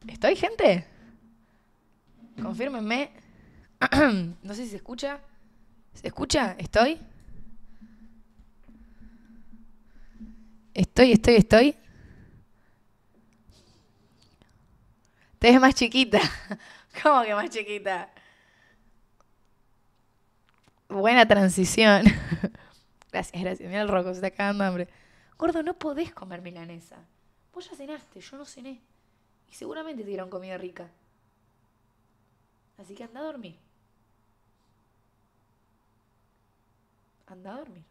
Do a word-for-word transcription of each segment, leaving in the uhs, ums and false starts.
¿Estoy, gente? Confírmenme. No sé si se escucha. ¿Se escucha? ¿Estoy? Estoy, estoy, estoy. Te ves más chiquita. ¿Cómo que más chiquita? Buena transición. Gracias, gracias. Mira el roco, se está cagando hambre. Gordo, no podés comer milanesa. Vos ya cenaste, yo no cené. Y seguramente te dieron comida rica. Así que anda a dormir. Anda a dormir.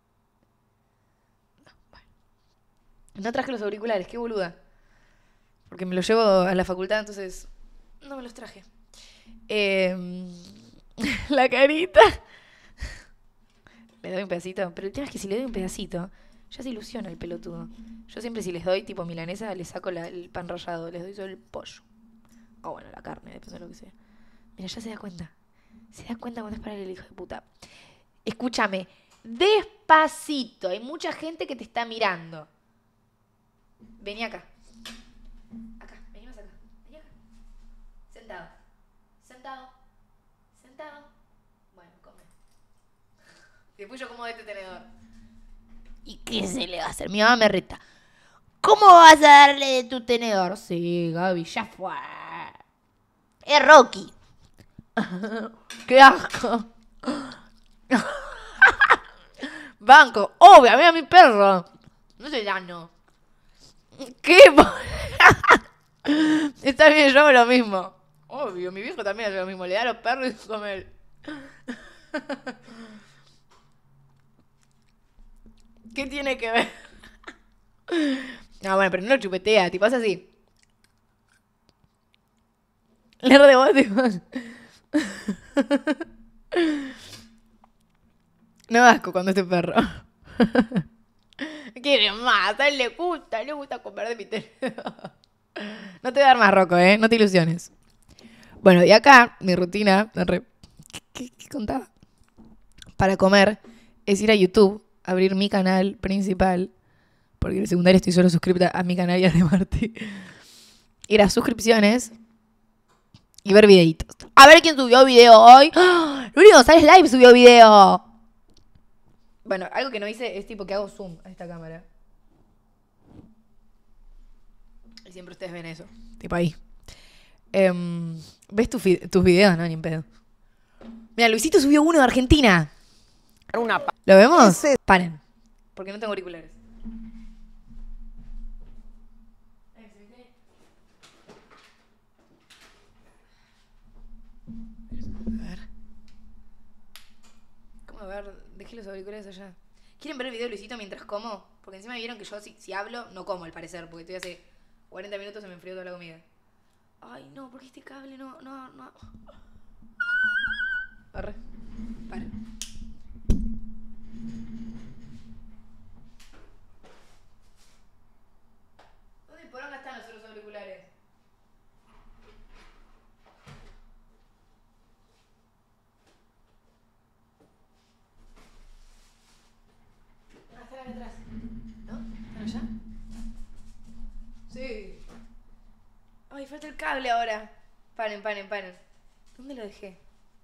No, bueno. No traje los auriculares, qué boluda. Porque me los llevo a la facultad, entonces no me los traje. Eh, la carita. Le doy un pedacito. Pero el tema es que si le doy un pedacito, ya se ilusiona el pelotudo. Yo siempre si les doy tipo milanesa, les saco la, el pan rallado. Les doy solo el pollo. O bueno, la carne, depende de lo que sea. Mira, ya se da cuenta. Se da cuenta cuando es para el hijo de puta. Escúchame. Despacito. Hay mucha gente que te está mirando. Vení acá. Acá, vení más acá. Vení acá. Sentado. Sentado. Sentado. Bueno, come. Después yo como de este tenedor. ¿Y qué se le va a hacer? Mi mamá me reta. ¿Cómo vas a darle de tu tenedor? Sí, Gaby, ya fue. Es Rocky. ¡Qué asco! Banco. Obvio, a mí a mi perro. No soy llano. ¿Qué? Está bien, yo hago lo mismo. Obvio, mi viejo también hace lo mismo. Le da a los perros y come él. ¿Qué tiene que ver? No, bueno, pero no lo chupetea, tipo, hace así. Le de vos, tipo. No asco cuando este perro. Quiere más, a él le gusta, le gusta comer de mi tenedor. No te voy a dar más, Rocco, ¿eh? No te ilusiones. Bueno, y acá, mi rutina, ¿qué, qué, qué contaba? Para comer, es ir a YouTube, abrir mi canal principal, porque en el secundario estoy solo suscripta a mi canal y a de Martí. Ir a suscripciones y ver videitos. A ver quién subió video hoy. ¡Oh! Luli González Live subió video. Bueno, algo que no hice es tipo que hago zoom a esta cámara. Y siempre ustedes ven eso. Tipo ahí. Um, ¿Ves tu tus videos? No, ni en pedo. Mira, Luisito subió uno de Argentina. Una ¿Lo vemos? Ese... Paren. Porque no tengo auriculares. A ver. ¿Cómo a ver? Dejé los auriculares allá. ¿Quieren ver el video de Luisito mientras como? Porque encima vieron que yo si, si hablo, no como al parecer. Porque estoy hace cuarenta minutos y me enfrió toda la comida. Ay, no, porque este cable no... no, no. Arre. Paren. ¿Dónde poronga están los otros auriculares? Ah, están acá atrás. ¿No? ¿Están allá? Sí. Ay, falta el cable ahora. Paren, paren, paren. ¿Dónde lo dejé?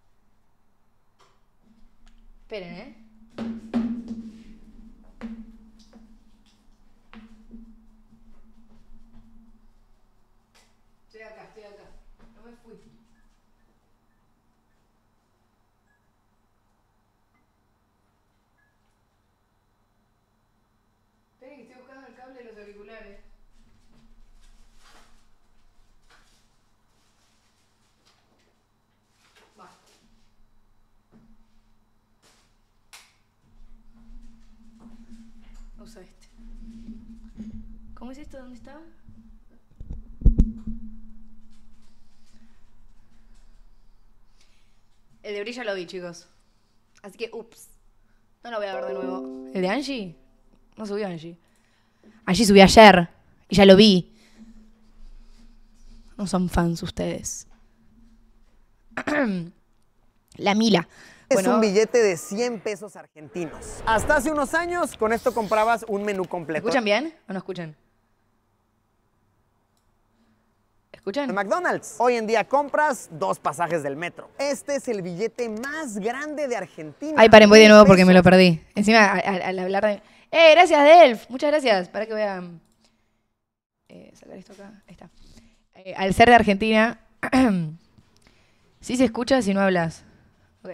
Esperen, ¿eh? Estoy acá, estoy acá. No me fui. Esperen que estoy buscando el cable de los auriculares. Va. Usa este. ¿Cómo es esto? ¿Dónde estaba? El de Brilla lo vi, chicos. Así que, ups. No lo voy a ver de nuevo. ¿El de Angie? No subió Angie. Angie subió ayer. Y ya lo vi. No son fans ustedes. La Mila. es Bueno, un billete de cien pesos argentinos. Hasta hace unos años, con esto comprabas un menú completo. ¿escuchan bien o no escuchan? ¿Escuchan? de McDonald's. Hoy en día compras dos pasajes del metro. Este es el billete más grande de Argentina. Ay, paren, voy de nuevo porque me lo pesos. perdí. Encima, al, al hablar de... ¡Eh, gracias, Delf! Muchas gracias. Para que vean... Eh, sacar esto acá. Ahí está. Eh, al ser de Argentina... sí se escucha si no hablas. Ok.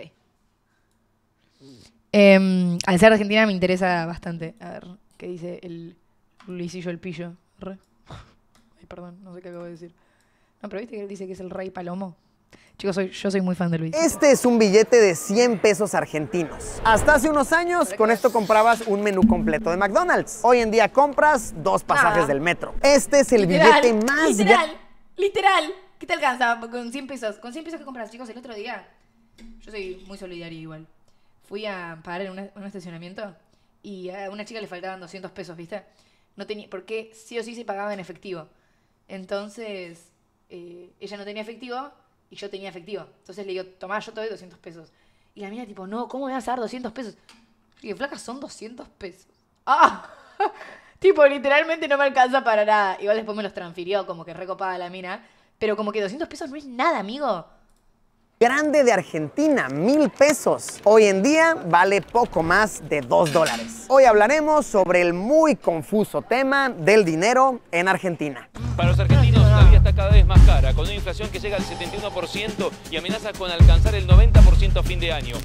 Eh, al ser de Argentina me interesa bastante. A ver, ¿qué dice el Luisillo el Pillo? Re. Ay, perdón, no sé qué acabo de decir. No, pero viste que él dice que es el rey Palomo. Chicos, soy, yo soy muy fan de Luis. Este es un billete de cien pesos argentinos. Hasta hace unos años, con esto comprabas un menú completo de McDonald's. Hoy en día compras dos pasajes Ah. del metro. Este es el Literal, billete más Literal, literal. ¿Qué te alcanza con cien pesos? ¿Con cien pesos que compras, chicos? El otro día, yo soy muy solidaria igual. Fui a parar en una- un estacionamiento y a una chica le faltaban doscientos pesos, ¿viste? No tenía, porque sí o sí se pagaba en efectivo. Entonces, eh, ella no tenía efectivo y yo tenía efectivo. Entonces le digo, tomá, yo te doy doscientos pesos. Y la mina tipo, no, ¿cómo me vas a dar doscientos pesos? Y digo, flaca, son doscientos pesos. ¡Ah! Tipo, literalmente no me alcanza para nada. Igual después me los transfirió, como que recopada la mina. Pero como que doscientos pesos no es nada, amigo. grande de Argentina, mil pesos. Hoy en día vale poco más de dos dólares. Hoy hablaremos sobre el muy confuso tema del dinero en Argentina. Para los argentinos la vida está cada vez más cara, con una inflación que llega al setenta y uno por ciento y amenaza con alcanzar el noventa por ciento a fin de año.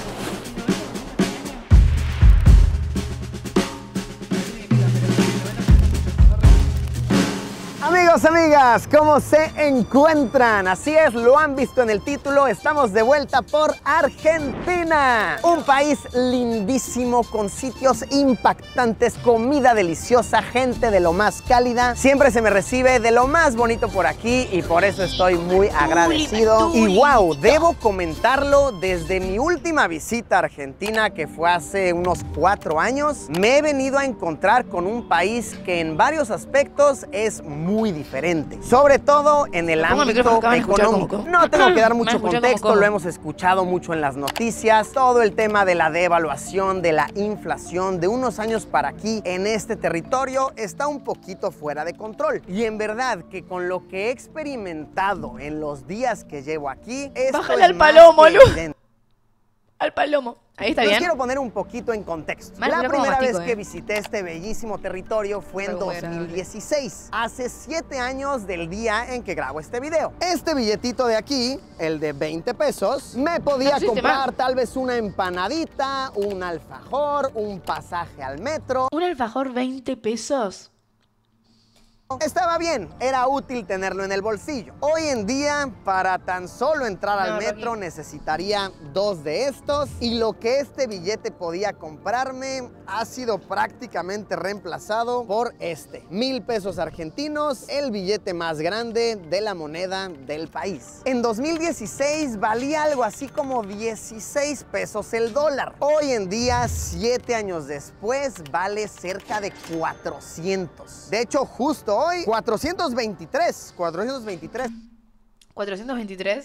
Amigos, amigas, ¿cómo se encuentran? Así es, lo han visto en el título, estamos de vuelta por Argentina. Un país lindísimo, con sitios impactantes, comida deliciosa, gente de lo más cálida. Siempre se me recibe de lo más bonito por aquí y por eso estoy muy agradecido. Y wow, debo comentarlo, desde mi última visita a Argentina, que fue hace unos cuatro años, me he venido a encontrar con un país que en varios aspectos es muy muy diferente, sobre todo en el Pongo el ámbito micrófono, que van a escuchar económico. como- No tengo que dar Van a mucho escuchar como contexto, como. lo hemos escuchado mucho en las noticias, todo el tema de la devaluación, de la inflación, de unos años para aquí en este territorio está un poquito fuera de control. Y en verdad que con lo que he experimentado en los días que llevo aquí, esto Bájale es al más palomo, que Lu. evidente. Al palomo. Ahí está Los bien. quiero poner un poquito en contexto. Mal, La mira cómo primera mastico, vez que eh. visité este bellísimo territorio fue en Algo muy dos mil agradable. dieciséis, hace siete años del día en que grabo este video. Este billetito de aquí, el de veinte pesos, me podía No existe comprar más. tal vez una empanadita, un alfajor, un pasaje al metro. Un alfajor veinte pesos. Estaba bien, era útil tenerlo en el bolsillo. Hoy en día, para tan solo entrar al No, metro, Rocky. necesitaría dos de estos y lo que este billete podía comprarme ha sido prácticamente reemplazado por este. Mil pesos argentinos, el billete más grande de la moneda del país. En dos mil dieciséis valía algo así como dieciséis pesos el dólar. Hoy en día, siete años después, vale cerca de cuatrocientos. De hecho, justo hoy, cuatrocientos veintitrés. cuatrocientos veintitrés. cuatrocientos veintitrés.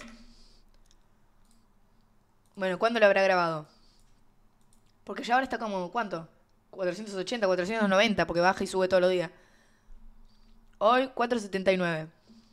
Bueno, ¿cuándo lo habrá grabado? Porque ya ahora está como, ¿cuánto? cuatrocientos ochenta, cuatrocientos noventa, porque baja y sube todos los días. Hoy, cuatrocientos setenta y nueve.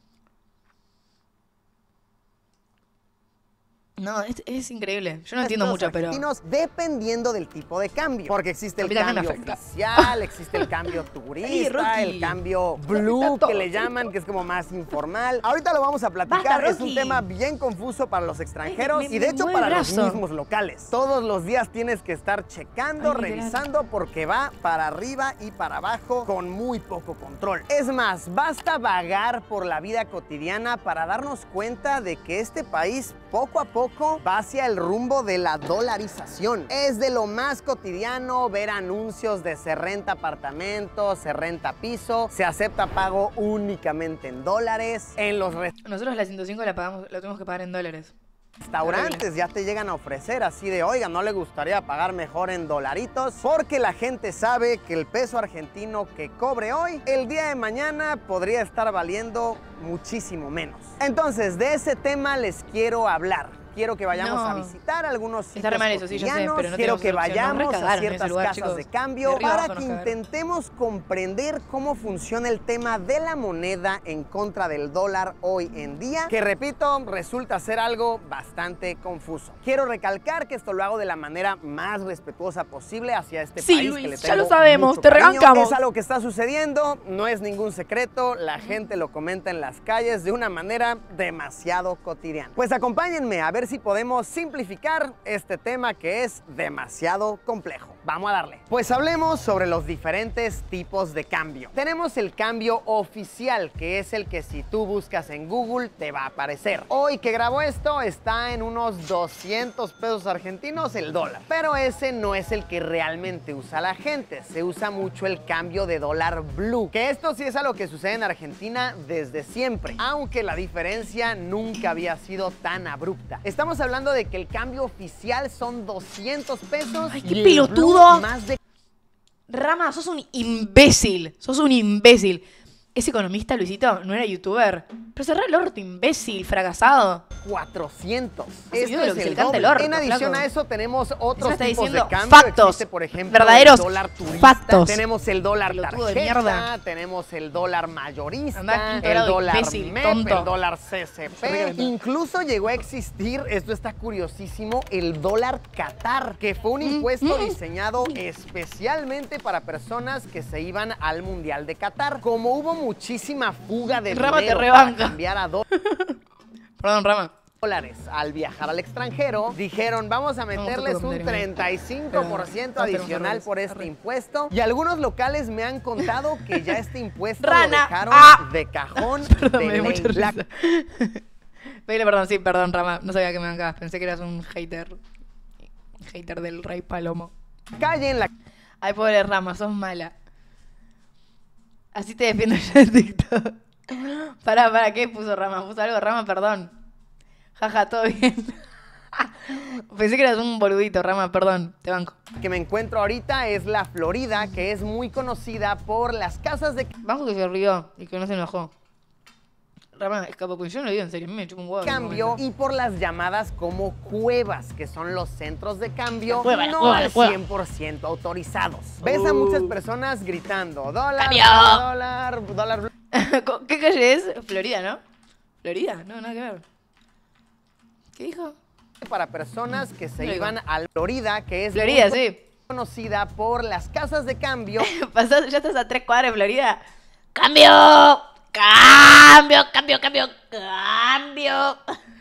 No, es, es increíble. Yo no entiendo Pesos mucho, pero... argentinos, dependiendo del tipo de cambio. Porque existe A el mí también me cambio afecta. oficial, existe el cambio turista, Rocky. el cambio blue, Está todo que le frito. llaman, que es como más informal. Ahorita lo vamos a platicar. Basta, es un Rocky. tema bien confuso para los extranjeros Ay, me- y de me hecho mueve para el los brazo. mismos locales. Todos los días tienes que estar checando, Ay, literal. revisando, porque va para arriba y para abajo con muy poco control. Es más, basta vagar por la vida cotidiana para darnos cuenta de que este país poco a poco va hacia el rumbo de la dolarización. Es de lo más cotidiano ver anuncios de se renta apartamento, se renta piso, se acepta pago únicamente en dólares. En los Nosotros la ciento cinco la pagamos, la tuvimos que pagar en dólares. restaurantes ya te llegan a ofrecer así de, oiga, ¿no le gustaría pagar mejor en dolaritos? Porque la gente sabe que el peso argentino que cobre hoy, el día de mañana podría estar valiendo muchísimo menos. Entonces, de ese tema les quiero hablar. quiero que vayamos No. a visitar algunos sitios Está re mal eso, sí, ya sé, cotidianos, pero no quiero tenemos que otra opción. Nos vayamos a recagaron en ese ciertas lugar, casas chicos. de De cambio arriba para abajo que nos cagaron. intentemos comprender cómo funciona el tema de la moneda en contra del dólar hoy en día, que repito, resulta ser algo bastante confuso. Quiero recalcar que esto lo hago de la manera más respetuosa posible hacia este Sí, país Luis, que le ya tengo lo sabemos, mucho te cariño. regancamos. Es algo que está sucediendo, no es ningún secreto, la gente lo comenta en las calles de una manera demasiado cotidiana. Pues acompáñenme a ver si podemos simplificar este tema que es demasiado complejo. Vamos a darle. Pues hablemos sobre los diferentes tipos de cambio. Tenemos el cambio oficial, que es el que si tú buscas en Google te va a aparecer. Hoy que grabo esto está en unos doscientos pesos argentinos el dólar. Pero ese no es el que realmente usa la gente. Se usa mucho el cambio de dólar blue, que esto sí es algo que sucede en Argentina desde siempre, aunque la diferencia nunca había sido tan abrupta. Estamos hablando de que el cambio oficial son doscientos pesos. Ay, qué y el pelotudo. blue más de Rama, sos un imbécil. Sos un imbécil. Ese economista, Luisito, no era youtuber. Pero cerrá el orto, imbécil, fracasado. cuatrocientos. Ese video de lo Este que es se el le canta el doble. orto, En adición flaco. a eso tenemos otros Encima está tipos de diciendo cambio. factos, Existe, por ejemplo, verdaderos el dólar turista. factos. Tenemos el dólar Pelotudo de tarjeta, mierda. tenemos el dólar mayorista, Andá quinto el grado, dólar imbécil, M E P, tonto. el dólar C C P. Horrible. Incluso llegó a existir, esto está curiosísimo, el dólar Qatar, que fue un Mm, impuesto mm. diseñado especialmente para personas que se iban al Mundial de Qatar. Como hubo muchísima fuga de Rama te dinero para rebanca. cambiar a dólares Perdón, Rama. dólares al viajar al extranjero, dijeron vamos a meterles un treinta y cinco por ciento adicional por este impuesto, y algunos locales me han contado que ya este impuesto lo Rana. dejaron Ah. de cajón Perdón, de me dio ley. mucha La risa. Pedile perdón, sí, perdón, Rama. No sabía que me bancabas. Pensé que eras un hater. Hater del rey Palomo. calle en la Ay, pobre Rama, sos mala. Así te defiendo yo en TikTok. Pará, pará, ¿qué puso Rama? ¿Puso algo? Rama, perdón. Jaja, todo bien. Pensé que eras un boludito, Rama, perdón. Te banco. que me encuentro ahorita es la Florida, que es muy conocida por las casas de Banco que se rió y que no se enojó. Rama, escapó, porque yo no lo digo en serio. A mí me chupa un huevo. en ese cambio momento. y por las llamadas como cuevas, que son los centros de cambio La cueva, la no cueva, la al cueva. cien por ciento autorizados. Ves a muchas personas gritando dólar, Cambio. dólar, dólar blue. ¿Qué calle es? Florida, ¿no? Florida, no, nada que ver. ¿Qué dijo? Para personas que se Luego. iban a Florida, que es Florida, muy sí. conocida por las casas de cambio. Pasó, ya estás a tres cuadras de Florida. ¡Cambio! ¡Cambio! ¡Cambio! ¡Cambio! ¡Cambio!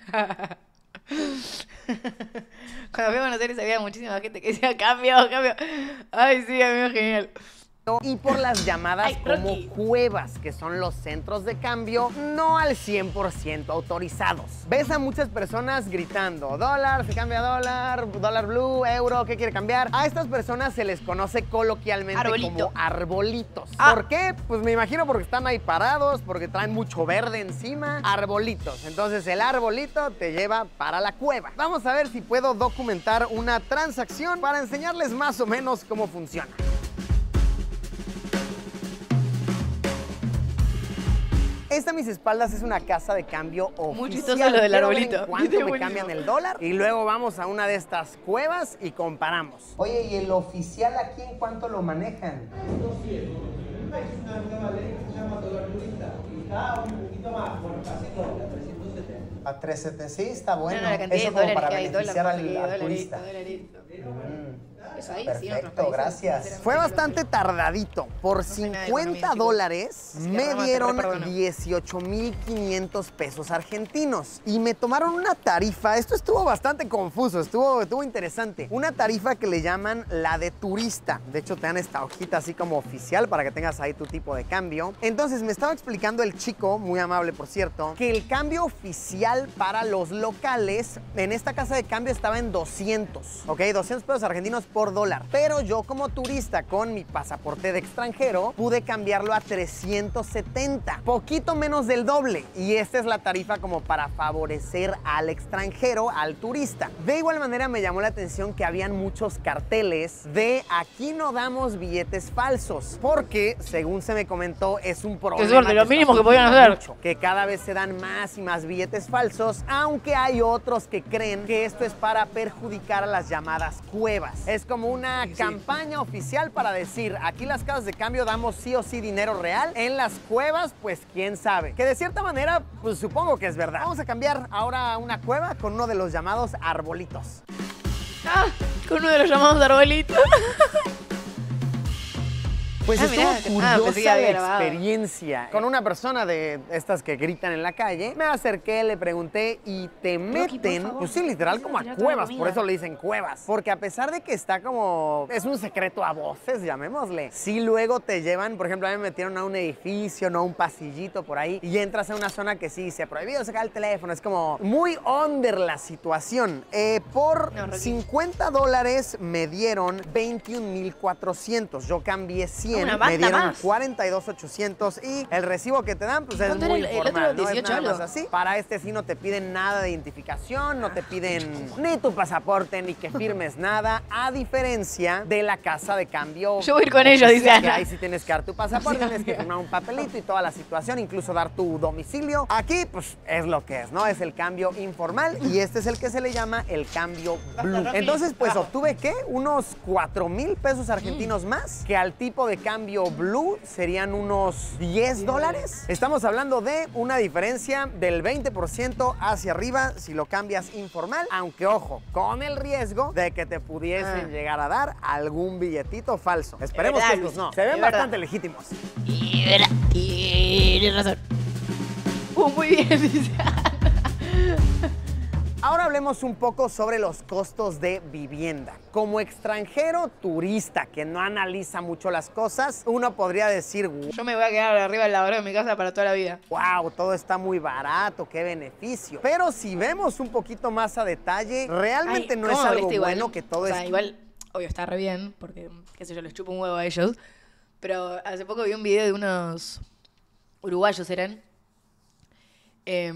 Cuando fui a Buenos Aires había muchísima gente que decía cambio, cambio. Ay, sí, a mí me genial. Y por las llamadas Ay, como Rocky. cuevas, que son los centros de cambio no al cien por ciento autorizados. Ves a muchas personas gritando dólar, se cambia a dólar, dólar blue, euro, ¿qué quiere cambiar? A estas personas se les conoce coloquialmente Arbolito. como arbolitos. Ah. ¿Por qué? Pues me imagino porque están ahí parados, porque traen mucho verde encima. Arbolitos. Entonces el arbolito te lleva para la cueva. Vamos a ver si puedo documentar una transacción para enseñarles más o menos cómo funciona. Esta a mis espaldas es una casa de cambio oficial. Muy chistoso lo del Quiero ver arbolito. en ¿Cuánto me Buenísimo. cambian el dólar? Y luego vamos a una de estas cuevas y comparamos. Oye, ¿y el oficial aquí en cuánto lo manejan? A trescientos setenta, sí, está bueno. No, no, la cantidad Eso de como dólares para que hay, beneficiar dólar, al, no sé qué, al dolarito, turista. dolarito. Eso ahí, sí, en otros Perfecto, países, gracias. sinceramente, Fue lo bastante creo. tardadito. Por sé nada de cincuenta economía, chicos. dólares Así que, me Rama, te dieron reperdono. dieciocho mil quinientos pesos argentinos. Y me tomaron una tarifa, esto estuvo bastante confuso, estuvo, estuvo interesante. Una tarifa que le llaman la de turista. De hecho, te dan esta hojita así como oficial para que tengas ahí tu tipo de cambio. Entonces, me estaba explicando el chico, muy amable por cierto, que el cambio oficial para los locales en esta casa de cambio estaba en doscientos, ¿ok? doscientos pesos argentinos por por dólar. Pero yo como turista con mi pasaporte de extranjero pude cambiarlo a trescientos setenta, poquito menos del doble. Y esta es la tarifa como para favorecer al extranjero, al turista. De igual manera me llamó la atención que habían muchos carteles de aquí no damos billetes falsos, porque según se me comentó es un problema. Qué suerte, lo mínimo que podían hacer. Mucho, que cada vez se dan más y más billetes falsos, aunque hay otros que creen que esto es para perjudicar a las llamadas cuevas. Es como una sí, campaña sí. oficial para decir, aquí las casas de cambio damos sí o sí dinero real, en las cuevas, pues quién sabe. Que de cierta manera, pues supongo que es verdad. Vamos a cambiar ahora a una cueva con uno de los llamados arbolitos. Ah, con uno de los llamados arbolitos. Pues ah, estuvo mirá, curiosa ah, pensé que había la grabado. experiencia. Con una persona de estas que gritan en la calle, me acerqué, le pregunté y te meten, Rocky, pues sí, literal como a cuevas, por eso le dicen cuevas. Porque a pesar de que está como, es un secreto a voces, llamémosle, sí luego te llevan, por ejemplo, a mí me metieron a un edificio, no a un pasillito por ahí, y entras a una zona que sí, se ha prohibido sacar el teléfono, es como muy under la situación. Eh, por no, cincuenta dólares me dieron veintiún mil cuatrocientos, yo cambié cien. Me dieron más. cuarenta y dos mil ochocientos y el recibo que te dan pues es muy el, informal, el ¿no? Es nada algo? más así. Para este sí no te piden nada de identificación, no te piden ni tu pasaporte, ni que firmes nada, a diferencia de la casa de cambio. Yo voy a ir con ellos, dice Ana. Ahí sí tienes que dar tu pasaporte, tienes que firmar un papelito y toda la situación, incluso dar tu domicilio. Aquí pues es lo que es, ¿no? Es el cambio informal y este es el que se le llama el cambio blue. Entonces pues obtuve, ¿qué? Unos cuatro mil pesos argentinos más, que al tipo de cambio blue serían unos diez dólares. Estamos hablando de una diferencia del veinte por ciento hacia arriba si lo cambias informal, aunque ojo, con el riesgo de que te pudiesen ah. llegar a dar algún billetito falso. Esperemos que estos no. Se ven bastante legítimos. Y tienes razón. Uh, muy bien, dice. Ahora hablemos un poco sobre los costos de vivienda. Como extranjero turista que no analiza mucho las cosas, uno podría decir, yo me voy a quedar arriba del lavadero de mi casa para toda la vida. Wow, todo está muy barato, qué beneficio. Pero si vemos un poquito más a detalle, realmente Ay, no es algo bueno igual? que todo o sea, es... Igual, obvio, está re bien, porque, qué sé yo, les chupo un huevo a ellos. Pero hace poco vi un video de unos uruguayos, eran... Eh,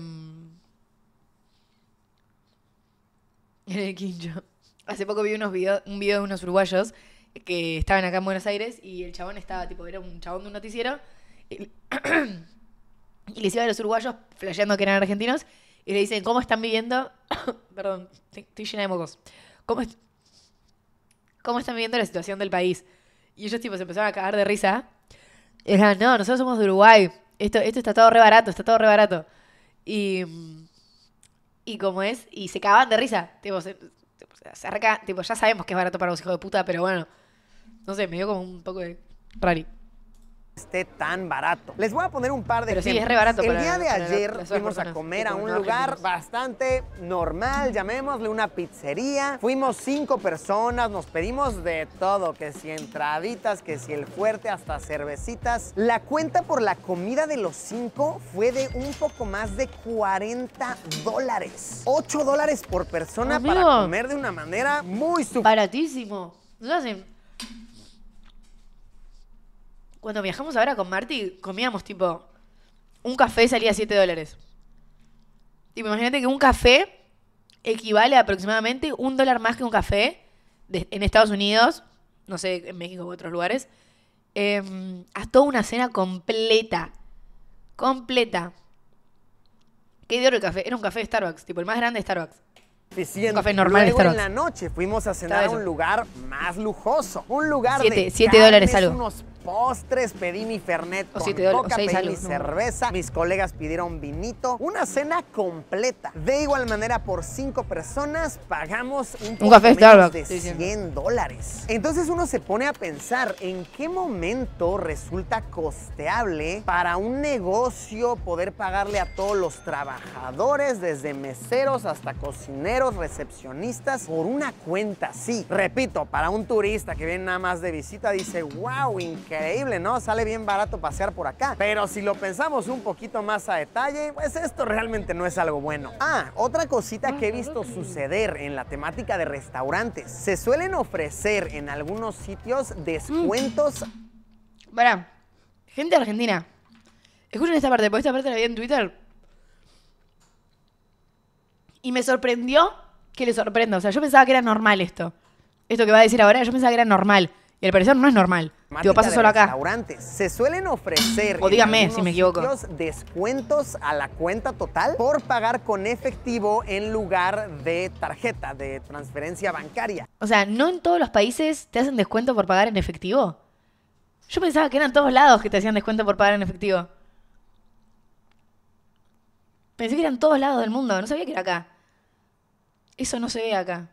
En el quincho. Hace poco vi unos video, un video de unos uruguayos que estaban acá en Buenos Aires y el chabón estaba, tipo, era un chabón de un noticiero y, y les iba a los uruguayos flasheando que eran argentinos y le dicen, ¿cómo están viviendo? Perdón, estoy llena de mocos. ¿Cómo, est ¿Cómo están viviendo la situación del país? Y ellos, tipo, se empezaron a cagar de risa. Y dijeron, no, nosotros somos de Uruguay. Esto, esto está todo re barato, está todo re barato. Y... Y como es, y se cagaban de risa. Tipo, se, se arranca, tipo, ya sabemos que es barato para los hijos de puta, pero bueno, no sé, me dio como un poco de rari. Esté tan barato. Les voy a poner un par de Pero ejemplos. sí, es re barato. El para, día de para ayer las fuimos a comer a un lugar bastante normal, llamémosle una pizzería. Fuimos cinco personas, nos pedimos de todo, que si entraditas, que si el fuerte, hasta cervecitas. La cuenta por la comida de los cinco fue de un poco más de cuarenta dólares. ocho dólares por persona. Amigo, para comer de una manera muy super... Baratísimo. No hacen... Cuando viajamos ahora con Marty, comíamos tipo... Un café salía a siete dólares. Tipo, imagínate que un café equivale a aproximadamente un dólar más que un café de, en Estados Unidos, no sé, en México u otros lugares, eh, a toda una cena completa. Completa. ¿Qué dio el café? Era un café de Starbucks, tipo el más grande de Starbucks. Suficiente. Un café normal Luego de en la noche fuimos a cenar a un lugar más lujoso. Un lugar siete, de siete dólares algo. Unos postres, pedí mi fernet con siete coca, pedí algo, mi no. cerveza, mis colegas pidieron vinito, una cena completa. De igual manera, por cinco personas pagamos un, un café Starbucks de cien dólares. Entonces uno se pone a pensar en qué momento resulta costeable para un negocio poder pagarle a todos los trabajadores, desde meseros hasta cocineros, recepcionistas, por una cuenta así. Repito, para un turista que viene nada más de visita, dice, wow, increíble. increíble, ¿no? Sale bien barato pasear por acá. Pero si lo pensamos un poquito más a detalle, pues esto realmente no es algo bueno. Ah, otra cosita que he visto suceder en la temática de restaurantes. Se suelen ofrecer en algunos sitios descuentos. Mm. Pará, gente argentina, escuchen esta parte, porque esta parte la vi en Twitter. Y me sorprendió que le sorprenda. O sea, yo pensaba que era normal esto. Esto que va a decir ahora, yo pensaba que era normal. Y al parecer no es normal. Digo, pasa solo acá. Restaurantes. Se suelen ofrecer o dígame si me equivoco. Descuentos a la cuenta total por pagar con efectivo en lugar de tarjeta, de transferencia bancaria. O sea, ¿no en todos los países te hacen descuento por pagar en efectivo? Yo pensaba que eran todos lados que te hacían descuento por pagar en efectivo. Pensé que eran todos lados del mundo. No sabía que era acá. Eso no se ve acá.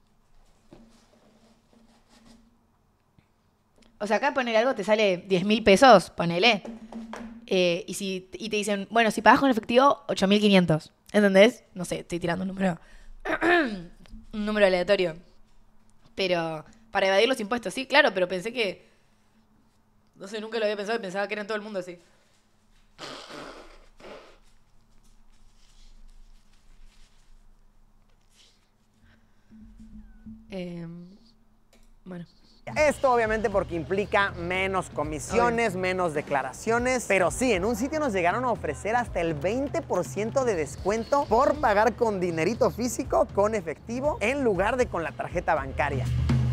O sea, acá poner algo te sale diez mil pesos, ponele. Eh, y, si, y te dicen, bueno, si pagas con efectivo, ocho mil quinientos. ¿Entendés? No sé, estoy tirando un número. Un número aleatorio. Pero para evadir los impuestos, sí, claro, pero pensé que... No sé, nunca lo había pensado y pensaba que era en todo el mundo así. Eh, bueno. Esto obviamente porque implica menos comisiones, Obvio. menos declaraciones, pero sí, en un sitio nos llegaron a ofrecer hasta el veinte por ciento de descuento por pagar con dinerito físico, con efectivo, en lugar de con la tarjeta bancaria.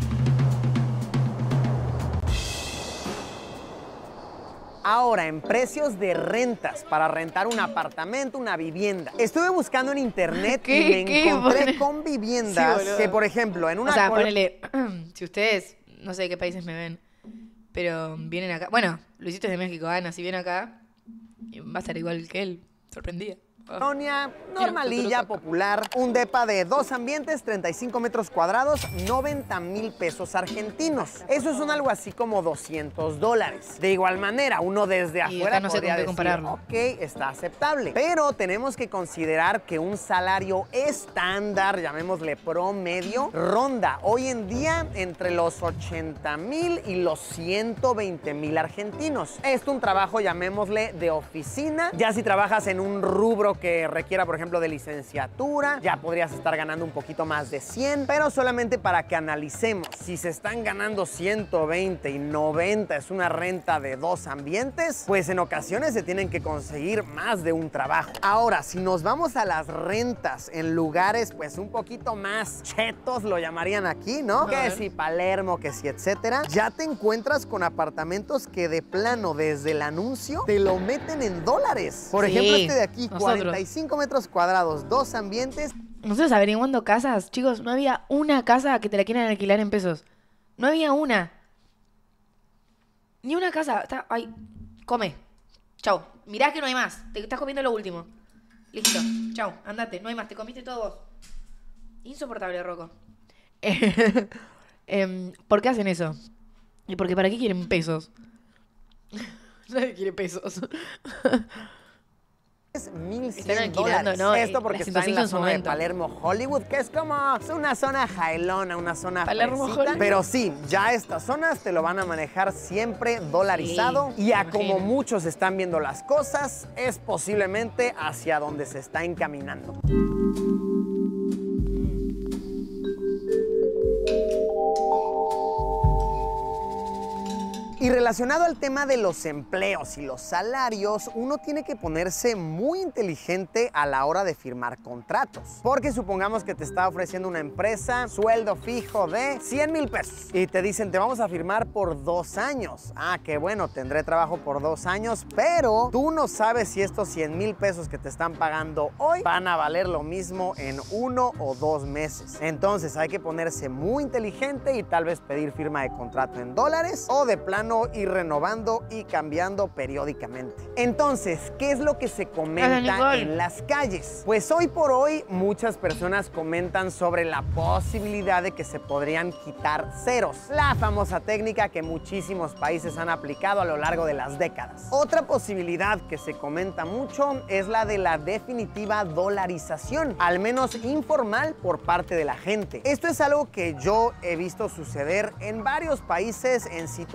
Ahora, en precios de rentas para rentar un apartamento, una vivienda. Estuve buscando en internet ¿Qué, y me qué, encontré ponele? con viviendas sí, que, por ejemplo, en una... O sea, ponele, si ustedes, no sé de qué países me ven, pero vienen acá... Bueno, Luisito es de México, Ana, si viene acá, va a estar igual que él, sorprendida. Colonia normalilla, popular, un depa de dos ambientes, treinta y cinco metros cuadrados, noventa mil pesos argentinos. Eso son algo así como doscientos dólares. De igual manera, uno desde afuera no sé podría con qué decir, compararlo. ok, está aceptable. Pero tenemos que considerar que un salario estándar, llamémosle promedio, ronda hoy en día entre los ochenta mil y los ciento veinte mil argentinos. Esto un trabajo, llamémosle, de oficina. Ya si trabajas en un rubro que requiera, por ejemplo, de licenciatura, ya podrías estar ganando un poquito más de cien, pero solamente para que analicemos. Si se están ganando ciento veinte y noventa es una renta de dos ambientes, pues en ocasiones se tienen que conseguir más de un trabajo. Ahora, si nos vamos a las rentas en lugares pues un poquito más chetos, lo llamarían aquí, ¿no? Que si Palermo, que si etcétera, ya te encuentras con apartamentos que de plano desde el anuncio te lo meten en dólares. Por Sí, ejemplo, este de aquí, nosotros. cuarenta y cinco metros cuadrados, dos ambientes. Nosotros averiguando casas, chicos, no había una casa que te la quieran alquilar en pesos. No había una. Ni una casa. Está, ay, come. Chau. Mirá que no hay más. Te estás comiendo lo último. Listo. Chau. Andate. No hay más. Te comiste todo vos. Insoportable, Rocco. Eh, eh, ¿Por qué hacen eso? ¿Y porque para qué quieren pesos? Nadie quiere pesos. mil Están cien alquilando, dólares. ¿no? Esto porque Las está en la en su zona de momento. Palermo, Hollywood, que es como una zona jailona, una zona Palermo, fresita. Hollywood. Pero sí, ya estas zonas te lo van a manejar siempre dolarizado. Sí, y a me como imagino. muchos están viendo las cosas, es posiblemente hacia donde se está encaminando. Y relacionado al tema de los empleos y los salarios, uno tiene que ponerse muy inteligente a la hora de firmar contratos. Porque supongamos que te está ofreciendo una empresa sueldo fijo de cien mil pesos y te dicen, te vamos a firmar por dos años. Ah, qué bueno, tendré trabajo por dos años, pero tú no sabes si estos cien mil pesos que te están pagando hoy van a valer lo mismo en uno o dos meses. Entonces hay que ponerse muy inteligente y tal vez pedir firma de contrato en dólares o de plano ir renovando y cambiando periódicamente. Entonces, ¿qué es lo que se comenta en las calles? Pues hoy por hoy muchas personas comentan sobre la posibilidad de que se podrían quitar ceros, la famosa técnica que muchísimos países han aplicado a lo largo de las décadas. Otra posibilidad que se comenta mucho es la de la definitiva dolarización, al menos informal por parte de la gente. Esto es algo que yo he visto suceder en varios países en situaciones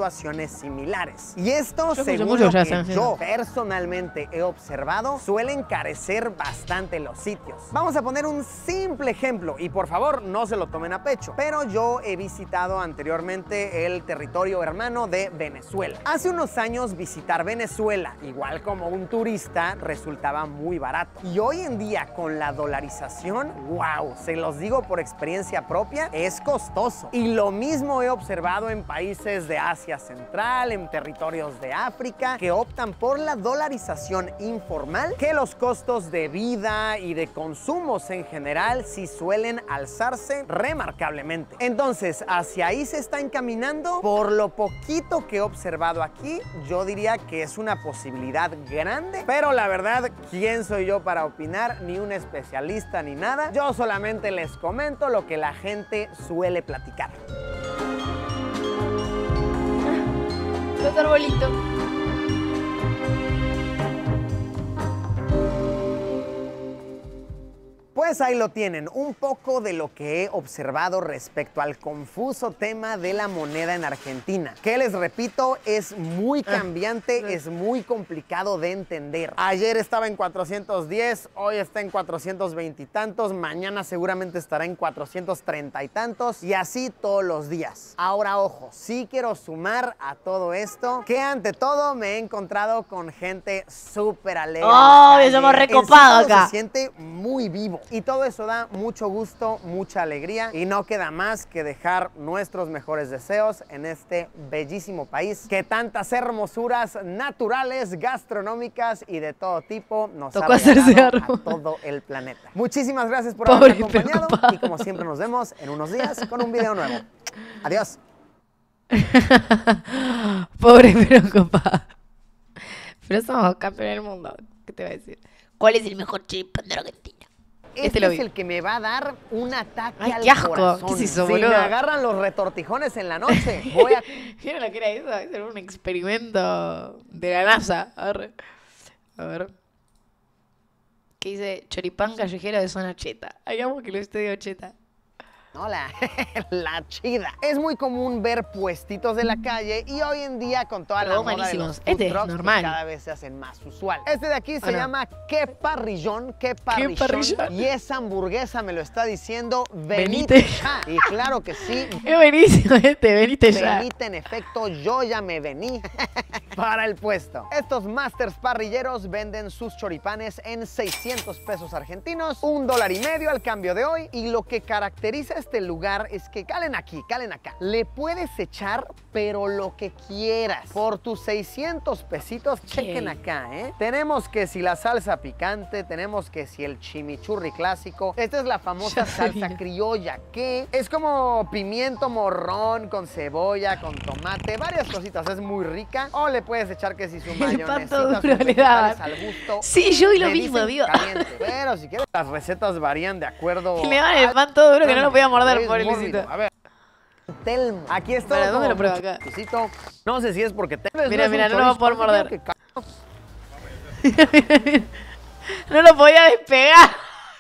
situaciones similares. Y esto, Yo según mucho, lo ya que sabes, yo personalmente he observado, suele encarecer bastante los sitios. Vamos a poner un simple ejemplo y por favor no se lo tomen a pecho, pero yo he visitado anteriormente el territorio hermano de Venezuela. Hace unos años visitar Venezuela, igual como un turista, resultaba muy barato. Y hoy en día con la dolarización, wow, se los digo por experiencia propia, es costoso. Y lo mismo he observado en países de Asia Central, en territorios de África, que optan por la dolarización informal, que los costos de vida y de consumos en general sí suelen alzarse remarcablemente. Entonces, hacia ahí se está encaminando. Por lo poquito que he observado aquí, yo diría que es una posibilidad grande, pero la verdad, ¿quién soy yo para opinar? Ni un especialista ni nada. Yo solamente les comento lo que la gente suele platicar. Los arbolitos. Pues ahí lo tienen, un poco de lo que he observado respecto al confuso tema de la moneda en Argentina, que les repito, es muy cambiante, ah, es muy complicado de entender. Ayer estaba en cuatrocientos diez, hoy está en cuatrocientos veinte y tantos, mañana seguramente estará en cuatrocientos treinta y tantos, y así todos los días. Ahora, ojo, sí quiero sumar a todo esto que ante todo me he encontrado con gente súper alegre. ¡Oh, somos recopados acá! Se siente muy vivo. Y todo eso da mucho gusto, mucha alegría y no queda más que dejar nuestros mejores deseos en este bellísimo país que tantas hermosuras naturales, gastronómicas y de todo tipo nos Tocó ha regalado hacerse a árbol. todo el planeta. Muchísimas gracias por Pobre haberme acompañado preocupado. y como siempre nos vemos en unos días con un video nuevo. Adiós. Pobre pero copada. Pero somos campeones del mundo. ¿Qué te voy a decir? ¿Cuál es el mejor chip de Argentina? Este, Este lo es vi. el que me va a dar un ataque Ay, al qué asco. corazón. ¿Qué es eso, si boludo? me agarran los retortijones en la noche, voy a... ¿Vieron lo que era eso? Eso era un experimento de la NASA. A ver. A ver. ¿Qué dice? Choripán callejero de zona cheta. Hagamos que lo estudio cheta. Hola, la chida. Es muy común ver puestitos de la calle y hoy en día con toda Pero la moda de malísimos. los food Este es trucks, pues, normal. cada vez se hacen más usual. Este de aquí se ¿O no? llama Qué Parrillón, Qué Parrillón. Parrillón? Y esa hamburguesa me lo está diciendo Venite Venite ya. Y claro que sí, Es buenísimo este, venite ya. Venite, en efecto, yo ya me vení para el puesto. Estos masters parrilleros venden sus choripanes en seiscientos pesos argentinos, un dólar y medio al cambio de hoy. Y lo que caracteriza este lugar es que calen aquí, calen acá. Le puedes echar, pero lo que quieras. Por tus seiscientos pesitos, chequen acá, ¿eh? Tenemos que si la salsa picante, tenemos que si el chimichurri clásico. Esta es la famosa Ya salsa sabía. criolla, que es como pimiento morrón con cebolla, con tomate, varias cositas. Es muy rica. O le puedes echar que si su El mayonesa, pan sus todo duro le vegetales daban. al gusto. Sí, yo vi lo Me mismo, dicen digo. caliente. Pero si quieres, las recetas varían de acuerdo. Le daban el al- pan todo duro que no lo podía morder, Es pobre mórbido. Luisito. A ver. Telmo. Aquí está. Para, ¿dónde lo pruebo acá? No sé si es porque te... Mira, mira, no lo va a poder morder. Que ca- No lo podía despegar.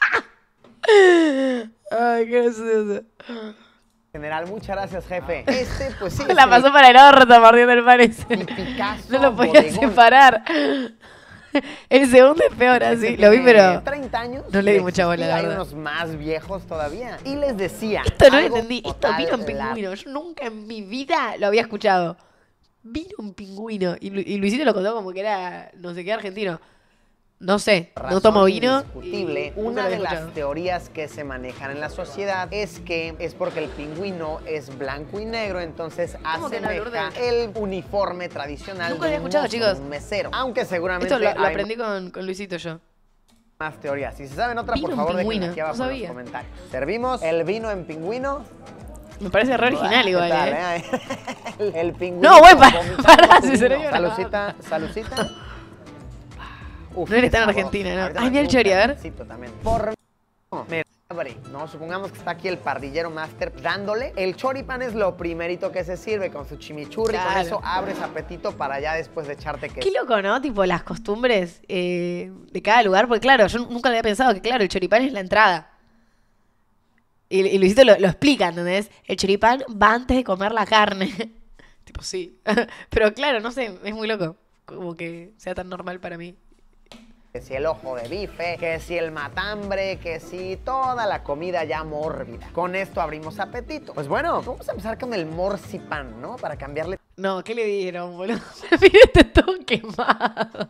Ay, qué gracioso. General, muchas gracias, jefe. Este, pues sí. La es pasó el para el orto mordiendo el pan ese. tipicazo No lo podía bodegón. separar. El segundo es peor, así. Este Lo vi, tiene pero... treinta años. no le di de mucha bola, existir. la Hay verdad. unos más viejos todavía. Y les decía. Esto no lo algo entendí. Esto total, vino en la- pingüino. Yo nunca en mi vida lo había escuchado. Vino un pingüino. Y, Lu- y Luisito lo contó como que era no sé qué argentino. No sé. No razón tomo vino. indiscutible, y nunca una lo había de las escuchado. teorías que se manejan en la sociedad es que es porque el pingüino es blanco y negro, entonces ¿Cómo que no, asemeja Lourdes? el uniforme tradicional Nunca de había un escuchado, mozo, chicos. un mesero. Aunque seguramente Esto lo, lo hay aprendí con, con Luisito yo. más teorías. Si se saben otra, Vino por en favor, déjenla pingüino, aquí abajo no en los sabía. comentarios. Servimos el vino en pingüino. Me parece re original ¿Qué igual, tal, ¿eh? eh? el, el pingüino. No, güey, para- vomitando para, vino. se se lo dio una Salucita, salucita. Uf, No eres qué tan sabor. argentina, ¿no? Ahorita Ay, me mira el pongo chori, a ver. calientito también. Por me abre, ¿no? Supongamos que está aquí el parrillero master dándole. El choripan es lo primerito que se sirve con su chimichurri. Con Claro. eso abres apetito para ya después de echarte queso. Qué loco, ¿no? Tipo, las costumbres eh, de cada lugar. Porque claro, yo nunca había pensado que, claro, el choripán es la entrada. Y, y Luisito lo, lo explica, ¿entendés? El choripán va antes de comer la carne. Tipo, sí. Pero claro, no sé, es muy loco. Como que sea tan normal para mí. Que si el ojo de bife, que si el matambre, que si toda la comida ya mórbida. Con esto abrimos apetito. Pues bueno, vamos a empezar con el morcipan, ¿no? Para cambiarle... No, ¿qué le dieron, boludo? Mira, este todo quemado.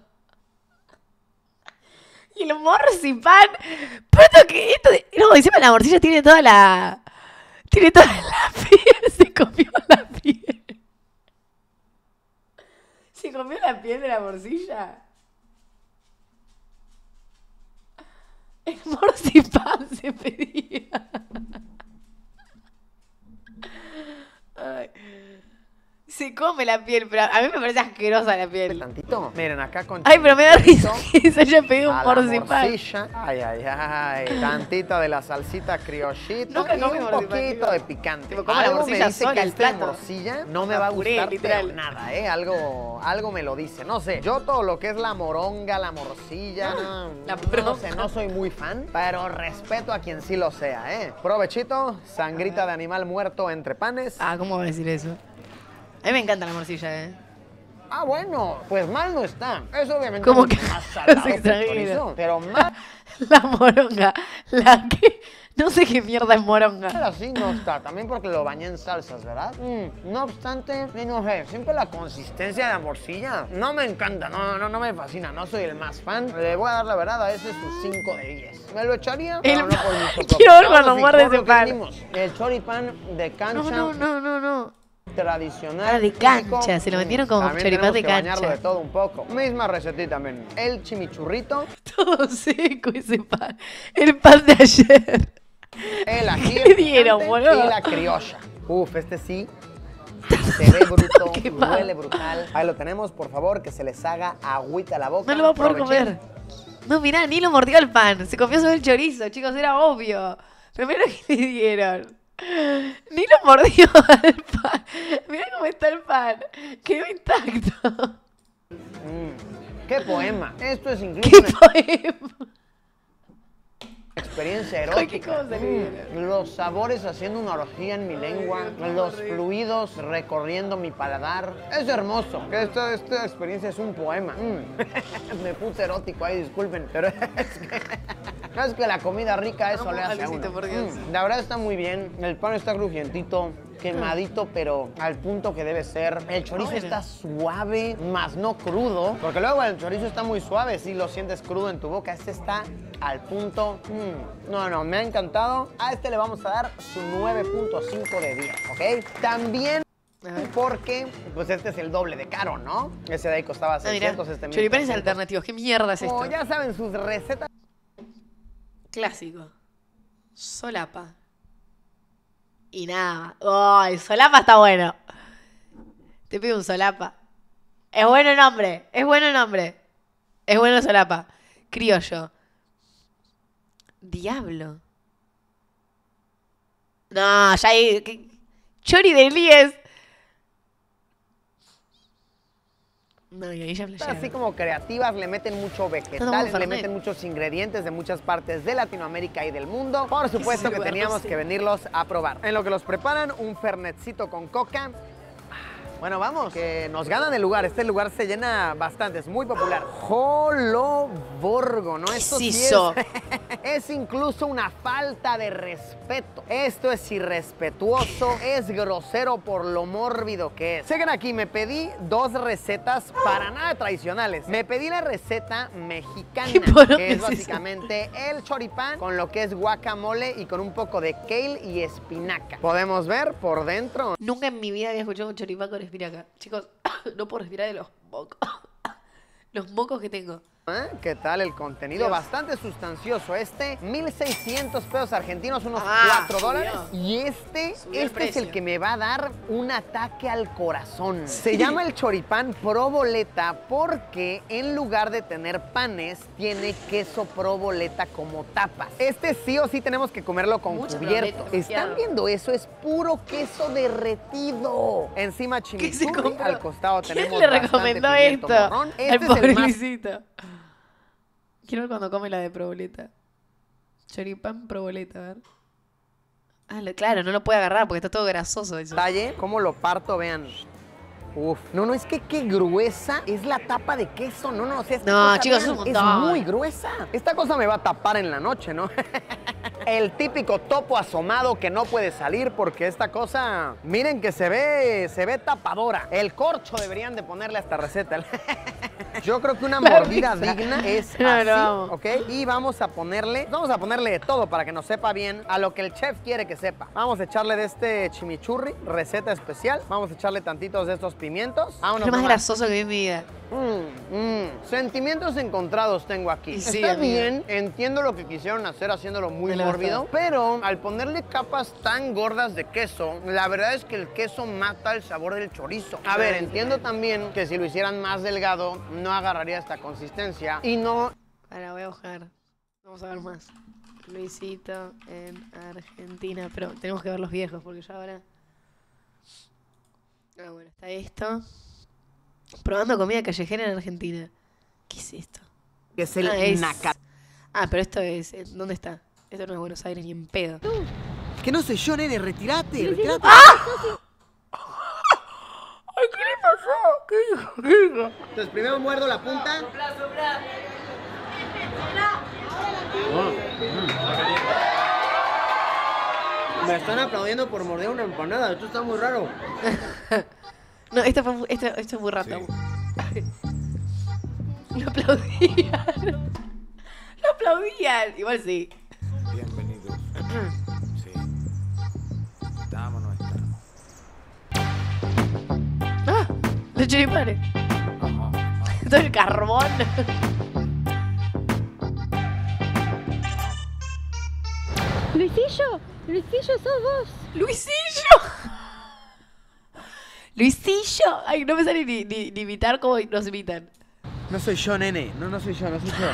Y el morcipán. Pero esto que esto de... No, encima la morcilla tiene toda la... Tiene toda la piel. Se comió la piel. ¿Se comió la piel de la morcilla? El morcipán se pedía. Ay. Se come la piel, pero a mí me parece asquerosa la piel. Tantito. Miren, acá con... Ay, pero me da risa que se haya pedido un morcipán. Ay, ay, ay. Tantito de la salsita criollito. Nunca y comí un morcilla, poquito tío. de picante. Tipo, como la Algo me morcilla dice sola, que el esta plato. morcilla no me La va a puré, gustar, literal. pero nada, ¿eh? Algo, algo me lo dice. No sé, yo todo lo que es la moronga, la morcilla, no, La no bronca. sé, no soy muy fan, pero respeto a quien sí lo sea, ¿eh? Provechito, sangrita de animal muerto entre panes. Ah, ¿cómo va a decir eso? A mí me encanta la morcilla, eh. Ah, bueno, pues mal no está. Es obviamente ¿Cómo mucho que? más salado que el Extranjero. chorizo, pero mal La moronga. La que... No sé qué mierda es moronga. así no está. También porque lo bañé en salsas, ¿verdad? Mm, no obstante, no sé, siempre la consistencia de la morcilla no me encanta, no, no, no me fascina. No soy el más fan. Le voy a dar la verdad a ese sus cinco de diez. Me lo echaría, pero El no pan. por mucho propio. Quiero ver cuando Ahora sí, muerde por ese lo que pan. venimos. El choripán de cancha. No, no, no, no, no. Tradicional. Ah, de típico. cancha, se lo metieron como También choripán tenemos de que bañarlo cancha. de todo un poco. Misma recetita también. El chimichurrito, Todo seco ese pan. El pan de ayer. el ají ¿Qué le dieron, picante boludo? y la criolla. Uf, este sí se ve bruto, Qué mal. huele brutal. Ahí lo tenemos, por favor, que se les haga agüita a la boca. No lo va a poder Provechín. comer. No, mirá, ni lo mordió el pan. Se comió solo el chorizo, chicos, era obvio. Pero mirá lo que le dieron. Ni lo mordió el pan. Mirá cómo está el pan. Quedó intacto. Mm, ¡Qué poema! Esto es incluso ¡Qué una poema! experiencia Ay, qué erótica. cosa le dieron. Mm, Los sabores haciendo una orgía en mi lengua, los fluidos recorriendo mi paladar. Es hermoso. Esta, esta experiencia es un poema. Mm. Me puse erótico ahí, disculpen, pero es que, es que la comida rica eso Vamos, le hace a Alecito, uno. por Dios. Mm, La verdad está muy bien. El pan está crujientito, quemadito, pero al punto que debe ser. El chorizo Bueno. está suave, más no crudo. Porque luego el chorizo está muy suave, si lo sientes crudo en tu boca. Este está al punto. Mm, no, no, me ha encantado. A este le vamos a dar su nueve punto cinco de diez, ¿ok? También A ver. porque, pues este es el doble de caro, ¿no? Ese de ahí costaba Ah, mirá. seiscientos, este Choripanes mil trescientos. alternativos. ¿Qué mierda es esto? Como ya saben, sus recetas. Clásico. Solapa. Y nada. ¡Ay! Solapa está bueno. Te pido un solapa. Es bueno nombre. Es bueno nombre. Es bueno solapa. Criollo. Diablo. No, ya hay... ¿qué? Chori de Elías. No, y ahí ya flashea. Así como creativas, le meten mucho Todo vegetal, vamos a le comer. meten muchos ingredientes de muchas partes de Latinoamérica y del mundo. Por supuesto ese que lugar? teníamos No sé. que venirlos a probar. En lo que los preparan, un fernetcito con coca. Bueno, vamos, que nos ganan el lugar. Este lugar se llena bastante, es muy popular. Joloborgo, ¿no? ¿Qué Esto es sí eso? es, es incluso una falta de respeto. Esto es irrespetuoso, es grosero por lo mórbido que es. Chequen aquí, me pedí dos recetas para nada tradicionales. Me pedí la receta mexicana, ¿Qué poronga que es es eso? básicamente el choripán con lo que es guacamole y con un poco de kale y espinaca. Podemos ver por dentro. Nunca en mi vida había escuchado un choripán con espinaca. Chicos, no puedo respirar de los mocos. Los mocos que tengo. ¿Eh? ¿Qué tal el contenido? Dios. Bastante sustancioso. Este, mil seiscientos pesos argentinos, unos Ah, cuatro dólares. subió. Y este, Subió el este es el precio. que me va a dar un ataque al corazón. Se llama el choripán proboleta porque en lugar de tener panes, tiene queso proboleta como tapas. Este sí o sí tenemos que comerlo con Mucha cubierto. proboleta, demasiado. ¿Están viendo eso? Es puro queso derretido. Encima ¿Qué se chimichurri, compró? al costado tenemos ¿Quién le bastante recomendó pimiento esto? morrón. Este Al es el más pobrecito. Quiero ver cuando come la de proboleta. Choripán proboleta, a ver. Ah, lo- claro, no lo puede agarrar porque está todo grasoso eso. detalle, cómo lo parto, vean. Uf. No, no, es que qué gruesa es la tapa de queso. No, no, o sea, esta No, cosa, chicos, vean, es un es montón. muy gruesa. Esta cosa me va a tapar en la noche, ¿no? El típico topo asomado que no puede salir porque esta cosa, miren que se ve, se ve tapadora. El corcho deberían de ponerle a esta receta. Yo creo que una La mordida risa. digna es No, así, no. ¿ok? Y vamos a ponerle, vamos a ponerle de todo para que nos sepa bien a lo que el chef quiere que sepa. Vamos a echarle de este chimichurri, receta especial. Vamos a echarle tantitos de estos pimientos. Vámonos Es lo más nomás. grasoso que vi en mi vida. Mm, mm. Sentimientos encontrados tengo aquí. Y sí, Está amigo. bien, entiendo lo que quisieron hacer haciéndolo muy Me la mórbido, gustó. pero al ponerle capas tan gordas de queso, la verdad es que el queso mata el sabor del chorizo. A ver, entiendo también que si lo hicieran más delgado, no agarraría esta consistencia y no... Ahora voy a buscar. Vamos a ver más. Luisito en Argentina. Pero tenemos que ver los viejos porque ya ahora... Ah, bueno, está esto. Probando comida callejera en Argentina. ¿Qué es esto? que es el Ah, es- naca. Ah, pero esto es... eh, ¿Dónde está? Esto no es Buenos Aires ni en pedo. Que no sé yo, nene, retirate, retirate. ¡Ay, qué le pasó! ¿Qué dijo? ¿Qué dijo? Entonces primero muerdo la punta. Me están aplaudiendo por morder una empanada, esto está muy raro. No, esto, fue, esto, esto es muy rata. No aplaudían. No aplaudían. Igual sí. Bienvenidos. Sí. ¿Estamos o no estamos? Ah, de choripane. Ajá. Todo el carbón. Luisillo, Luisillo, sos vos. ¡Luisillo! ¡Luisillo! Ay, no me sale ni, ni, ni imitar como nos imitan. No soy yo, nene. No, no soy yo, no soy yo.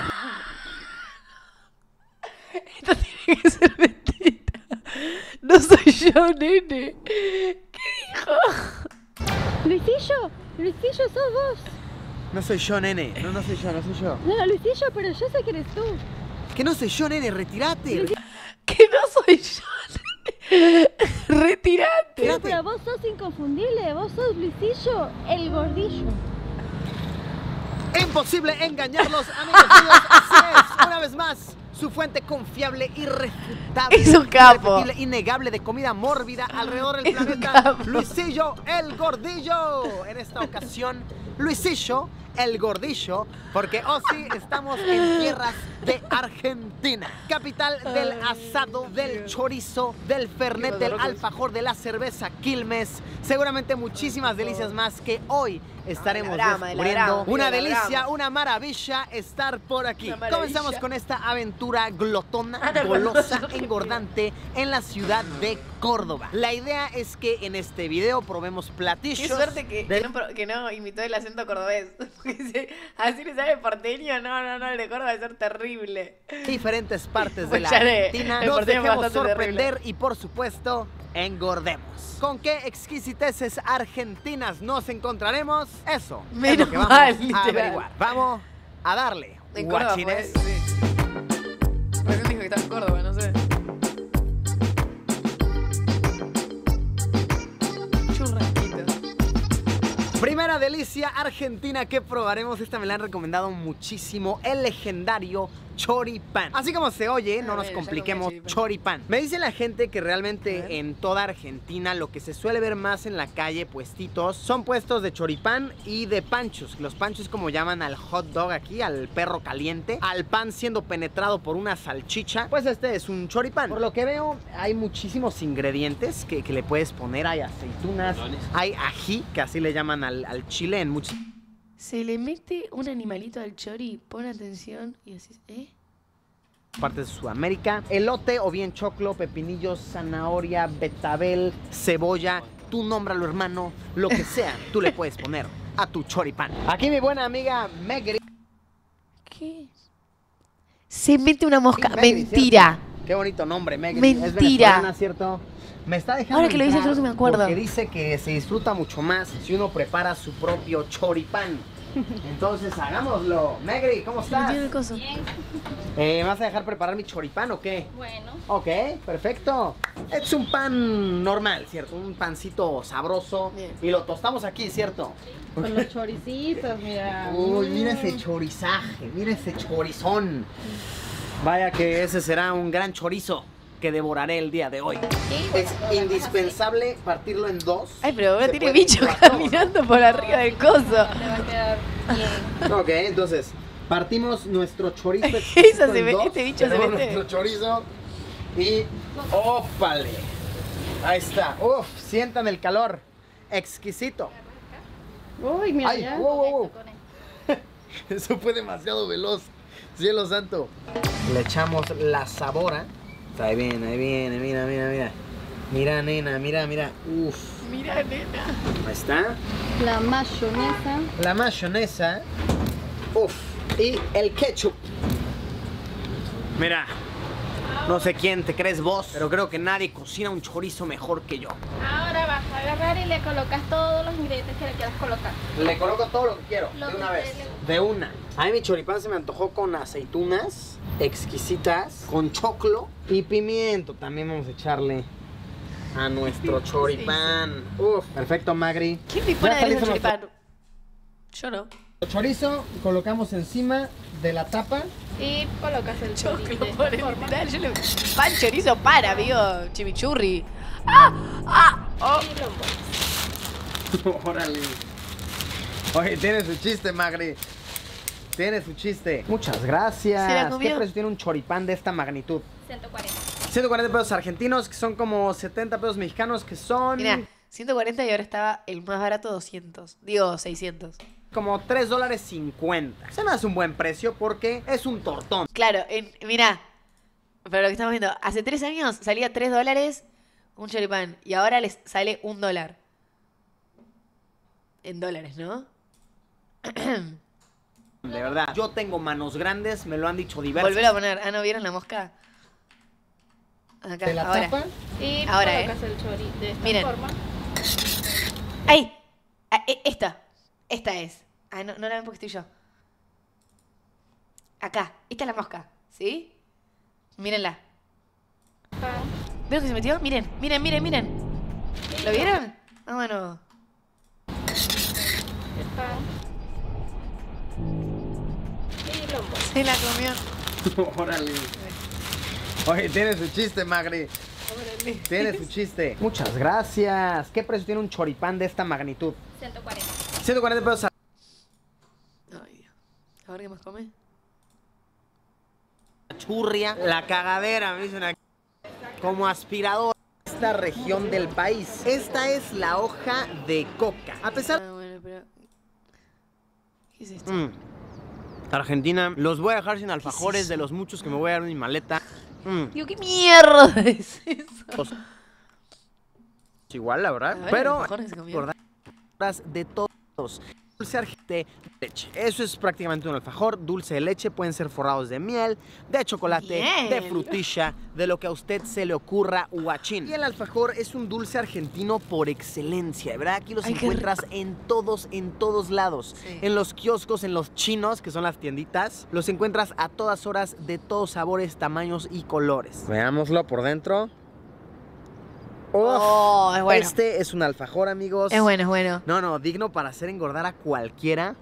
Esto tiene que ser mentira. No soy yo, nene. ¿Qué dijo? Luisillo, Luisillo, sos vos. No soy yo, nene. No, no soy yo, no soy yo. No, Luisillo, pero yo sé que eres tú. Que no soy yo, nene, retirate. Que no soy yo, nene. Retirate. No, pero vos sos inconfundible. Vos sos Luisillo, el gordillo. Imposible engañarlos, amigos míos. Así es, una vez más, su fuente confiable, irrefutable, Es un capo. irrepetible, innegable de comida mórbida alrededor del Es un planeta. capo. Luisillo, el gordillo. En esta ocasión, Luisillo, el gordillo, porque oh sí, estamos en tierras de Argentina, capital del asado, del chorizo, del fernet, del alfajor, de la cerveza Quilmes, seguramente muchísimas delicias más que hoy estaremos de la brama, de la descubriendo. brama, Una de la delicia, brama. una maravilla estar por aquí. Una maravilla. Comenzamos con esta aventura glotona, Ah, no, golosa, no, no, no. engordante en la ciudad de Córdoba. La idea es que en este video probemos platillos. Qué suerte que, de- que, no, pro- que no imitó el acento cordobés. Porque si así le sale porteño, no, no, no, el de Córdoba va a ser terrible. diferentes partes de Pues la ya le- Argentina. el Nos porteño es dejemos bastante sorprender y por supuesto engordemos. ¿Con qué exquisiteces argentinas nos encontraremos? Eso es Menos lo que vamos mal, a literal. averiguar. Vamos a darle. En Córdoba, guachines. pues, sí. Recién dijo que está en Córdoba, no sé. Churrasquito. Primera delicia argentina que probaremos. Esta me la han recomendado muchísimo. El legendario choripán. Así como se oye, no Ah, nos bueno, ya compliquemos, comí choripán. choripán. Me dice la gente que A ver. realmente en toda Argentina lo que se suele ver más en la calle, puestitos, son puestos de choripán y de panchos. Los panchos como llaman al hot dog aquí, al perro caliente, al pan siendo penetrado por una salchicha. Pues este es un choripán. Por lo que veo, hay muchísimos ingredientes que, que le puedes poner. Hay aceitunas, hay ají, que así le llaman al, al chile en muchos... Se le mete un animalito al chori, pon atención y así, ¿eh? partes de Sudamérica, elote o bien choclo, pepinillos, zanahoria, betabel, cebolla, tú nómbralo, hermano, lo que sea, tú le puedes poner a tu choripán. Aquí mi buena amiga Megri. ¿Qué? Se mete una mosca. Sí, Megri, Mentira. ¿cierto? Qué bonito nombre, Megri. Mentira. Es venezolana, ¿cierto? Me está dejando Ahora que lo dices, entrar yo no me acuerdo. porque dice que se disfruta mucho más si uno prepara su propio choripán. Entonces hagámoslo. Megri, ¿cómo estás? Tiene el coso. Bien. Eh, ¿Me vas a dejar preparar mi choripán o qué? Bueno. Ok, perfecto. Es un pan normal, ¿cierto? Un pancito sabroso. Bien. Y lo tostamos aquí, ¿cierto? Con los choricitos, mira. Uy, mira Mm. ese chorizaje, mira ese chorizón. Vaya que ese será un gran chorizo que devoraré el día de hoy. Sí, Es bueno, indispensable partirlo en dos. Ay, pero ahora Se tiene puede bicho con las dos, ¿no? caminando por arriba del coso. Te va a quedar bien. Ok, entonces partimos nuestro chorizo. Eso exquisito se en ve- dos. este bicho se Tenemos mete. nuestro chorizo y ¡ópale! Ahí está. Uf, sientan el calor. Exquisito. Uy, mira Ay, ya. wow, wow, wow. Con esto, con esto. Eso fue demasiado veloz. Cielo santo. Le echamos la sabora. Ahí viene, ahí viene, mira, mira, mira. Mira, nena, mira, mira. Uf. Mira, nena. Ahí está. La mayonesa. La mayonesa. Uf. Y el ketchup. Mira. No sé quién te crees vos, pero creo que nadie cocina un chorizo mejor que yo. Ahora vas a agarrar y le colocas todos los ingredientes que le quieras colocar. Le coloco todo lo que quiero, Lo de que una te vez. le guste. De una. A mí mi choripán se me antojó con aceitunas exquisitas, con choclo y pimiento. También vamos a echarle a nuestro choripán. Uf, perfecto, Magri. ¿Quién le Ya pone está aderezo listo choripán? Yo no. nuestro chorizo, colocamos encima de la tapa. Y colocas el chorizo de Choclo esta por el forma. literal. Yo le... Pan chorizo para, amigo. Chimichurri. ¡Ah! ¡Ah! ¡Oh! Y lo envuelves. Órale. Oye, tiene su chiste, Magri. Tiene su chiste. Muchas gracias. ¿Se la comió? ¿Qué precio tiene un choripán de esta magnitud? ciento cuarenta. ciento cuarenta pesos argentinos, que son como setenta pesos mexicanos, que son Mira, ciento cuarenta y ahora estaba el más barato doscientos. Digo, seiscientos. como tres dólares cincuenta. Se me hace un buen precio porque es un tortón. Claro, en, mira, pero lo que estamos viendo, hace tres años salía tres dólares un choripán y ahora les sale un dólar. En dólares, ¿no? De verdad. Yo tengo manos grandes, me lo han dicho diversas. Volver a poner. Ah, ¿no vieron la mosca? Acá, De la ahora. tapa. Y Ahora, colocas el chorizo de esta Miren. forma. ¡Ay! Ah, e- esta. Esta es. Ah, no, no la ven porque estoy yo. Acá. Esta es la mosca. ¿Sí? Mírenla. Pan. ¿Ven lo que se metió? Miren, miren, miren, miren. ¿Lo vieron? Ah, bueno. El pan. Y lo envuelves. Se la comió. Órale. Oye, tiene su chiste, Magri. Tiene su chiste. Muchas gracias. ¿Qué precio tiene un choripán de esta magnitud? ciento cuarenta. ciento cuarenta pesos. Ay, Dios. A ver qué más come. Churria. La cagadera, me dicen aquí. Como aspirador. Esta región del país. Esta es la hoja de coca. A pesar... Ah, bueno, pero... ¿Qué es esto? Mm. Argentina. Los voy a dejar sin alfajores eso? de los muchos que me voy a dar en mi maleta. Mm. Digo, ¿qué mierda es eso? Pues, es igual, la verdad. A ver, Pero alfajores se comió. gordas de todos. Dulce argentino de leche. Eso es prácticamente un alfajor. Dulce de leche. Pueden ser forrados de miel, de chocolate, Miel. de frutilla, de lo que a usted se le ocurra, guachín. Y el alfajor es un dulce argentino por excelencia, ¿verdad? Aquí los Ay, qué encuentras en todos, en todos lados. Sí. En los kioscos, en los chinos, que son las tienditas. Los encuentras a todas horas, de todos sabores, tamaños y colores. Veámoslo por dentro. Uf, Oh, es bueno. Este es un alfajor, amigos. Es bueno, es bueno. No, no, digno para hacer engordar a cualquiera.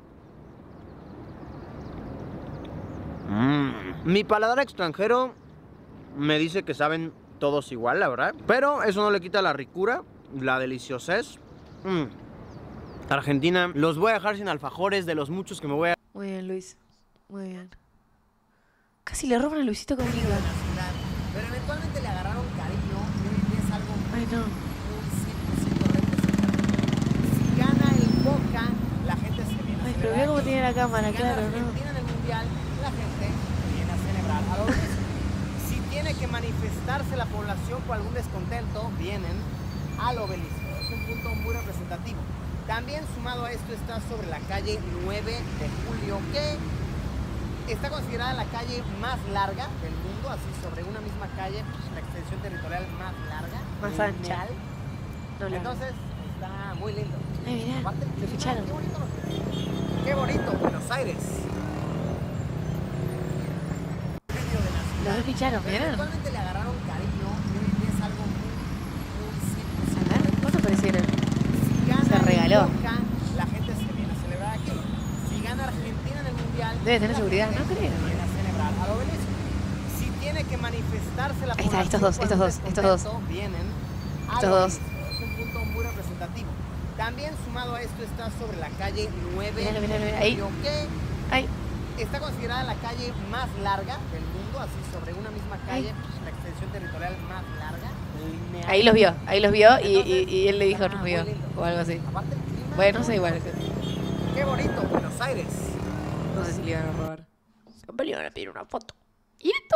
Mm. Mi paladar extranjero me dice que saben todos igual, la verdad. Pero eso no le quita la ricura, la deliciosez. Mm. Argentina, los voy a dejar sin alfajores de los muchos que me voy a... Muy bien, Luis. Muy bien. Casi le roban a Luisito Comunica. Pero eventualmente le agarraron cariño y es algo Ay, no. muy cien por ciento representativo. Si gana el Boca, la gente se viene a Ay, pero celebrar. mira cómo tiene la cámara, Si gana claro, ¿no? Argentina en el Mundial, la gente viene a celebrar a lo mismo. Si tiene que manifestarse la población con algún descontento, vienen al obelisco. Es un punto muy representativo. También sumado a esto está sobre la calle nueve de julio, que está considerada la calle más larga del mundo, así sobre una misma calle, la extensión territorial más larga. Más mundial. ancha. No, la- Entonces, está muy lindo. Ay, mirá, lo ficharon. Qué bonito, Buenos Aires. Lo ficharon, ¿vieron? Actualmente le agarraron cariño y es algo muy, muy simple. A ver, ¿cuánto parecieron? Si gana Se regaló. Boca, la gente se viene a celebrar aquí. Si gana Argentina en el Mundial, Debe tener la seguridad, gente no creo. viene a celebrar al Obelisco. Si tiene que manifestarse la Ahí está, estos dos, estos dos, estos dos. Vienen al Estos dos. Obelisco. Es un punto muy representativo. También sumado a esto está sobre la calle nueve. Mirá, mirá, mirá, ahí. Que Ay, está considerada la calle más larga del mundo, así sobre una misma calle, Ay. la extensión territorial más larga. lineal. ahí los vio, ahí los vio y, y, Entonces, y él le dijo ah, no muy vio lindo. o algo así. Aparte el clima, Bueno, no sé igual. qué bonito, Buenos Aires. No sé si le iban a robar. Se le iban a pedir una foto. ¿Y esto?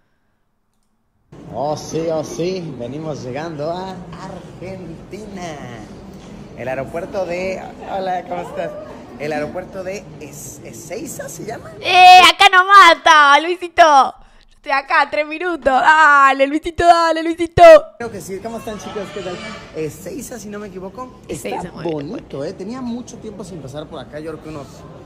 Oh sí, oh sí, venimos llegando a Argentina. El aeropuerto de... Hola, ¿cómo estás? El aeropuerto de Es- Ezeiza se llama. ¡Eh! ¡Acá no mata, Luisito! Yo estoy acá, tres minutos. ¡Dale, Luisito, dale, Luisito! Creo que sí. ¿Cómo están, chicos? ¿Qué tal? Ezeiza, si no me equivoco. Está Ezeiza, muy bien. bonito, ¿eh? Tenía mucho tiempo sin pasar por acá. Yo creo que unos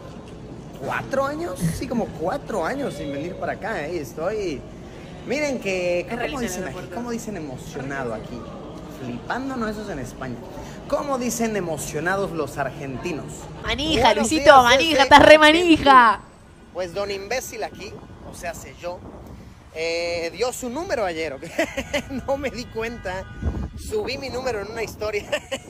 cuatro años. Sí, como cuatro años sin venir para acá, ¿eh? Estoy... Miren que... re ¿Cómo lindo el dicen aquí? aeropuerto. ¿Cómo dicen emocionado aquí? Flipando, no, eso es en España. ¿Cómo dicen emocionados los argentinos? Manija, Buenos Luisito, días, manija, desde estás re Argentina. manija. Pues don imbécil aquí, o sea, sé yo, eh, dio su número ayer, ¿ok? No me di cuenta. Subí mi número en una historia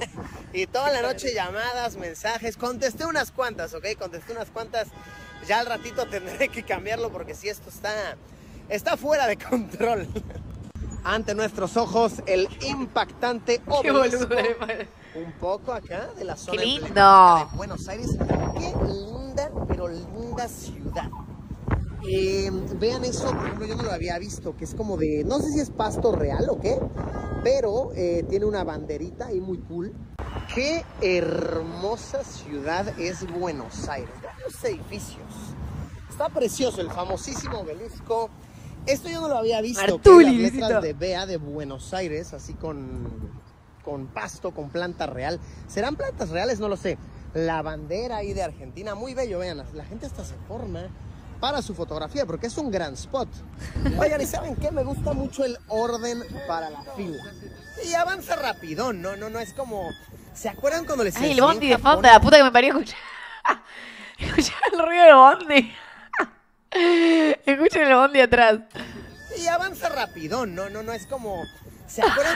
y toda la noche llamadas, mensajes, contesté unas cuantas, ¿ok? Contesté unas cuantas. Ya al ratito tendré que cambiarlo porque si esto está, está fuera de control. Ante nuestros ojos, el impactante Qué obelisco. boludo, eh, Un poco acá de la zona Qué lindo. emblemática de Buenos Aires. Qué linda, pero linda ciudad. Eh, vean eso, por ejemplo, yo no lo había visto, que es como de, no sé si es pasto real o qué, pero eh, tiene una banderita ahí muy cool. Qué hermosa ciudad es Buenos Aires. Vean los edificios. Está precioso el famosísimo obelisco. Esto yo no lo había visto. Martuli, que las letras Luisito. de B A de Buenos Aires, así con, con pasto, con planta real. ¿Serán plantas reales? No lo sé. La bandera ahí de Argentina, muy bello, vean. La, la gente hasta se forma para su fotografía, porque es un gran spot. Oigan, ¿y saben qué? Me gusta mucho el orden para la fila. Y avanza rapidón, no, no, no, es como... ¿Se acuerdan cuando les Ay, el enseñé bondi en de Japón? fondo, la puta que me parió escuchar. Escuchar el ruido del bondi. Escuchen el bondi atrás. Y avanza rapidón, no, no, no, es como... ¿Se acuerdan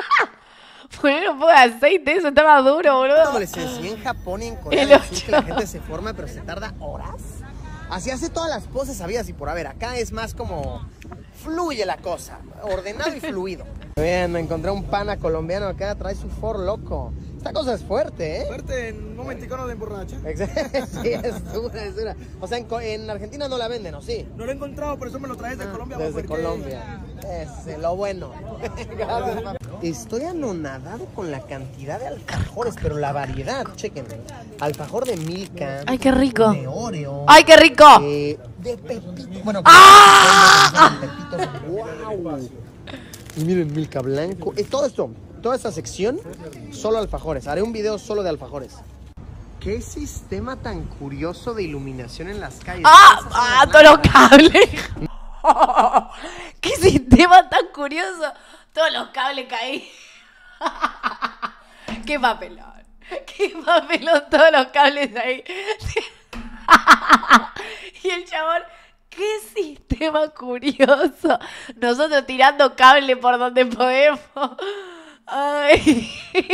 Poner un poco de aceite, eso está más duro, cuando boludo. les enseñé en Japón y en Corea El del Sur ocho. que la gente se forma pero se tarda horas? Así hace todas las poses sabidas y por haber. Acá es más como... Fluye la cosa, ordenado y fluido. Vean, me encontré un pana colombiano acá, trae su Ford loco. Esta cosa es fuerte, ¿eh? Fuerte, en un momentico no de emborracha. Sí, es dura, es dura. O sea, en, Co- en Argentina no la venden, ¿o sí? No lo he encontrado, por eso me lo traes de Colombia. Desde porque- Colombia. Es lo bueno. Gracias, papi. Estoy anonadado con la cantidad de alfajores, pero la variedad, chequenme. Alfajor de Milka. Ay, qué rico. De Oreo. ¡Ay, qué rico! eh, de Pepito. Bueno, ¡Ah! Pepitos. ¡Wow! Y miren, Milka blanco. Eh, todo esto, toda esta sección, solo alfajores. Haré un video solo de alfajores. ¿Qué sistema tan curioso de iluminación en las calles? ¡Ah! Esas son ¡Ah! las Todos los lámparas. cables. ¡Qué sistema tan curioso! Todos los cables caí. ¡Qué papelón! ¡Qué papelón! Todos los cables ahí. Y el chabón, ¡qué sistema curioso! Nosotros tirando cable por donde podemos. ¡Ay!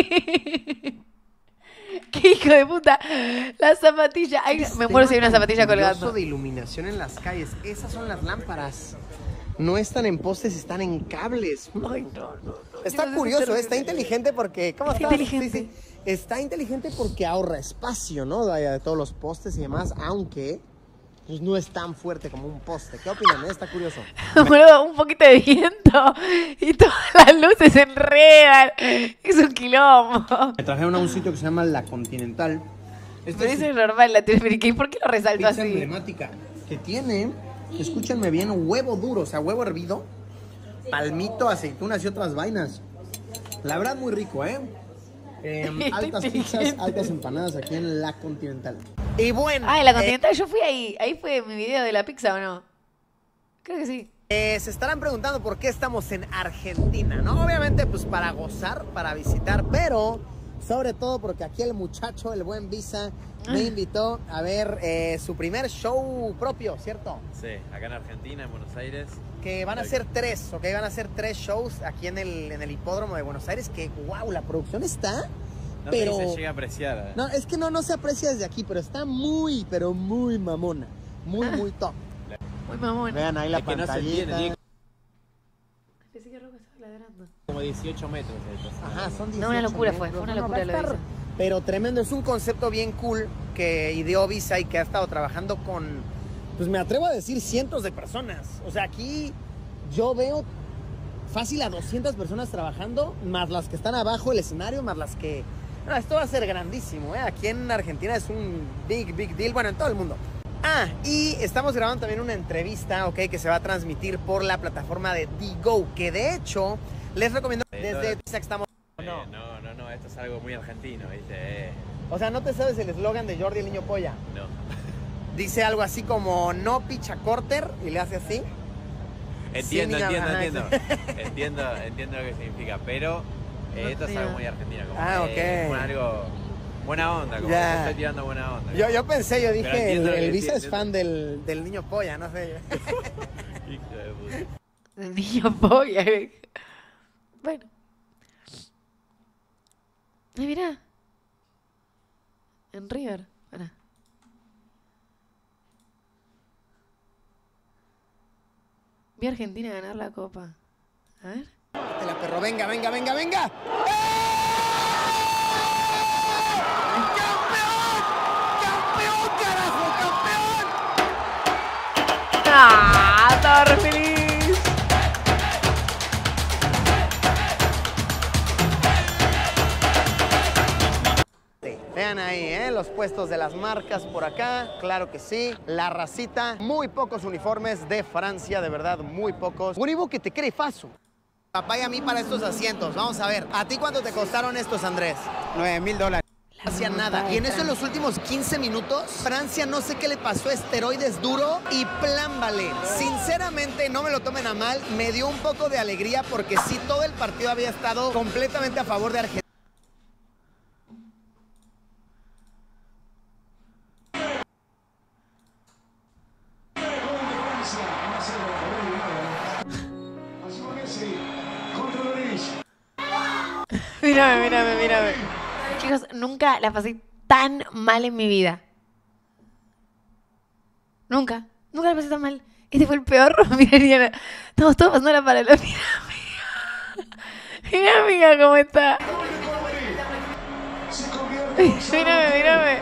¡Qué hijo de puta! La zapatilla. Ay, me muero si hay una zapatilla Curioso colgando. de iluminación en las calles. Esas son las lámparas. No están en postes, están en cables. Ay, no, no, no. Está Yo no sé curioso, si ¿eh? Está inteligente porque... ¿Cómo Está estás? inteligente. Sí, sí. Está inteligente porque ahorra espacio, ¿no? De, de todos los postes y demás, aunque pues, no es tan fuerte como un poste. ¿Qué opinan? eh? Está curioso. Boludo, un poquito de viento y todas las luces se enredan. Es un quilombo. Me trajeron a un sitio que se llama La Continental. Esta Pero eso es normal en Latinoamérica. ¿Y por qué lo resalto pizza así? emblemática que tiene, escúchenme bien, huevo duro, o sea, huevo hervido, palmito, aceitunas y otras vainas. La verdad, muy rico, ¿eh? Eh, altas pizzas, altas empanadas aquí en La Continental. Y bueno. Ah, en La Continental, eh, yo fui ahí. Ahí fue mi video de la pizza, ¿o no? Creo que sí. Eh, se estarán preguntando por qué estamos en Argentina, ¿no? Obviamente, pues para gozar, para visitar, pero sobre todo porque aquí el muchacho, el buen Visa, me invitó a ver eh, su primer show propio, ¿cierto? Sí, acá en Argentina, en Buenos Aires. Que van a ser tres, ¿ok? Van a ser tres shows aquí en el, en el hipódromo de Buenos Aires, que, wow, la producción está... No pero... se llega a apreciar. ¿eh? No, es que no, no se aprecia desde aquí, pero está muy, pero muy mamona. Muy, ah. muy top. Muy mamona. Vean ahí la es que pantallita. No se entiende, pensé que Rocco estaba ladrando. Como dieciocho metros. Esto. Ajá, son dieciocho No, una locura metros. fue, fue una no, locura no, lo de Visa. Pero tremendo, es un concepto bien cool que ideó Visa y que ha estado trabajando con, pues me atrevo a decir, cientos de personas. O sea, aquí yo veo fácil a doscientas personas trabajando, más las que están abajo del escenario, más las que... No, esto va a ser grandísimo, ¿eh? Aquí en Argentina es un big, big deal, bueno, en todo el mundo. Ah, y estamos grabando también una entrevista, ok, que se va a transmitir por la plataforma de Digo, que de hecho les recomiendo desde Visa que estamos... Eh, no. no, no, no, esto es algo muy argentino, ¿viste? Eh. O sea, ¿no te sabes el eslogan de Jordi el Niño Polla? No. Dice algo así como, no picha corter, y le hace así. Entiendo, sí, entiendo, ajá, entiendo. entiendo. Entiendo lo que significa, pero eh, no, esto es algo muy argentino. Como ah, ok. Eh, algo... Buena onda, como yeah. que estoy tirando buena onda. Yo, yo pensé, yo dije, entiendo, el, el Visa entiendo. es fan del, del Niño Polla, no sé. Hijo de puta. El Niño Polla. Bueno. Ay, mirá. En River. Pará. Vi a Argentina ganar la copa. A ver. Te la perro, venga, venga, venga, venga. ¡Ah! Estaba re feliz. Sí, vean ahí, ¿eh? Los puestos de las marcas por acá, claro que sí. La racita, muy pocos uniformes de Francia, de verdad, muy pocos. Uribo que te cree faso. Papá y a mí para estos asientos, vamos a ver. ¿A ti cuánto te costaron estos, Andrés? nueve mil dólares. Hacía nada. Y en eso, en los últimos quince minutos, Francia no sé qué le pasó, esteroides duro y plan vale. Sinceramente, no me lo tomen a mal, me dio un poco de alegría porque sí, todo el partido había estado completamente a favor de Argentina. Mírame, mírame, mírame. Chicos, nunca la pasé tan mal en mi vida. Nunca. Nunca la pasé tan mal. Este fue el peor. Mira, Diana. Estamos todos pasándola para la... Mira, amiga. Mira, amiga, cómo está. Mírame, mírame.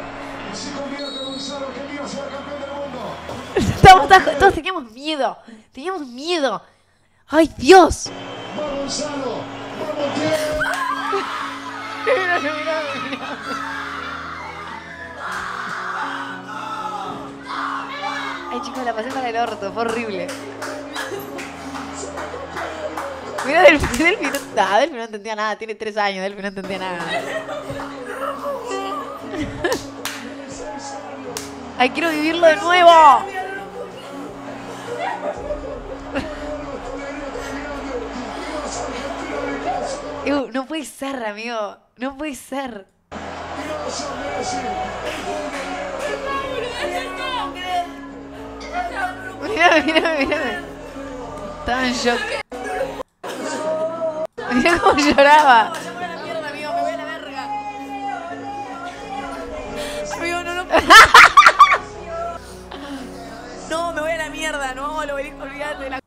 Estamos todos, todos teníamos miedo. Teníamos miedo. ¡Ay, Dios! Mírame, mírame, mírame. Ay, chicos, la pasé para el orto, fue horrible. Mira, Delphi, Delphi no, nah, Delphi no entendía nada, tiene tres años, Delphi no entendía nada. Ay, quiero vivirlo de nuevo. Uh, no puede ser, amigo. No puede ser. Mírame, mírame, mírame. Estaba en shock. Mirá cómo lloraba. Me voy a la mierda, amigo. Me voy a la verga. Amigo, no, no. No, me voy a la mierda. No, lo voy a olvidar de la...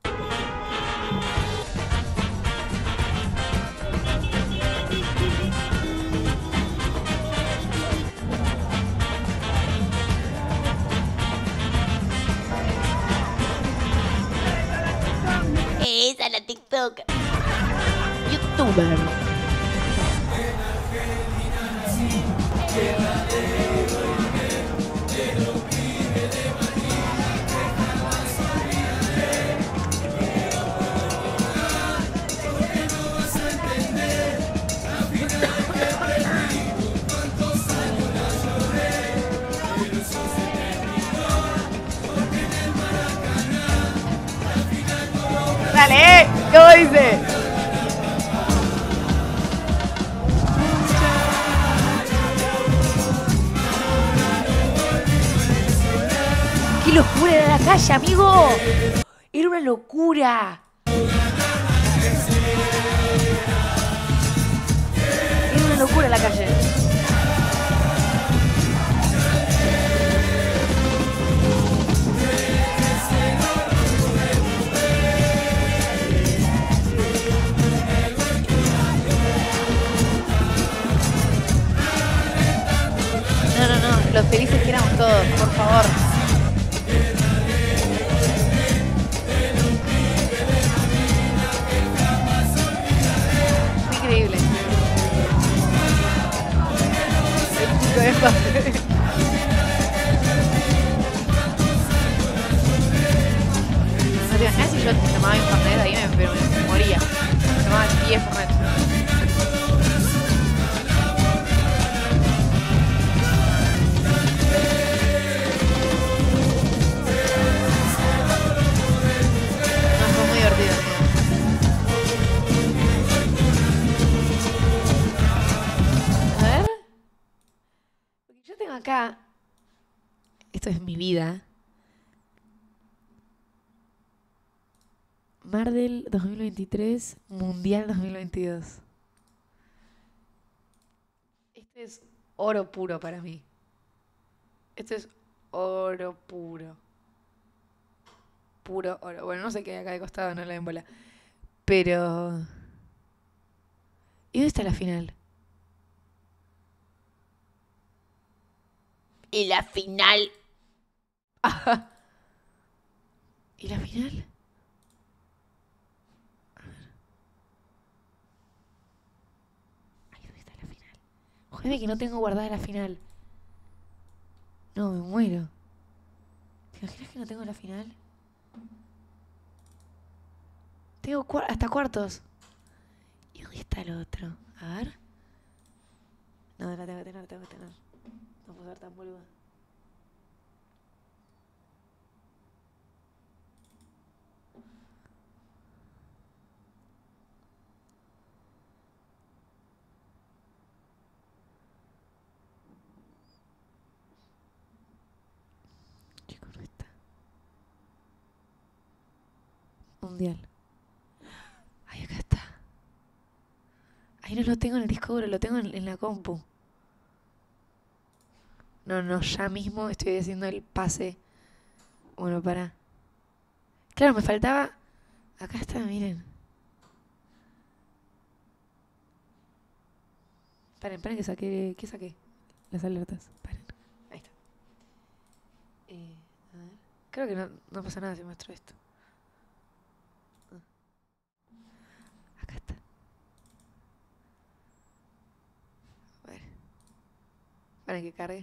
Esa es la TikTok. YouTuber. dice. ¡Qué locura era la calle, amigo! Era una locura. Era una locura la calle. No, no, no, los felices que éramos todos, por favor. Increíble. El puto de No te imaginas si yo tomaba mi Fernet ahí, me, pero me moría. Tomaba diez Fernet. Acá, esto es mi vida. Mar del dos mil veintitrés, Mundial dos mil veintidós. Este es oro puro para mí. Esto es oro puro. Puro oro. Bueno, no sé qué hay acá de costado, no la den bola. Pero... ¿y dónde está la final? Y la final. Ajá. ¿Y la final? A ver. Ay, ¿dónde está la final? Joder, que no tengo guardada la final. No, me muero. ¿Te imaginas que no tengo la final? Tengo cu hasta cuartos. ¿Y dónde está el otro? A ver. No, la tengo que tener, la tengo que tener. No puedo ser tan boluda. Chico, no está. Mundial. Ay, acá está. Ahí no lo tengo en el disco duro, lo tengo en, en la compu. No, no, ya mismo estoy haciendo el pase. Bueno, para. Claro, me faltaba... Acá está, miren. Paren, paren que saqué... ¿Qué saqué? Las alertas. Paren. Ahí está. Eh, a ver. Creo que no, no pasa nada si muestro esto. Ah. Acá está. A ver. Paren que cargue.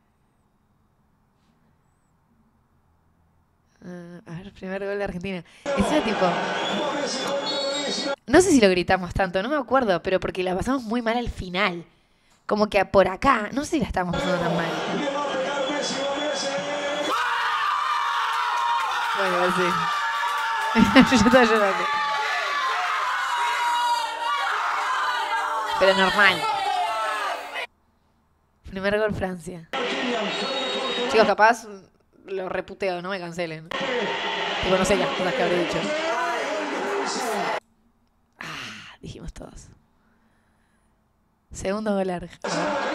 Uh, a ver, primer gol de Argentina. Ese tipo... No sé si lo gritamos tanto, no me acuerdo, pero porque la pasamos muy mal al final. Como que por acá, no sé si la estábamos pasando tan mal. Bueno, sí. Yo estaba llorando. Pero normal. Primer gol Francia. Chicos, capaz... Lo reputeo, no me cancelen. Tipo, no sé las cosas que habré dicho. Ah, dijimos todos. Segundo gol Argentina.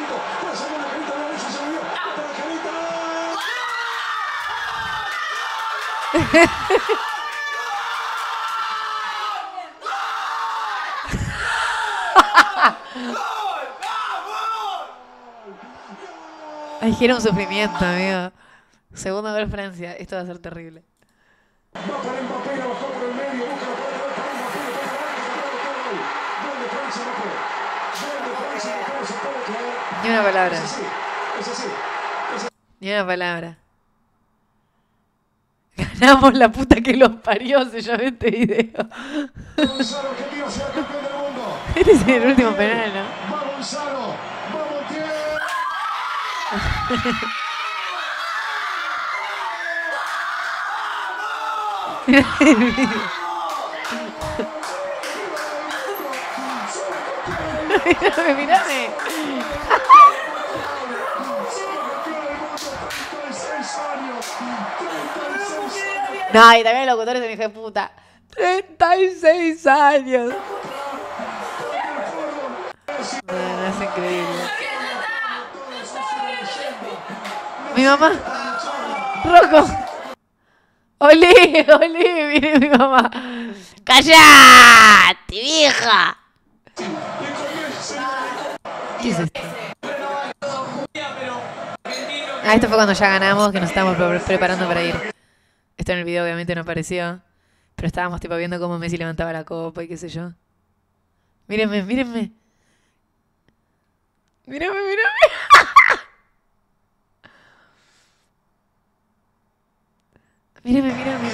Ay, que era un sufrimiento, amigo. Segundo gol Francia. Esto va a ser terrible. Ni una palabra. Ni una palabra. Ganamos la puta que los parió, se llama este video. Este es el último penal, ¿no? Mírame, mírame. No, y también el locutor es un hijo de puta. treinta y seis años. No, no, es increíble. Mi mamá. Rocco. Olé, olé, mire mi mamá. ¡Cállate, vieja! ¿Qué es esto? Ah, esto fue cuando ya ganamos, que nos estábamos pre preparando para ir. Esto en el video obviamente no apareció. Pero estábamos tipo viendo cómo Messi levantaba la copa y qué sé yo. Mírenme, mírenme. Mírame, mírame. Mírame, mírame.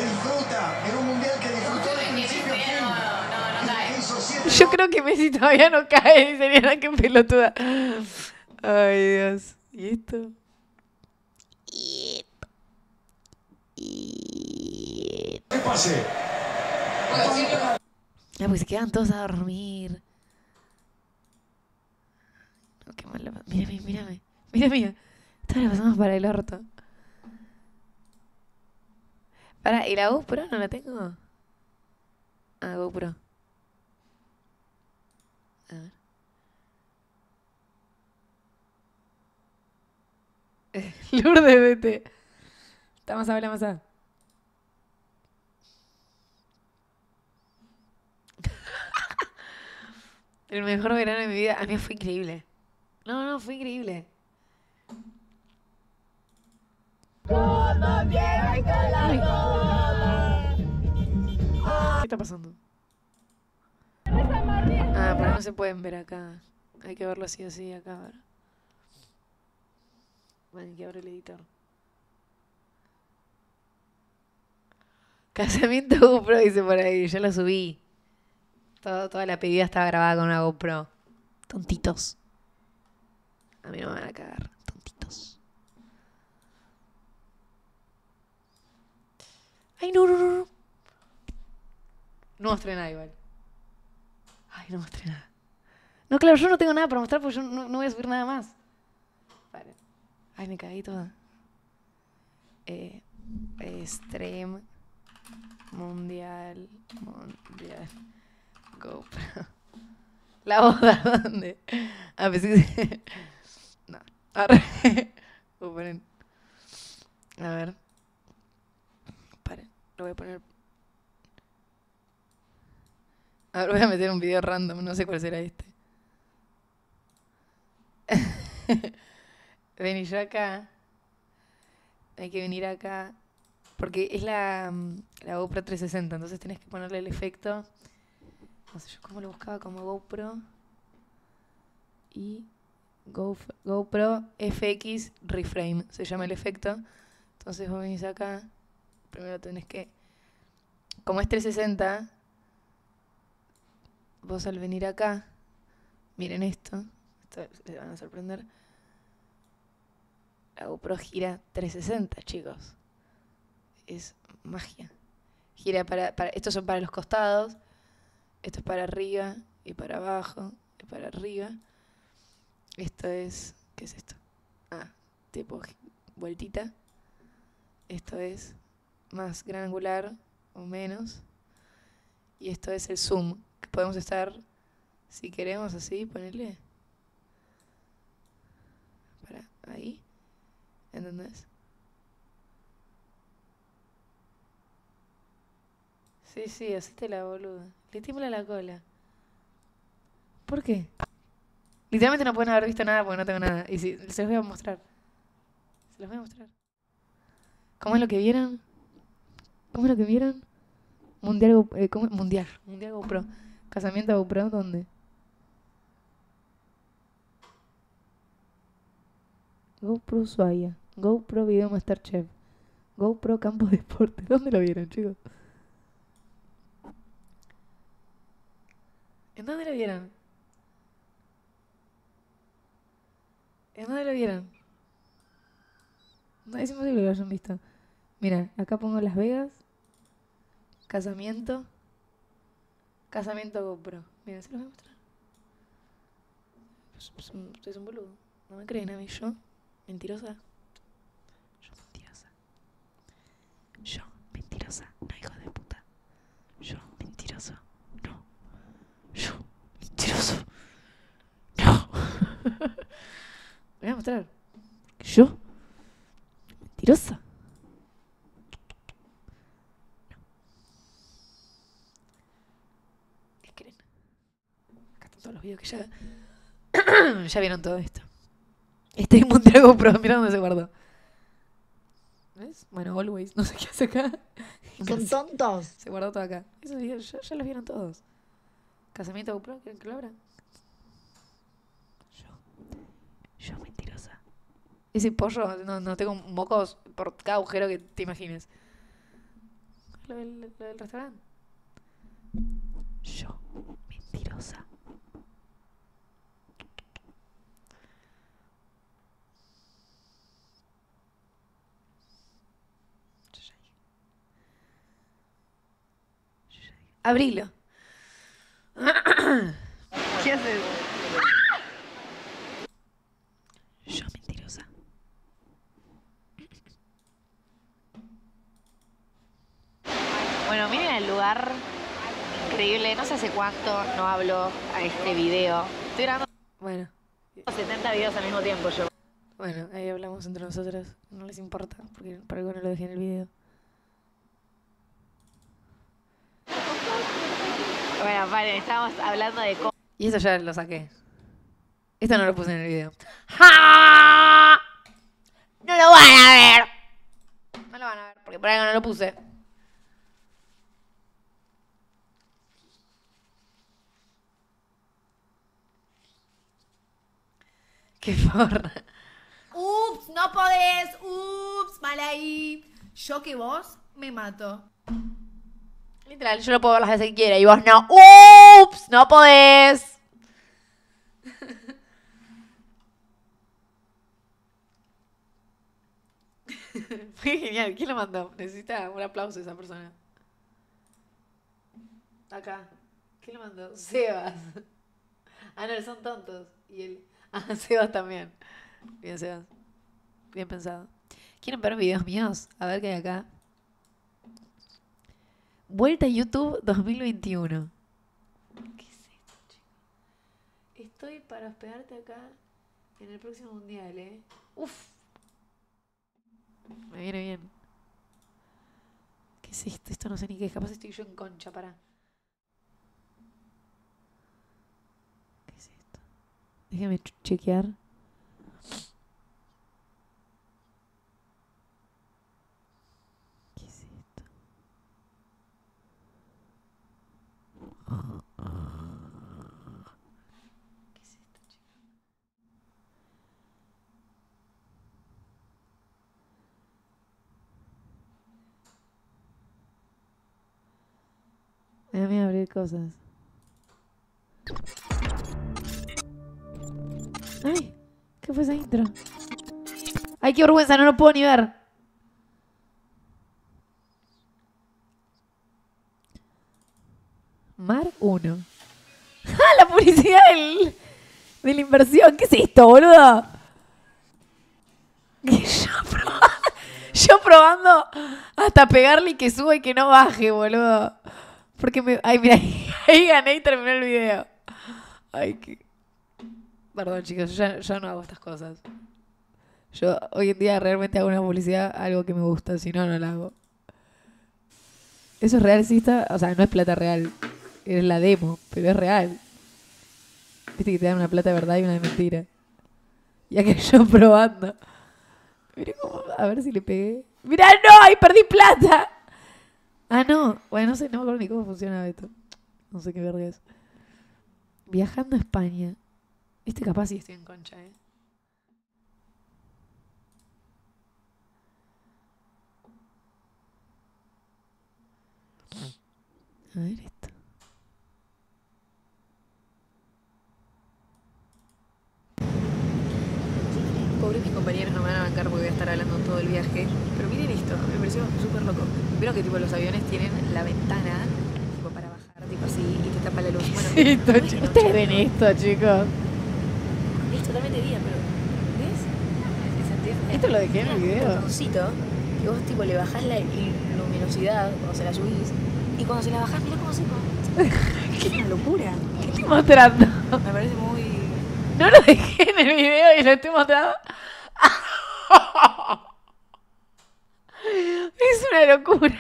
Yo creo que Messi todavía no cae. Sería la que pelotuda. Ay, Dios. ¿Y esto? ¿Qué pase? Ah, pues se quedan todos a dormir. No, qué mal. Mírame, mírame. Mira, mira. Esto lo pasamos para el orto. Para, ¿y la GoPro no la tengo? Ah, GoPro. A ver. Lourdes, vete. Estamos a hablar más a. El mejor verano de mi vida. A mí fue increíble. No, no, fue increíble. Ay. ¿Qué está pasando? Ah, pero no se pueden ver acá. Hay que verlo así o así acá. A ver. Bueno, hay que abrir el editor. Casamiento GoPro dice por ahí. Yo lo subí. Todo, toda la pedida estaba grabada con una GoPro. Tontitos. A mí no me van a cagar. Tontitos. Ay, no, no, no, no. No mostré nada igual. Ay, no mostré nada. No, claro, yo no tengo nada para mostrar porque yo no, no voy a subir nada más. Vale. Ay, me caí toda. Eh, stream mundial. Mundial. GoPro. La boda, ¿dónde? Ah, pensé que... No. Arre. Paren. A ver. Paren. Lo voy a poner... A ver, voy a meter un video random. No sé cuál será este. Vení yo acá. Hay que venir acá. Porque es la, la GoPro trescientos sesenta. Entonces tenés que ponerle el efecto. No sé yo cómo lo buscaba, como GoPro. Y Go, GoPro F X Reframe. Se llama el efecto. Entonces vos venís acá. Primero tenés que... Como es trescientos sesenta... Vos al venir acá... Miren esto. Esto les van a sorprender. La GoPro gira trescientos sesenta, chicos. Es magia. Gira para, para... Estos son para los costados. Esto es para arriba y para abajo y para arriba. Esto es... ¿Qué es esto? Ah, tipo vueltita. Esto es más gran angular o menos. Y esto es el zoom. Que podemos estar, si queremos así, ponerle. Para ahí. ¿Entendés? Sí, sí, hacete la boluda. Le tiembla la cola. ¿Por qué? Literalmente no pueden haber visto nada porque no tengo nada. Y si, se los voy a mostrar. Se los voy a mostrar. ¿Cómo es lo que vieron? ¿Cómo es lo que vieron? Mundial, Go- eh, ¿cómo? Mundial. Mundial GoPro. Casamiento GoPro, ¿dónde? GoPro Ushuaia. GoPro Video Masterchef. GoPro Campo de Deporte. ¿Dónde lo vieron, chicos? ¿En dónde lo vieron? ¿En dónde lo vieron? No, es imposible que lo hayan visto. Mira, acá pongo Las Vegas. Casamiento. Casamiento GoPro. Mira, se los voy a mostrar. Usted es un boludo. No me creen a mí. Yo, mentirosa. Yo, mentirosa. Yo, mentirosa. No, hijo de puta. Yo, mentiroso. No. Yo, mentiroso. No. Me voy a mostrar. Yo, mentirosa. No. ¿Qué creen? Acá están todos los videos que ya... ya vieron todo esto. Este es un Mundial GoPro, mira dónde se guardó. ¿Ves? Bueno, always, no sé qué hace acá. Son tontos. Se guardó todo acá. Esos videos ya, ya los vieron todos. Casamiento GoPro, ¿quieren que lo abra? Yo. Yo, mentirosa. Ese pollo, no, no tengo mocos por cada agujero que te imagines. Lo del, lo del restaurante. Yo, mentirosa. Abrilo. ¿Qué haces? Yo, mentirosa. Bueno, miren el lugar. Increíble. No sé hace cuánto no hablo a este video. Estoy grabando Bueno. setenta videos al mismo tiempo yo. Bueno, ahí hablamos entre nosotros. No les importa, porque por algo no lo dejé en el video. Bueno, vale, estábamos hablando de cómo... Y eso ya lo saqué. Esto no lo puse en el video. ¡Ja! No lo van a ver. No lo van a ver, porque por algo no lo puse. Qué forra. Ups, no podés. Ups, mal ahí. Yo que vos me mato. Literal, yo lo puedo ver las veces que quiera y vos no. ¡Ups! No podés. Fue genial. ¿Quién lo mandó? Necesita un aplauso esa persona. Acá. ¿Quién lo mandó? Sebas. Ah, no, son tontos. Y él. Ah, Sebas también. Bien, Sebas. Bien pensado. ¿Quieren ver videos míos? A ver qué hay acá. Vuelta a YouTube dos mil veintiuno. ¿Qué es esto, chicos? Estoy para hospedarte acá en el próximo mundial, ¿eh? Uf. Me viene bien. ¿Qué es esto? Esto no sé ni qué es. Capaz estoy yo en concha, pará. ¿Qué es esto? Déjame ch- chequear. ¿Qué es esto? ¿Qué es esto, chicos? Déjame abrir cosas. Ay, ¿qué fue esa intro? Ay, qué vergüenza, no lo puedo ni ver. Mar uno. ¡Ah, la publicidad del, de la inversión! ¿Qué es esto, boludo? ¿Qué yo, probando, yo probando hasta pegarle y que suba y que no baje, boludo. Porque me... Ay, mira, ahí gané y terminé el video. Ay, qué... Perdón, chicos, yo ya, ya no hago estas cosas. Yo hoy en día realmente hago una publicidad, algo que me gusta, si no, no la hago. Eso es real, sí está... O sea, no es plata real. Es la demo, pero es real. Viste que te dan una plata de verdad y una de mentira. Ya que yo probando. Mirá cómo... A ver si le pegué. ¡Mirá, no! ¡Ahí perdí plata! Ah, no. Bueno, no sé, no me acuerdo ni cómo funciona esto. No sé qué verga es. Viajando a España. Este capaz sí estoy en concha, ¿eh? A ver esto. Pobre mis compañeros no me van a bancar porque voy a estar hablando todo el viaje. Pero miren esto, me pareció súper loco. Vieron que tipo los aviones tienen la ventana tipo para bajar, tipo así, y te tapa la luz. Bueno, Sí, Ustedes ven esto, chicos. totalmente día, pero ¿ves? Esto lo dejé en el video. Un botoncito que vos tipo le bajás la luminosidad cuando se la subís y cuando se la bajás, mirá cómo se pone. Es una locura. ¿Qué estoy mostrando? Me parece muy... No lo dejé en el video y lo estoy mostrando. Es una locura.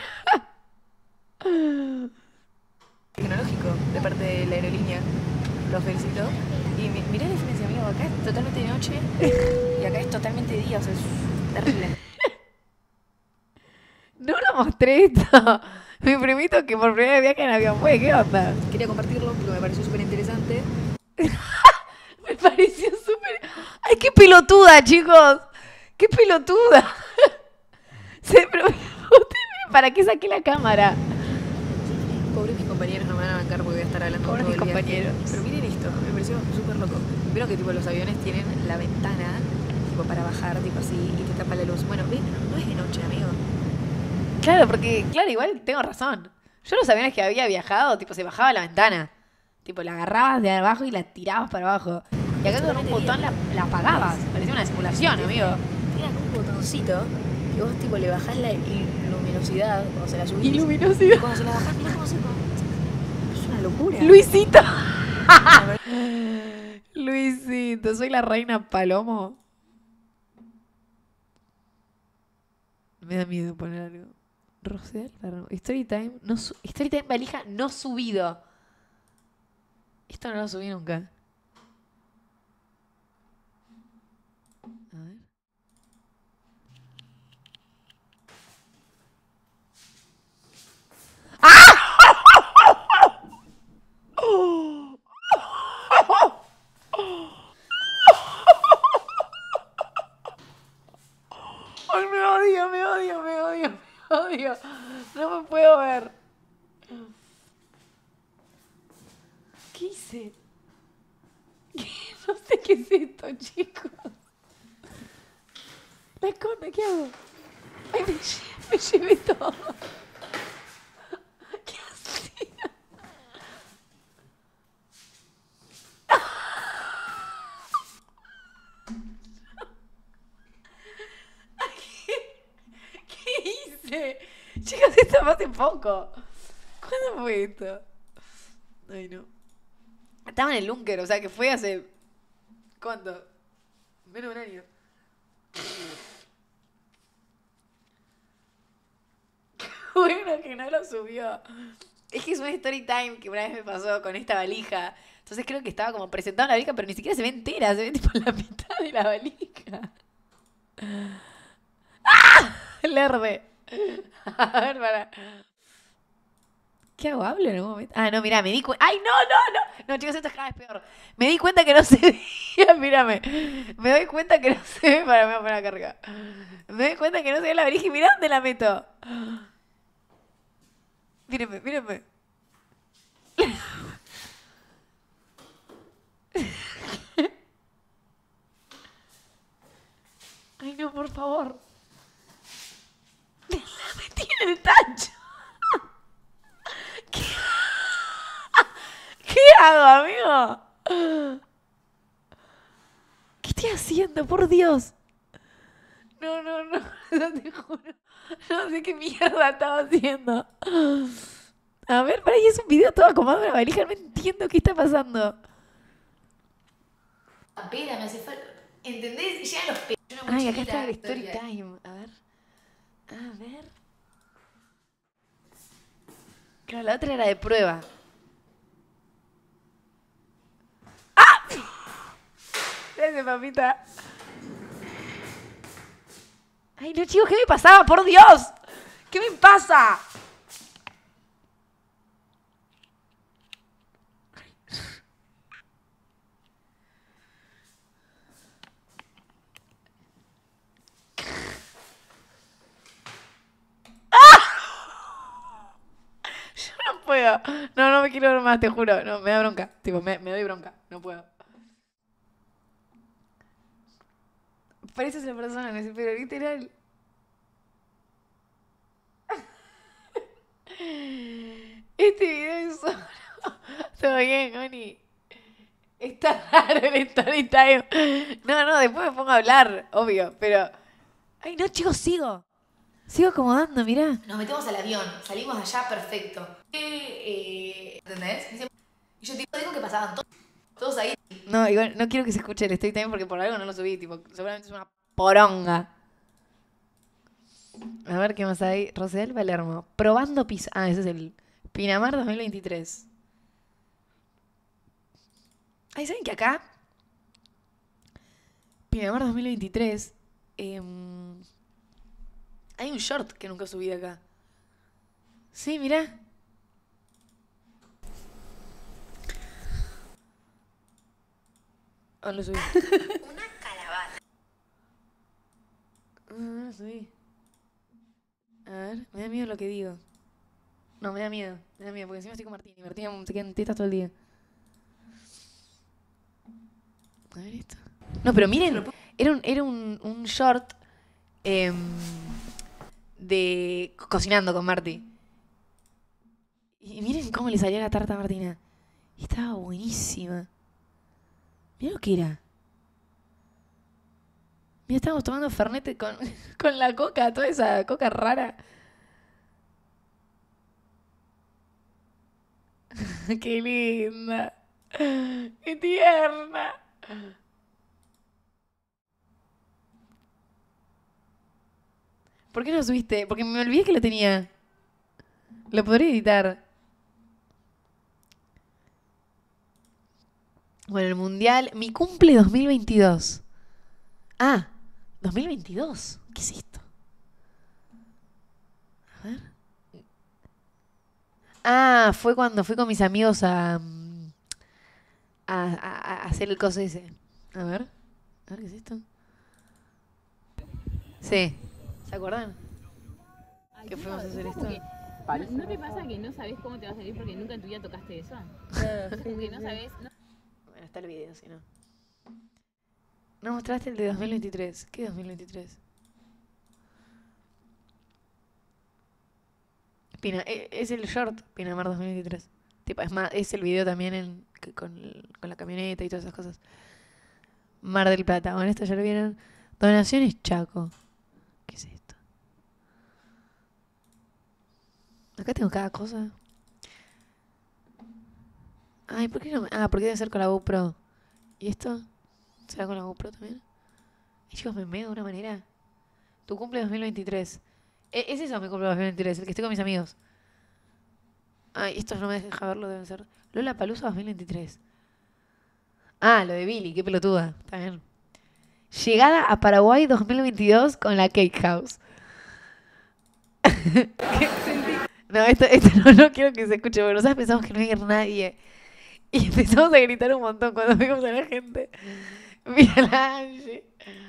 Tecnológico de parte de la aerolínea. Los felicito. Y mi, mirá la diferencia, amigo. Acá es totalmente de noche y acá es totalmente de día. O sea, es terrible. No lo mostré esto. Mi primito que por primera vez viaja en avión fue. ¿Qué onda? Quería compartirlo porque me pareció súper interesante. Me pareció súper... ¡Ay, qué pelotuda, chicos! ¡Qué pelotuda! Se... Pero... ¿Para qué saqué la cámara? Pobres mis compañeros no me van a bancar porque voy a estar hablando Pobres todo mis el viaje. compañeros. Pero miren esto, me pareció súper loco. Vieron que tipo los aviones tienen la ventana tipo para bajar, tipo así, y te tapa la luz. Bueno, ven, no es de noche, amigo. Claro, porque, claro, igual tengo razón. Yo los aviones que había viajado, tipo, se bajaba la ventana. Tipo, la agarrabas de abajo y la tirabas para abajo. Y acá con un botón la, la apagabas. Parecía una simulación, amigo. Tienen un botoncito que vos tipo le bajás la luminosidad cuando se la subís. Y luminosidad. Y cuando se la bajás, mirá cómo se pone. Es una locura. Luisito. Luisito, soy la reina Palomo. Me da miedo poner algo. Rosel, Storytime, no su Storytime valija no subido. Esto no lo subí nunca. A ver. Ay, me odio, me odio, me odio, me odio. No me puedo ver. ¿Qué hice? ¿Qué? No sé qué es esto, chicos. La conda, ¿qué hago? Ay, me, lle me llevé todo. ¿Qué hacía? ¿Qué hice? Chicos, esto fue hace poco. ¿Cuándo fue esto? Ay, no. Estaba en el Lunker, o sea que fue hace... ¿Cuánto? Menos de un año. Bueno, que no lo subió. Es que es un story time que una vez me pasó con esta valija. Entonces creo que estaba como presentando la valija, pero ni siquiera se ve entera, se ve tipo la mitad de la valija. ¡Ah! Lerde. A ver, para. ¿Qué hago? ¿Hablo en algún momento? Ah, no, mirá, me di cuenta. ¡Ay, no, no, no! No, chicos, esto es cada vez peor. Me di cuenta que no se veía, mírame. Me doy cuenta que no se ve. Para, me voy a poner a cargar. Me doy cuenta que no se ve la valija y mirá dónde la meto. Mírenme, mírenme. Ay, no, por favor. La metí en el tacho. ¿Qué, ¿Qué hago, amigo? ¿Qué estoy haciendo? Por Dios. No, no, no. No te juro. No sé qué mierda estaba haciendo. A ver, para ahí es un video todo acomodado en la valija. No entiendo qué está pasando. Pera, me hace falta. ¿Entendés? Llegan los pelos. Ay, acá está el story time. A ver. A ver. Claro, la otra era de prueba. ¡Ah! Gracias, papita. Ay, no, chicos, ¿qué me pasaba? ¡Por Dios! ¿Qué me pasa? Yo no puedo. No, no me quiero ver más, te juro. No, me da bronca. Tipo, me, me doy bronca. No puedo. Pareces la persona, pero literal. Este video es solo. Todo bien, Connie. Está raro el story time. No, no, después me pongo a hablar, obvio, pero... Ay, no, chicos, sigo. Sigo acomodando, mirá. Nos metemos al avión, salimos de allá, perfecto. Eh, eh, ¿Entendés? Y yo tipo, digo que pasaban todos, todos ahí. No, igual, no quiero que se escuche el story time porque por algo no lo subí, tipo, seguramente es una poronga. A ver qué más hay. Rosel Palermo. Probando piso. Ah, ese es el Pinamar dos mil veintitrés. Ay, ¿saben que acá? Pinamar dos mil veintitrés. Eh, hay un short que nunca subí de acá. Sí, mirá. Oh, lo subí. Una calabaza. Ah, no lo subí. A ver, me da miedo lo que digo. No, me da miedo. Me da miedo, porque encima estoy con Martín. Y Martín se queda en tetas todo el día. A ver esto. No, pero miren, era un, era un, un short eh, de co- cocinando con Marty. Y miren cómo le salía la tarta a Martina. Y estaba buenísima. Mirá lo que era. Mira, estábamos tomando Fernet con, con la coca, toda esa coca rara. Qué linda. Qué tierna. ¿Por qué no lo subiste? Porque me olvidé que lo tenía. Lo podría editar. Bueno, el mundial. Mi cumple dos mil veintidós. Ah, dos mil veintidós. ¿Qué es esto? A ver. Ah, fue cuando fui con mis amigos a, a, a, a hacer el coso ese. A ver. A ver, ¿qué es esto? Sí. ¿Se acuerdan? ¿Que fuimos a hacer esto? ¿No, ¿No te pasa que no sabes cómo te va a salir porque nunca en tu vida tocaste eso? Como que no sabes... No... Bueno, está el video, si no. No mostraste el de dos mil veintitrés. ¿Qué dos mil veintitrés? Pina, e- es el short Pinamar dos mil veintitrés. Tipo, es más, es el video también en, que- con, el- con la camioneta y todas esas cosas. Mar del Plata. Bueno, esto ya lo vieron. Donaciones Chaco. ¿Qué es esto? Acá tengo cada cosa. Ay, ¿por qué no me... Ah, porque debe ser con la GoPro. ¿Y esto? ¿Será con la GoPro también? Ay, chicos, me meo de una manera. Tu cumple dos mil veintitrés. E- Es eso mi cumple dos mil veintitrés, el que estoy con mis amigos. Ay, estos no me dejan verlo, deben ser. Lola Palusa dos mil veintitrés. Ah, lo de Billy, qué pelotuda. Está bien. Llegada a Paraguay dos mil veintidós con la Cake House. No, esto, esto no, no quiero que se escuche, porque nosotros pensamos que no iba a ir nadie. Y empezamos a gritar un montón cuando vimos a la gente. Mira la Angie.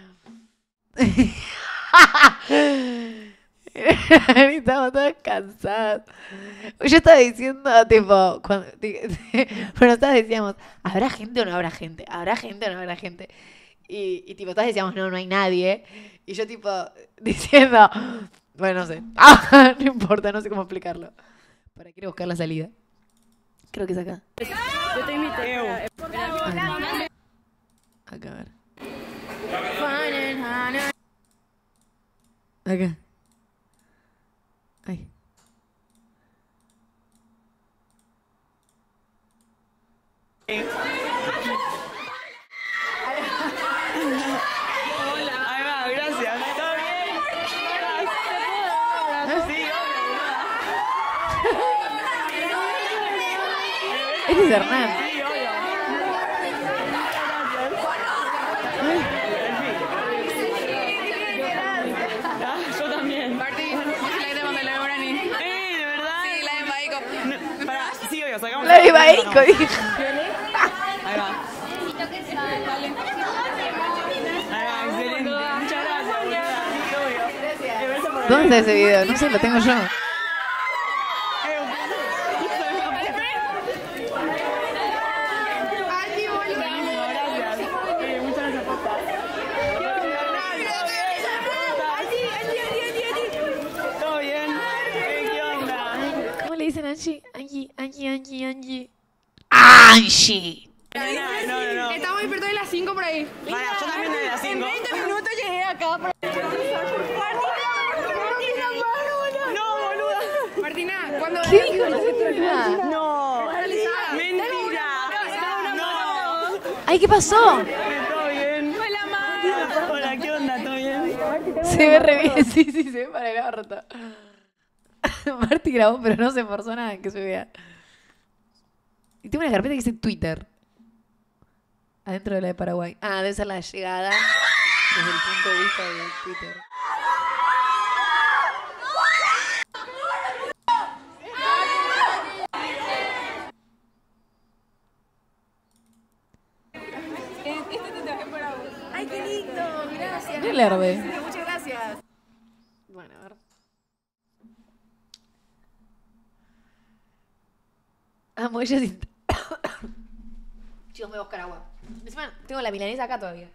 Estábamos todas cansadas. Yo estaba diciendo, tipo, cuando, bueno, todas decíamos, ¿habrá gente o no habrá gente? ¿Habrá gente o no habrá gente? Y, y tipo, todas decíamos, no, no hay nadie. Y yo, tipo, diciendo, bueno, no sé. Ah, no importa, no sé cómo explicarlo. Para quiero buscar la salida. Creo que es acá. Yo te invité. Acá, a ver. Acá. Ay. Hola. Ahí va, gracias. ¿Todo bien? Sí, Este es Hernán. sí, obvio. Ah, yo también. Martín, la de Mandela Brani. ¡Eh, de verdad! Sí, la de Baico. No, pará, sí, obvio, sacamos La de Baico, dije. Ahí va. Ahí va, excelente. Muchas gracias, boluda. Sí, obvio. ¿Dónde está ese video? No sé, lo tengo yo. ¿Todo bien? Eh, ¿Qué onda? ¿Cómo le dicen a Angie? Angie, Angie, Angie, Angie. ¡Angie! No, no, ¿Qué dijo? No sé qué nada. No. Mentira. No. Ay, ¿qué pasó? ¿Todo bien? Hola, ma. Hola, ¿qué onda? ¿Todo bien? Se ve re bien, sí, sí, se ve para el orto. Marti grabó, pero no se esforzó nada en que se vea. Y tengo una carpeta que dice Twitter. Adentro de la de Paraguay. Ah, debe ser la llegada desde el punto de vista de Twitter. Este te traje para vos. Ay, qué lindo. Gracias. Qué lerde. Muchas gracias. Bueno, a ver. Amo ella sin... Chicos, me voy a buscar agua. Encima tengo la milanesa acá todavía.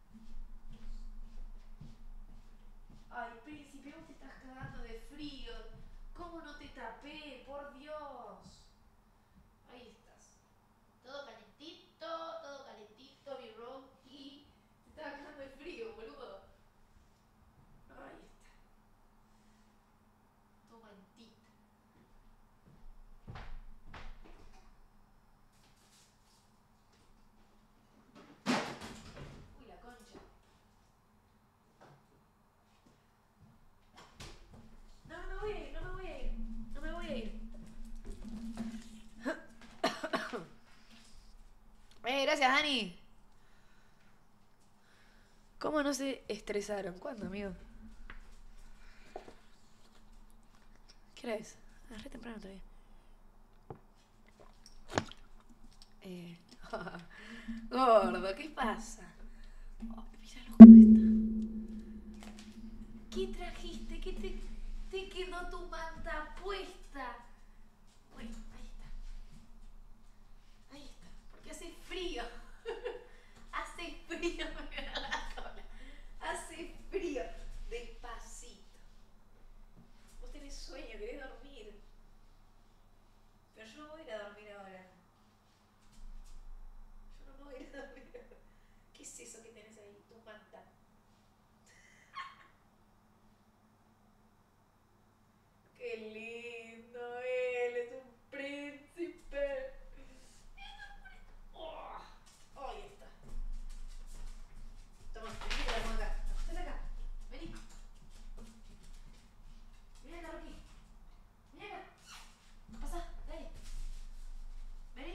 Ay, príncipe, vos te estás cagando de frío. ¿Cómo no te tapé? Por Dios. Ahí estás. Todo calentito, todo calentito, mi Rocky. Te estás cagando de frío, boludo. Ahí está. Toma mantita. Uy, la concha. No, no me voy a ir, no me voy a ir. No me voy a ir. Eh, gracias, Dani. ¿Cómo no se estresaron? ¿Cuándo, amigo? ¿Qué hora es? Ah, re temprano todavía. Eh... Gordo, ¿qué pasa? Oh, mira lo que está. ¿Qué trajiste? ¿Qué te, te quedó tu manta puesta? Bueno, ahí está. Ahí está. Porque hace frío. Hace frío, me da la cola. Hace frío. Despacito. Vos tenés sueño, querés dormir. Pero yo no voy a ir a dormir ahora. Yo no voy a ir a dormir ahora. ¿Qué es eso que tenés ahí? Tu manta. Qué lindo él, es un príncipe. Oh, ahí está. Toma, vení que la pongo acá. Acostate acá. Vení. Vení acá, Rocky. Vení acá. Pasa, dale. Vení.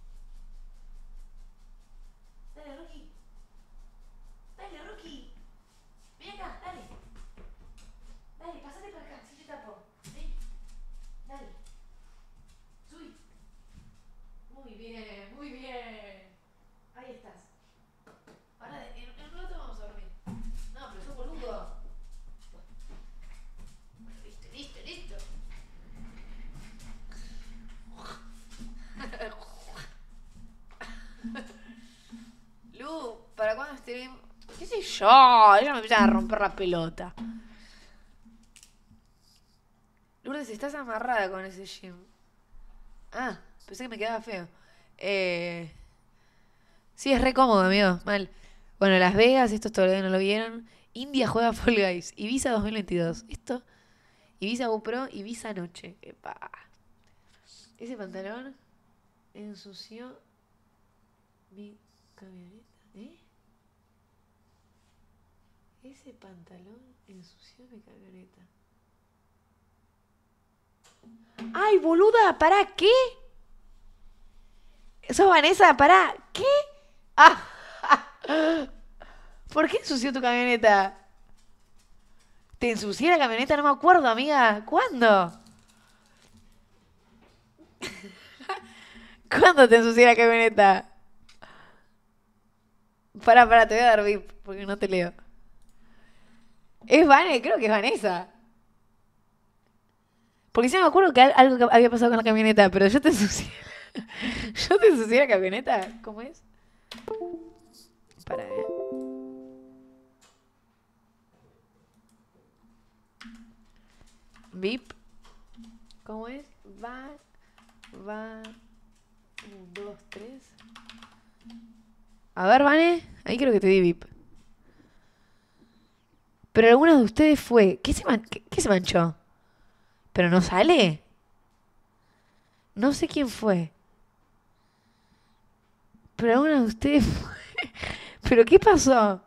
Dale, Rocky. Dale, Rocky. Vení acá, dale. Dale, pasate para acá, si te tapo. Vení. Dale. Subí. Muy bien, muy bien. Ahí estás. Ahora de- en, en un rato vamos a dormir. No, pero sos boludo. Listo, listo, listo. Lu, ¿para cuándo stream? ¿Qué sé yo? Ella me empieza a romper la pelota. Lourdes, estás amarrada con ese gym. Ah, pensé que me quedaba feo. Eh... Sí, es re cómodo, amigo. Mal. Bueno, Las Vegas, estos todavía no lo vieron. India juega Fall Guys. Ibiza dos mil veintidós. Esto. Ibiza GoPro, Ibiza noche. Epa. Ese pantalón ensució mi camioneta. ¿Eh? Ese pantalón ensució mi camioneta. ¡Ay, boluda! ¿Para qué? ¿Sos Vanessa? ¿Para qué? Ah, ¿por qué ensució tu camioneta? ¿Te ensucié la camioneta? No me acuerdo, amiga. ¿Cuándo? ¿Cuándo te ensucié la camioneta? Pará, pará, te voy a dar V I P porque no te leo. ¿Es Vanessa? Creo que es Vanessa. Porque sí me acuerdo que al- algo que había pasado con la camioneta, pero yo te ensucié. ¿Yo te ensucié la camioneta? ¿Cómo es? Para, eh. V I P. ¿Cómo es? Va. Va. Un, dos, tres. A ver, Vane. Ahí creo que te di V I P. Pero alguno de ustedes fue. ¿Qué se, man- qué, qué se manchó? ¿Pero no sale? No sé quién fue. Pero alguna de ustedes fue. ¿Pero qué pasó?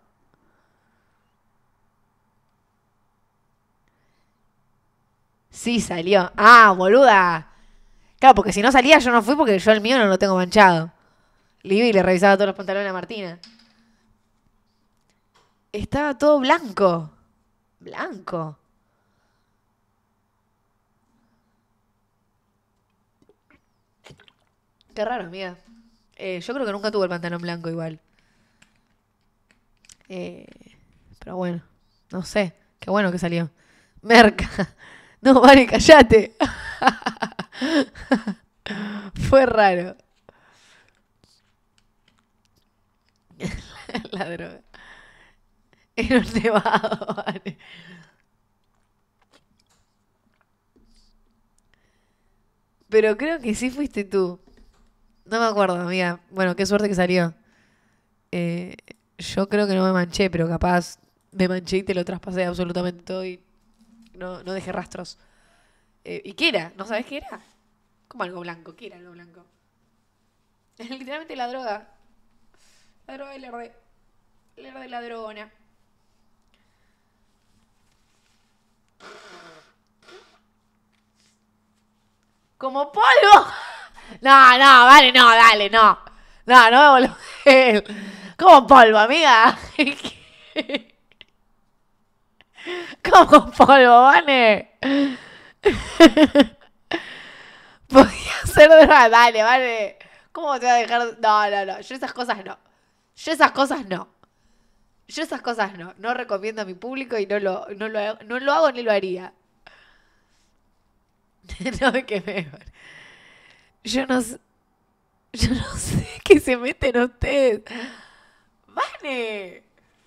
Sí, salió. Ah, boluda. Claro, porque si no salía yo no fui porque yo el mío no lo tengo manchado. Le iba y le revisaba todos los pantalones a Martina. Estaba todo blanco. Blanco. Qué raro, amiga. Eh, yo creo que nunca tuve el pantalón blanco igual. Eh, pero bueno, no sé. Qué bueno que salió. Merca. No, vale, callate. Fue raro. La droga. Era un nevado, vale. Pero creo que sí fuiste tú. No me acuerdo, amiga. Bueno, qué suerte que salió. Eh, yo creo que no me manché, pero capaz me manché y te lo traspasé absolutamente todo y no, no dejé rastros. Eh, ¿Y qué era? ¿No sabés qué era? ¿Cómo algo blanco? ¿Qué era algo blanco? Es literalmente la droga. La droga y la de... La de la drogona. ¿Como polvo? No, no, vale, no, dale, no. No, no me volvés. ¿Cómo polvo, amiga? ¿Cómo polvo, vale? Podía ser droga, dale, vale. ¿Cómo te voy a dejar? No, no, no. Yo esas cosas no. Yo esas cosas no. Yo esas cosas no. No recomiendo a mi público y no lo, no lo, no lo hago ni lo haría. No me quemé. Yo no sé. Yo no sé qué se meten ustedes. ¡Vane!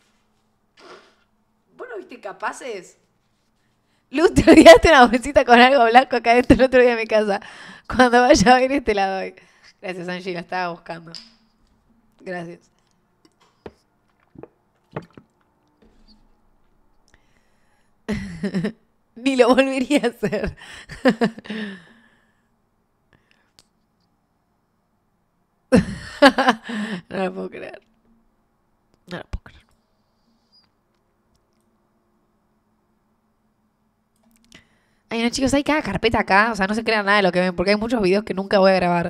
¿Vos no viste Capaces? Luz, te olvidaste una bolsita con algo blanco acá adentro el otro día en mi casa. Cuando vaya a ver te la doy. Gracias, Angie, la estaba buscando. Gracias. Ni lo volvería a hacer. No lo puedo creer. No lo puedo creer. Ay, no, chicos, hay cada carpeta acá. O sea, no se crean nada de lo que ven, porque hay muchos videos que nunca voy a grabar.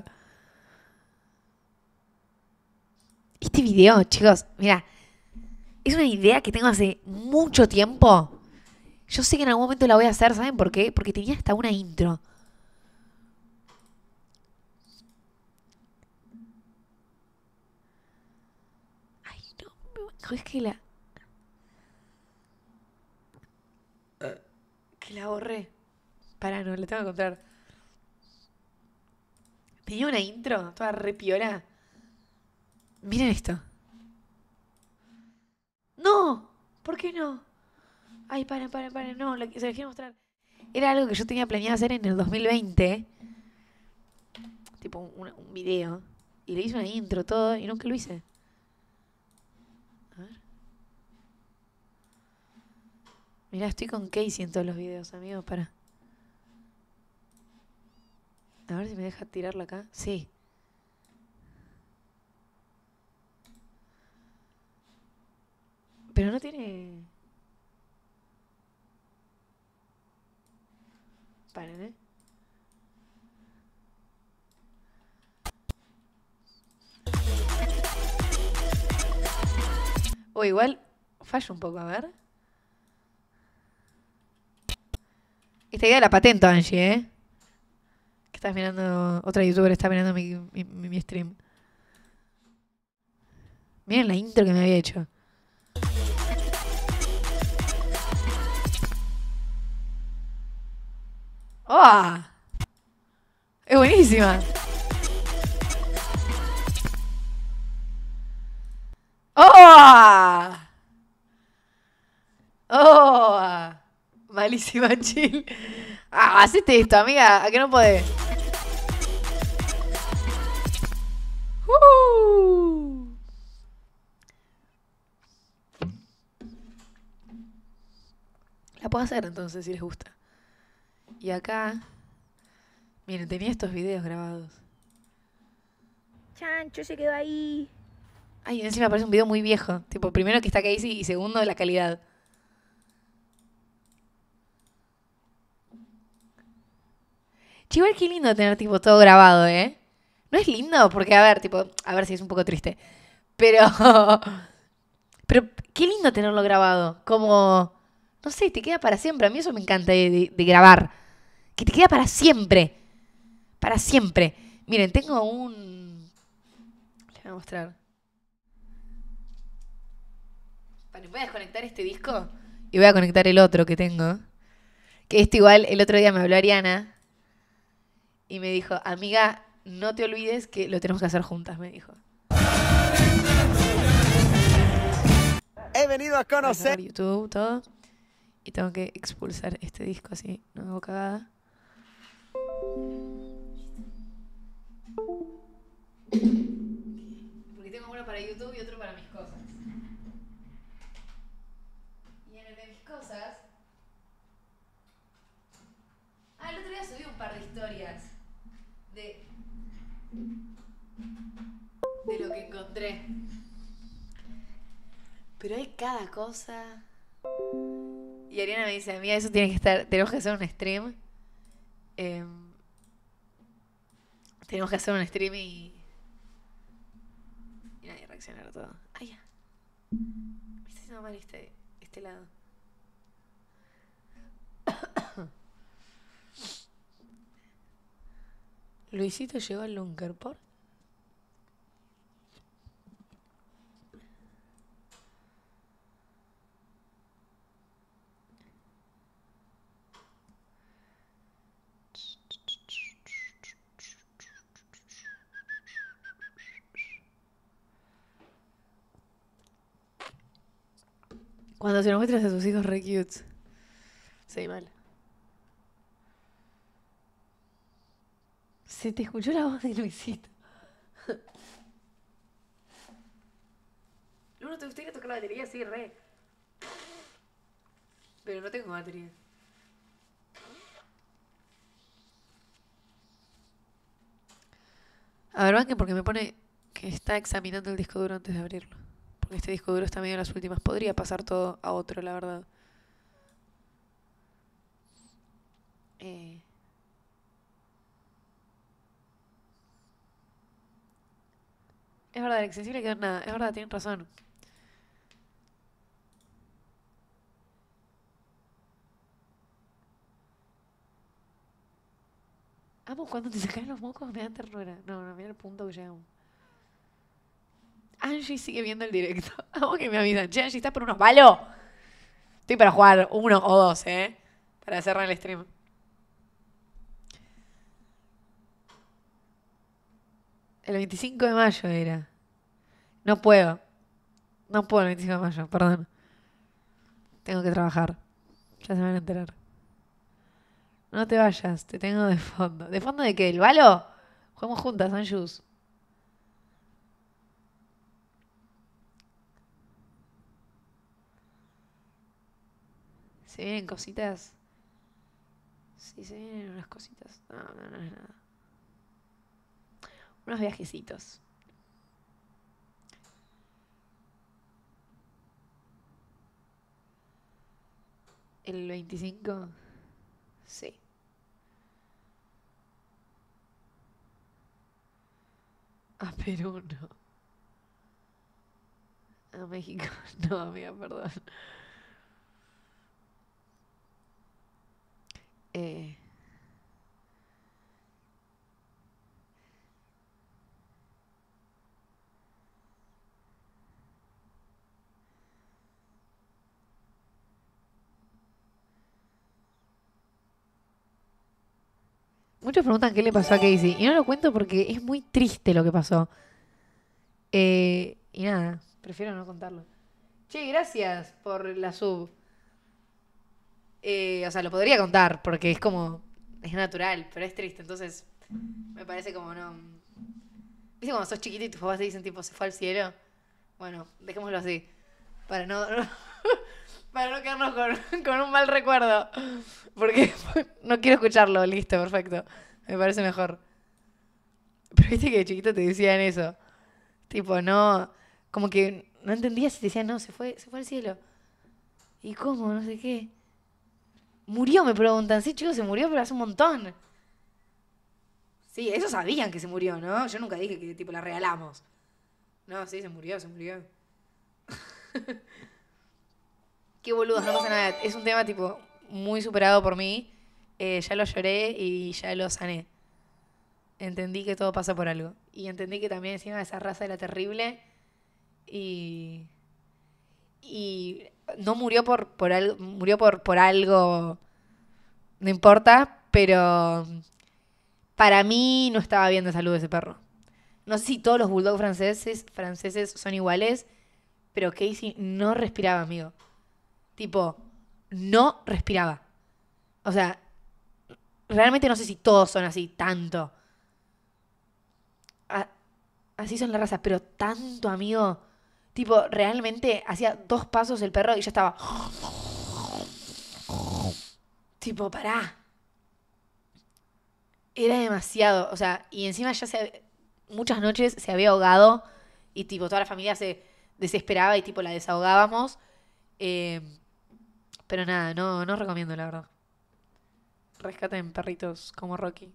Este video, chicos, mira, es una idea que tengo hace mucho tiempo. Yo sé que en algún momento la voy a hacer, ¿saben por qué? Porque tenía hasta una intro. Ay, no, es que la... Que la borré. Pará, no, la tengo que encontrar. Tenía una intro, toda re piola. Miren esto. ¡No! ¿Por qué no? Ay, paren, paren, paren. No, lo, se les quiero mostrar. Era algo que yo tenía planeado hacer en el dos mil veinte. Tipo un, un video. Y le hice una intro, todo, y nunca lo hice. A ver. Mirá, estoy con Casey en todos los videos, amigos, para. A ver si me deja tirarla acá. Sí. Pero no tiene... Paren, ¿eh? O igual fallo un poco, a ver. Esta idea la patento, Angie, ¿eh? Que estás mirando... Otra youtuber está mirando mi, mi, mi, mi stream. Miren la intro que me había hecho. ¡Oh! Es buenísima. ¡Oh! ¡Oh! Malísima, chill. Ah, hacete esto, amiga. ¿A qué no podés? Uh. La puedo hacer entonces si les gusta. Y acá Miren, tenía estos videos grabados. Chancho se quedó ahí. Ay, encima parece un video muy viejo. Tipo, primero que está Casey y segundo la calidad. Che, igual qué lindo tener tipo todo grabado, ¿eh? ¿No es lindo? Porque, a ver, tipo, a ver si es un poco triste. Pero, pero qué lindo tenerlo grabado. Como, no sé, te queda para siempre. A mí eso me encanta de, de, de grabar. Que te queda para siempre. Para siempre. Miren, tengo un... Les voy a mostrar. Vale, voy a desconectar este disco y voy a conectar el otro que tengo. Que este igual, el otro día me habló Ariana y me dijo, amiga, no te olvides que lo tenemos que hacer juntas, me dijo. He venido a conocer YouTube, todo. Y tengo que expulsar este disco así, no hago cagada. Porque tengo uno para YouTube y otro para mis cosas. Y en el de mis cosas... Ah, el otro día subí un par de historias de... de lo que encontré. Pero hay cada cosa... Y Ariana me dice, amiga, eso tiene que estar... Tenemos que hacer un stream. Eh, tenemos que hacer un stream y... Y nadie reaccionar a todo. Ah, ya. Me está haciendo mal este, este lado. Luisito llegó al Lunker, ¿por? Cuando se lo muestras a tus hijos re cute. Sí, mal. Se te escuchó la voz de Luisito. Luno, ¿te gustaría tocar la batería? Sí, re. Pero no tengo batería. A ver, banquen porque me pone que está examinando el disco duro antes de abrirlo. Porque este disco duro está medio en las últimas. Podría pasar todo a otro, la verdad. Eh... Es verdad, el extensible quedó en nada. Es verdad, tienen razón. Amo cuando te sacan los mocos, me dan ternura. No, no, mira el punto que llegamos. Angie sigue viendo el directo. Amo que me avisan. Che, Angie, ¿estás por unos palos? Estoy para jugar uno o dos, ¿eh? Para cerrar el stream. El veinticinco de mayo era. No puedo. No puedo el veinticinco de mayo, perdón. Tengo que trabajar. Ya se van a enterar. No te vayas, te tengo de fondo. ¿De fondo de qué? ¿El balo? Jugamos juntas, Anjus. ¿Se vienen cositas? Sí, se vienen unas cositas. No, no, no es nada. Unos viajecitos. ¿El veinticinco? Sí. A Perú no. A México no, amiga, perdón. Eh... Muchos preguntan qué le pasó a Casey. Y no lo cuento porque es muy triste lo que pasó. Eh, y nada, prefiero no contarlo. Che, gracias por la sub. Eh, o sea, lo podría contar porque es como... Es natural, pero es triste. Entonces, me parece como no... ¿Viste cuando sos chiquito y tus papás te dicen tipo, se fue al cielo? Bueno, dejémoslo así. Para no... no para no quedarnos con, con un mal recuerdo. Porque no quiero escucharlo. Listo, perfecto. Me parece mejor. Pero viste que de chiquito te decían eso. Tipo, no... Como que no entendías si te decían, no, se fue, se fue al cielo. ¿Y cómo? No sé qué. Murió, me preguntan. Sí, chicos, se murió, pero hace un montón. Sí, ellos sabían que se murió, ¿no? Yo nunca dije que, tipo, la regalamos. No, sí, se murió, se murió. Qué boludos, no pasa nada. Es un tema, tipo, muy superado por mí. Eh, ya lo lloré y ya lo sané. Entendí que todo pasa por algo. Y entendí que también encima esa raza era terrible. Y... Y no murió por, por algo, murió por, por algo, no importa, pero para mí no estaba bien de salud ese perro. No sé si todos los bulldogs franceses, franceses son iguales, pero Casey no respiraba, amigo. Tipo, no respiraba. O sea, realmente no sé si todos son así, tanto. A- así son la raza, pero tanto, amigo. Tipo, realmente hacía dos pasos el perro y ya estaba. Tipo, pará. Era demasiado. O sea, y encima ya se... Muchas noches se había ahogado y tipo, toda la familia se desesperaba y tipo, la desahogábamos. Eh, pero nada, no, no recomiendo, la verdad. Rescaten perritos como Rocky.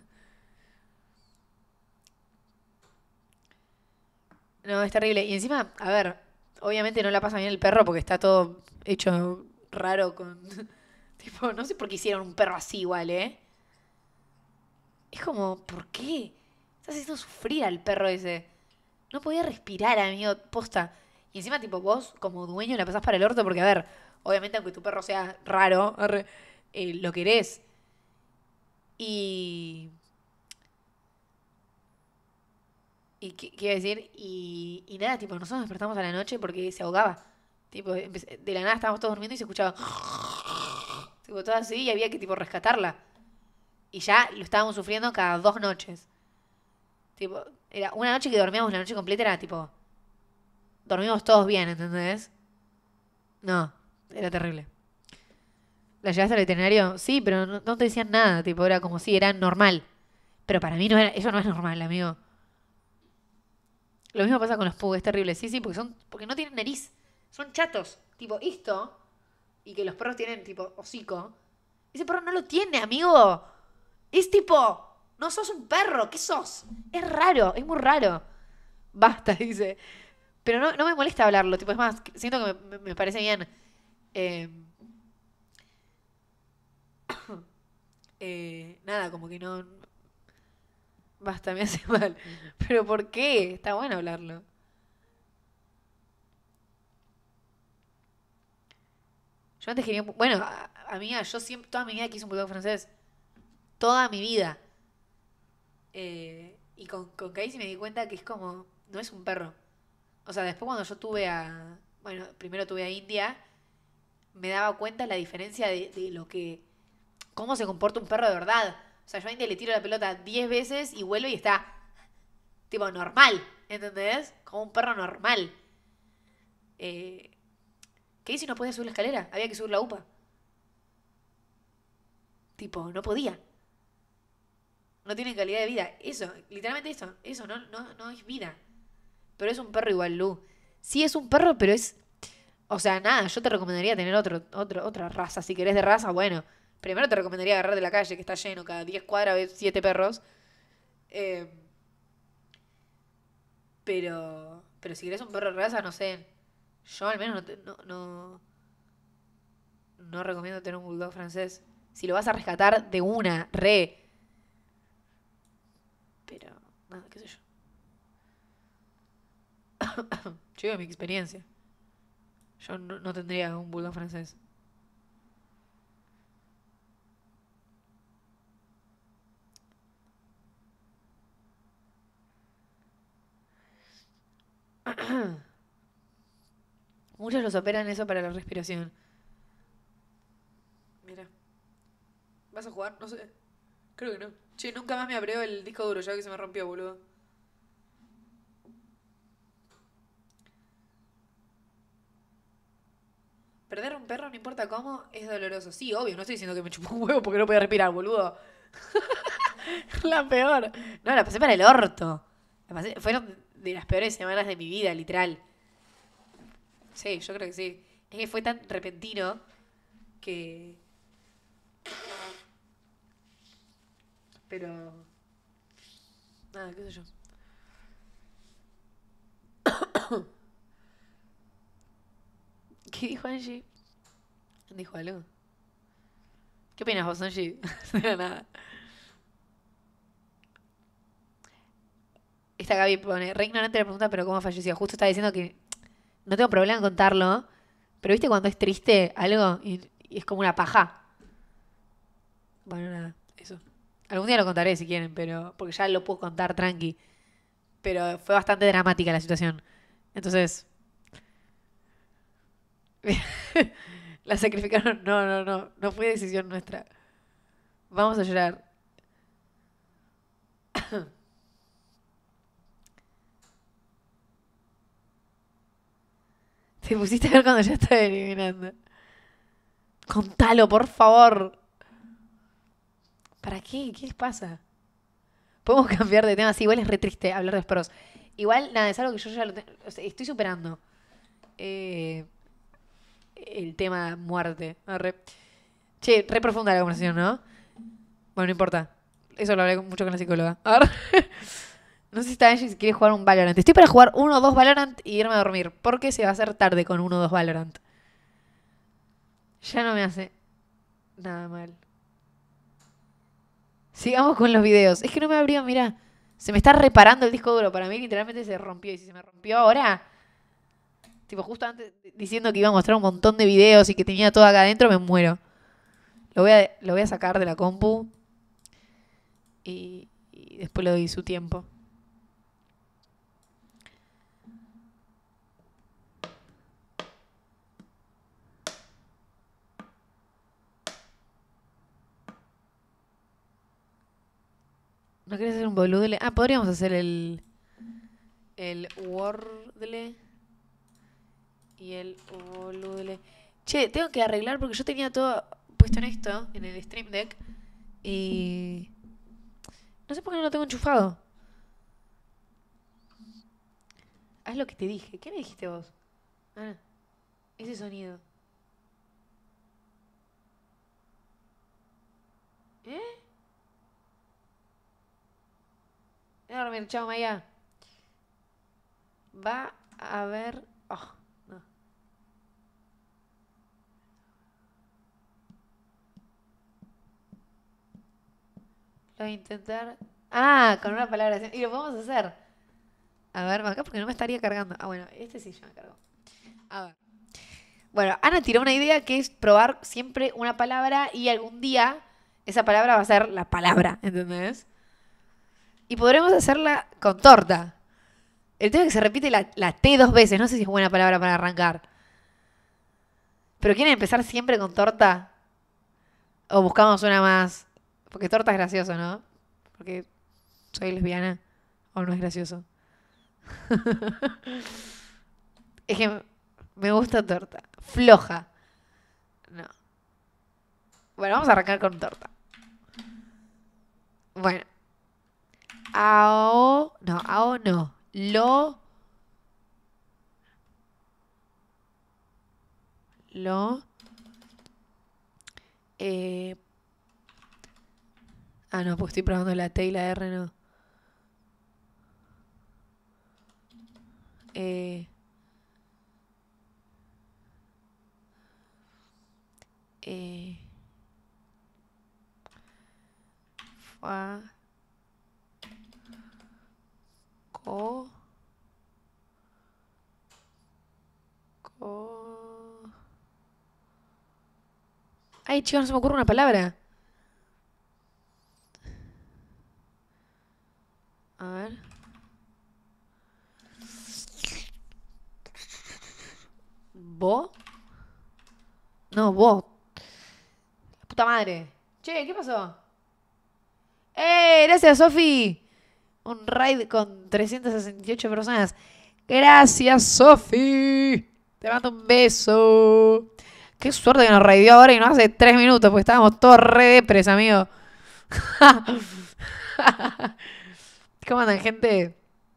No, es terrible. Y encima, a ver, obviamente no la pasa bien el perro porque está todo hecho raro con... Tipo, no sé por qué hicieron un perro así igual, ¿eh? Es como, ¿por qué? Estás haciendo sufrir al perro ese. No podía respirar, amigo, posta. Y encima, tipo, vos, como dueño, la pasás para el orto porque, a ver, obviamente aunque tu perro sea raro, arre, eh, lo querés. Y... ¿Y qué, qué iba a decir? Y, y nada, tipo, nosotros nos despertamos a la noche porque se ahogaba. Tipo, empe- de la nada estábamos todos durmiendo y se escuchaba... Tipo, todo así y había que, tipo, rescatarla. Y ya lo estábamos sufriendo cada dos noches. Tipo, era una noche que dormíamos la noche completa, era tipo... Dormimos todos bien, ¿entendés? No, era terrible. ¿La llevaste al veterinario? Sí, pero no, no te decían nada, tipo, era como si era normal. Pero para mí no era, eso no es normal, amigo. Lo mismo pasa con los pug, es terrible. Sí, sí, porque son, porque no tienen nariz. Son chatos. Tipo, esto. Y que los perros tienen, tipo, hocico. Ese perro no lo tiene, amigo. Es tipo, no sos un perro, ¿qué sos? Es raro, es muy raro. Basta, dice. Pero no, no me molesta hablarlo, tipo, es más, siento que me, me parece bien. Eh, eh, nada, como que no... Basta, me hace mal. ¿Pero por qué? Está bueno hablarlo. Yo antes quería... un- Bueno, a- amiga, yo siempre, toda mi vida quise un bulldog francés. Toda mi vida. Eh, y con, con Casey me di cuenta que es como... No es un perro. O sea, después cuando yo tuve a... Bueno, primero tuve a India, me daba cuenta la diferencia de, de lo que... Cómo se comporta un perro de verdad. O sea, yo a India le tiro la pelota diez veces y vuelve y está... Tipo, normal. ¿Entendés? Como un perro normal. Eh, Casey no podía subir la escalera. Había que subir la UPA. Tipo, no podía. No tienen calidad de vida. Eso, literalmente eso. Eso no, no, no es vida. Pero es un perro igual, Lu. Sí es un perro, pero es... O sea, nada, yo te recomendaría tener otro, otro, otra raza. Si querés de raza, bueno. Primero te recomendaría agarrar de la calle, que está lleno. Cada diez cuadras ves siete perros. Eh, pero... Pero si querés un perro de raza, no sé. Yo al menos no, te- no, no... No recomiendo tener un bulldog francés. Si lo vas a rescatar de una, re... Pero, nada, qué sé yo. Yo digo mi experiencia. Yo no, no tendría un bulldog francés. Muchos los operan eso para la respiración. Mira. ¿Vas a jugar? No sé. Creo que no. Che, nunca más me abrió el disco duro, ya que se me rompió, boludo. Perder un perro, no importa cómo, es doloroso. Sí, obvio, no estoy diciendo que me chupó un huevo porque no podía respirar, boludo. La peor. No, la pasé para el orto. La pasé, fueron de las peores semanas de mi vida, literal. Sí, yo creo que sí. Es que fue tan repentino que... Pero... Nada, qué sé yo. ¿Qué dijo Angie? ¿Dijo algo? ¿Qué opinas vos, Angie? No era nada. Esta Gaby pone, re ignorante la pregunta, pero ¿cómo falleció? Justo está diciendo que no tengo problema en contarlo, pero ¿viste cuando es triste algo y, y es como una paja? Bueno, nada, eso. Algún día lo contaré si quieren, pero porque ya lo puedo contar tranqui. Pero fue bastante dramática la situación. Entonces... La sacrificaron. No, no, no. No fue decisión nuestra. Vamos a llorar. Te pusiste a ver cuando ya estaba eliminando. Contalo, por favor. ¿Para qué? ¿Qué les pasa? Podemos cambiar de tema. Sí, igual es re triste hablar de los perros. Igual, nada, es algo que yo ya lo tengo. O sea, estoy superando. Eh, el tema muerte. Arre. Che, re profunda la conversación, ¿no? Bueno, no importa. Eso lo hablé mucho con la psicóloga. Arre. No sé si está Angie si quiere jugar un Valorant. Estoy para jugar uno o dos Valorant y irme a dormir. Porque se va a hacer tarde con uno o dos Valorant. Ya no me hace nada mal. Sigamos con los videos. Es que no me abrió, mirá. Se me está reparando el disco duro. Para mí literalmente se rompió. Y si se me rompió ahora... Tipo, justo antes diciendo que iba a mostrar un montón de videos y que tenía todo acá adentro, me muero. Lo voy a, lo voy a sacar de la compu. Y, y después le doy su tiempo. ¿No querés hacer un boludle? Ah, podríamos hacer el... El wordle... Y el boludle... Che, tengo que arreglar porque yo tenía todo puesto en esto, en el Stream Deck. Y... No sé por qué no lo tengo enchufado. Haz lo que te dije. ¿Qué me dijiste vos? Ah, ese sonido. ¿Eh? Voy a dormir, chao Maya. Va a ver... Oh, no. Lo voy a intentar... Ah, con una palabra. Y lo podemos hacer. A ver, acá porque no me estaría cargando. Ah, bueno, este sí ya me cargó. A ver. Bueno, Ana tiró una idea que es probar siempre una palabra y algún día esa palabra va a ser la palabra, ¿entendés? Y podremos hacerla con torta. El tema es que se repite la, la T dos veces. No sé si es buena palabra para arrancar. ¿Pero quieren empezar siempre con torta? ¿O buscamos una más? Porque torta es gracioso, ¿no? Porque soy lesbiana. ¿O no es gracioso? Es que me gusta torta. Floja. No. Bueno, vamos a arrancar con torta. Bueno. Ao... No, ao no. Lo... Lo... Eh... Ah, no, pues estoy probando la T y la R, no. Eh... Eh... Fa... Co... Co... Ay, chicos, no se me ocurre una palabra. A ver. ¿Bo? No, bo. La puta madre. Che, ¿qué pasó? ¡Eh! Gracias, Sofi. Un raid con trescientas sesenta y ocho personas. Gracias, Sofi. Te mando un beso. Qué suerte que nos raideó ahora y no hace tres minutos, porque estábamos todos re depres, amigo. ¿Cómo andan, gente?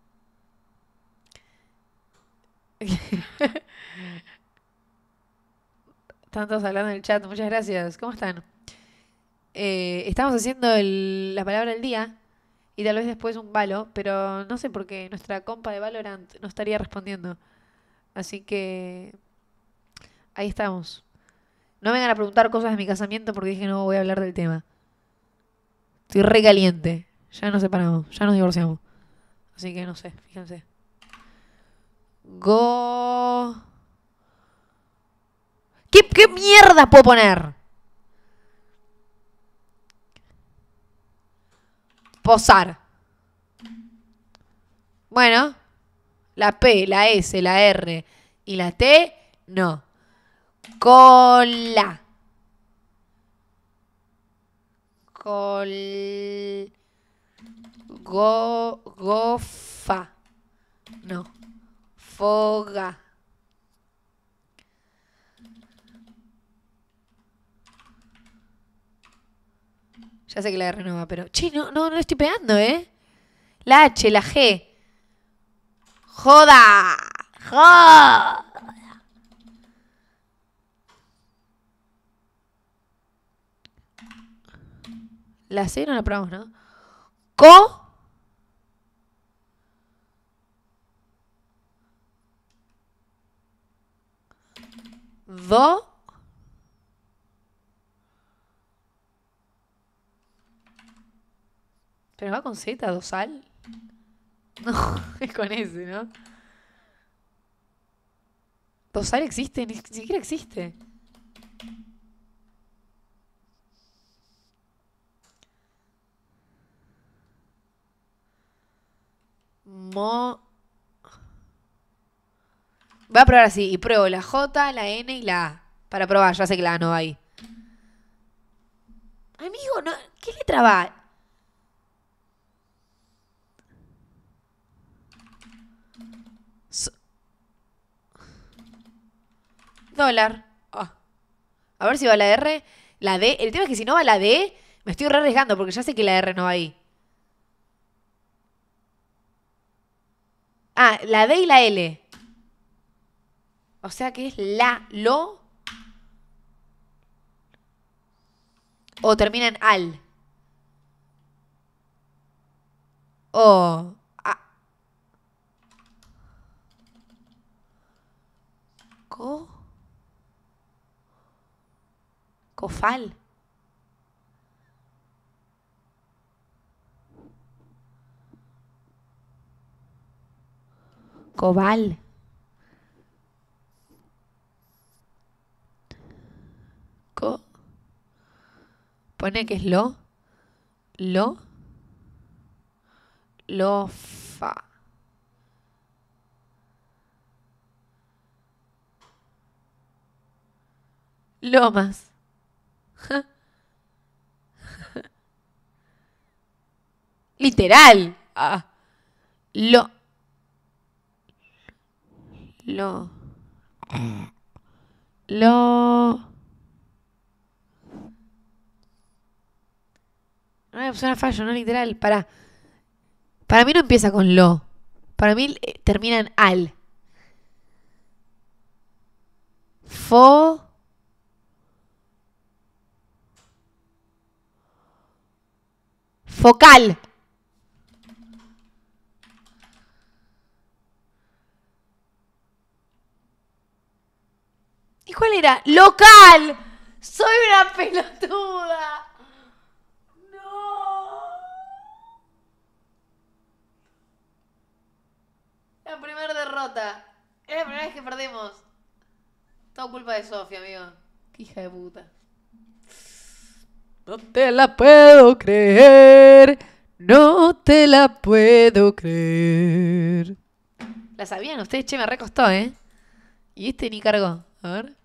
Están todos hablando en el chat. Muchas gracias. ¿Cómo están? Eh, estamos haciendo el- la palabra del día y tal vez después un Valo, pero no sé por qué nuestra compa de Valorant no estaría respondiendo. Así que ahí estamos. No vengan a preguntar cosas de mi casamiento porque dije no voy a hablar del tema. Estoy re caliente. Ya nos separamos, ya nos divorciamos. Así que no sé, fíjense. Go... ¿Qué, qué mierda puedo poner? Posar. Bueno. La P, la S, la R y la T, no. Cola. Col... Go... Gofa. No. Foga. Ya sé que la R no va, pero... Che, no, no, no estoy pegando, ¿eh? La H, la G. ¡Joda! ¡Joda! La C no la probamos, ¿no? Co... Do... ¿Pero va con Z? ¿Dosal? No, es con S, ¿no? ¿Dosal existe? Ni siquiera existe. Mo... Voy a probar así. Y pruebo la J, la N y la A. Para probar, ya sé que la A no va ahí. Amigo, no, ¿qué letra va? So- Dólar. Ah. A ver si va la R. La D. El tema es que si no va la D, me estoy re arriesgando porque ya sé que la R no va ahí. Ah, la D y la L. O sea que es la, lo. O termina en al. O. A. Co. Cofal. Cobal. Co. Pone que es lo. Lo. Lofa. Lomas. Literal. Ah. Lo. Lo. Lo. No, suena fallo, no literal. Para. Para mí no empieza con lo. Para mí eh, termina en al. Fo. Focal. ¿Y cuál era? ¡Local! ¡Soy una pelotuda! ¡No! La primera derrota. Es la primera vez que perdemos. Todo culpa de Sofía, amigo. Qué hija de puta. No te la puedo creer. No te la puedo creer. ¿La sabían ustedes? Che, me recostó, ¿eh? Y este ni cargó. A ver.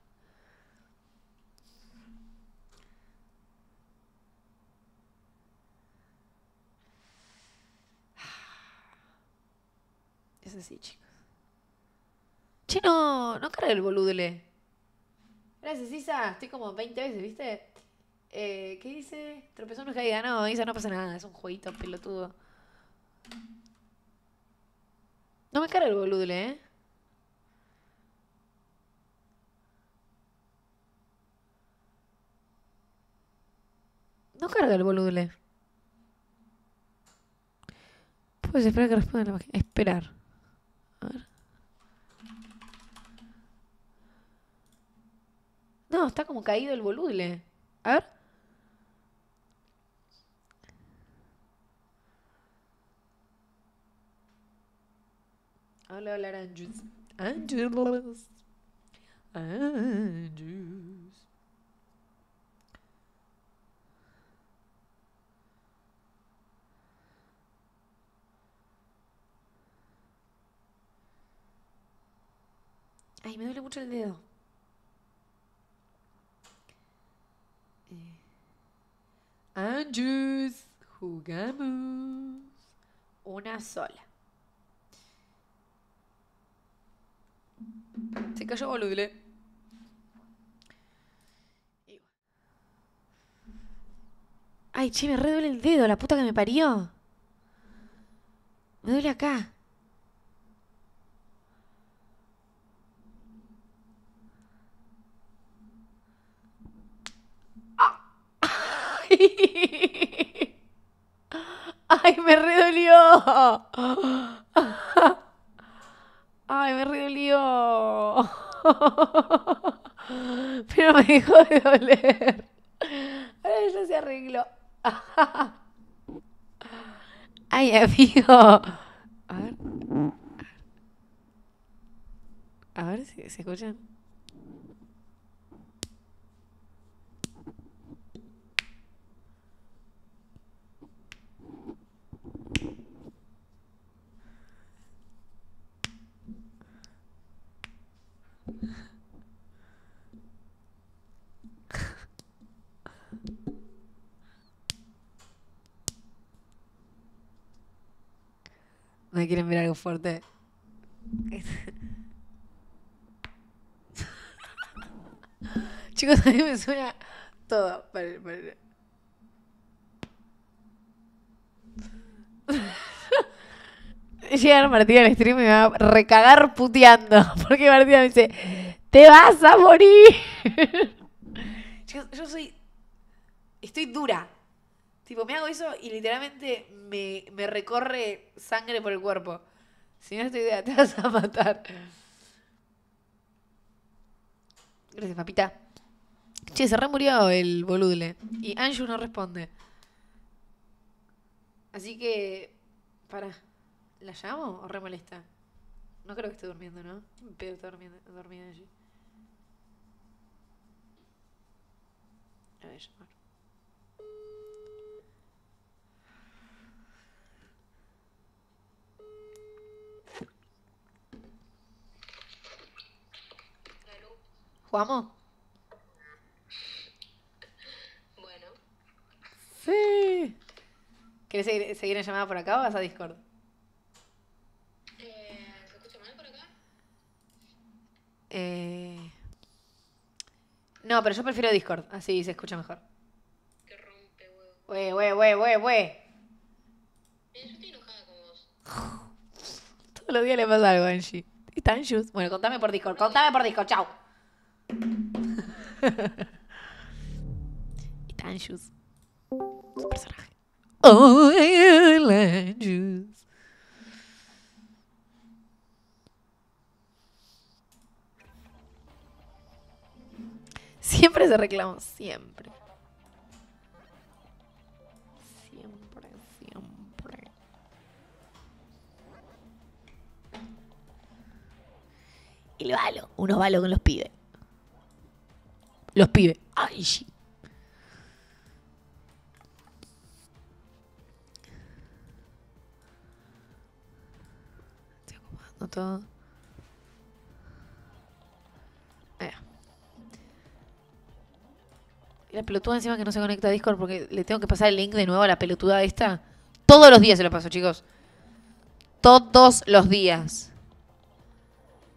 Es así, chicos. Che, no, no carga el boludle. Gracias, Isa. Estoy como veinte veces, ¿viste? Eh, ¿Qué dice? Tropezó no caiga. No, Isa, no pasa nada. Es un jueguito pelotudo. No me carga el boludle, ¿eh? No carga el boludle. Puedes esperar que responda la página. Esperar. A ver. No, está como caído el boludle. A ver. Hola, hola, Anjus. Anjus. Anjus. Ay, me duele mucho el dedo. Eh. Anjus. Jugamos. Una sola. Se cayó boludle. Ay, che, me re duele el dedo, la puta que me parió. Me duele acá. Ay, me redolió. Ay, me redolió. Pero me dejó de doler. Ahora ya se arregló. Ay, amigo. A ver. A ver si se escuchan. ¿No quieren ver algo fuerte? Chicos, a mí me suena todo. Vale, vale. Llega Martina al stream y me va a recagar puteando. Porque Martina me dice, ¡te vas a morir! Chicos, yo soy... Estoy dura. Tipo, me hago eso y literalmente me, me recorre sangre por el cuerpo. Si no estoy idea, te vas a matar. Gracias, papita. Che, se re murió el boludle. Y Anju no responde. Así que... Para. ¿La llamo o re molesta? No creo que esté durmiendo, ¿no? Me pedo, está durmiendo, dormida allí. A ver, llamar. ¿Jugamos? Bueno. Sí. ¿Querés seguir, seguir en llamada por acá o vas a Discord? Eh, ¿Se escucha mal por acá? Eh... No, pero yo prefiero Discord. Así se escucha mejor. Que rompe huevo. Güey, güey, güey, güey, güey. Eh, yo estoy enojada con vos. Todos los días le pasa algo a Angie. ¿Está Anjus? Bueno, contame por Discord. Contame por Discord. Chau. Está Anjus. Su personaje. Oh, Anjus. Siempre se reclama. Siempre. Siempre, siempre. El balo. Unos balos con los pibes. Los pibes. Ay, sí. Estoy acomodando todo. Ahí va. Y la pelotuda encima que no se conecta a Discord porque le tengo que pasar el link de nuevo a la pelotuda esta. Todos los días se lo paso, chicos. Todos los días.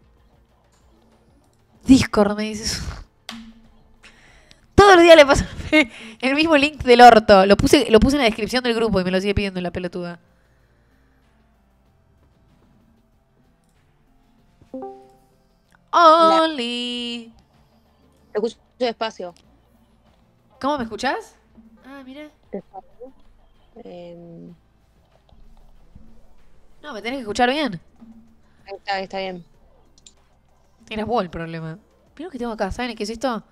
Discord, me dices. Todos los días le paso puse el mismo link del orto. Lo puse, lo puse en la descripción del grupo y me lo sigue pidiendo la pelotuda. Only. Te escucho despacio. ¿Cómo me escuchás? Ah, mira. Despacio. Eh, No, me tenés que escuchar bien. ahí está, ahí está bien. Eras vos el problema. Mira lo que tengo acá. ¿Saben qué es esto?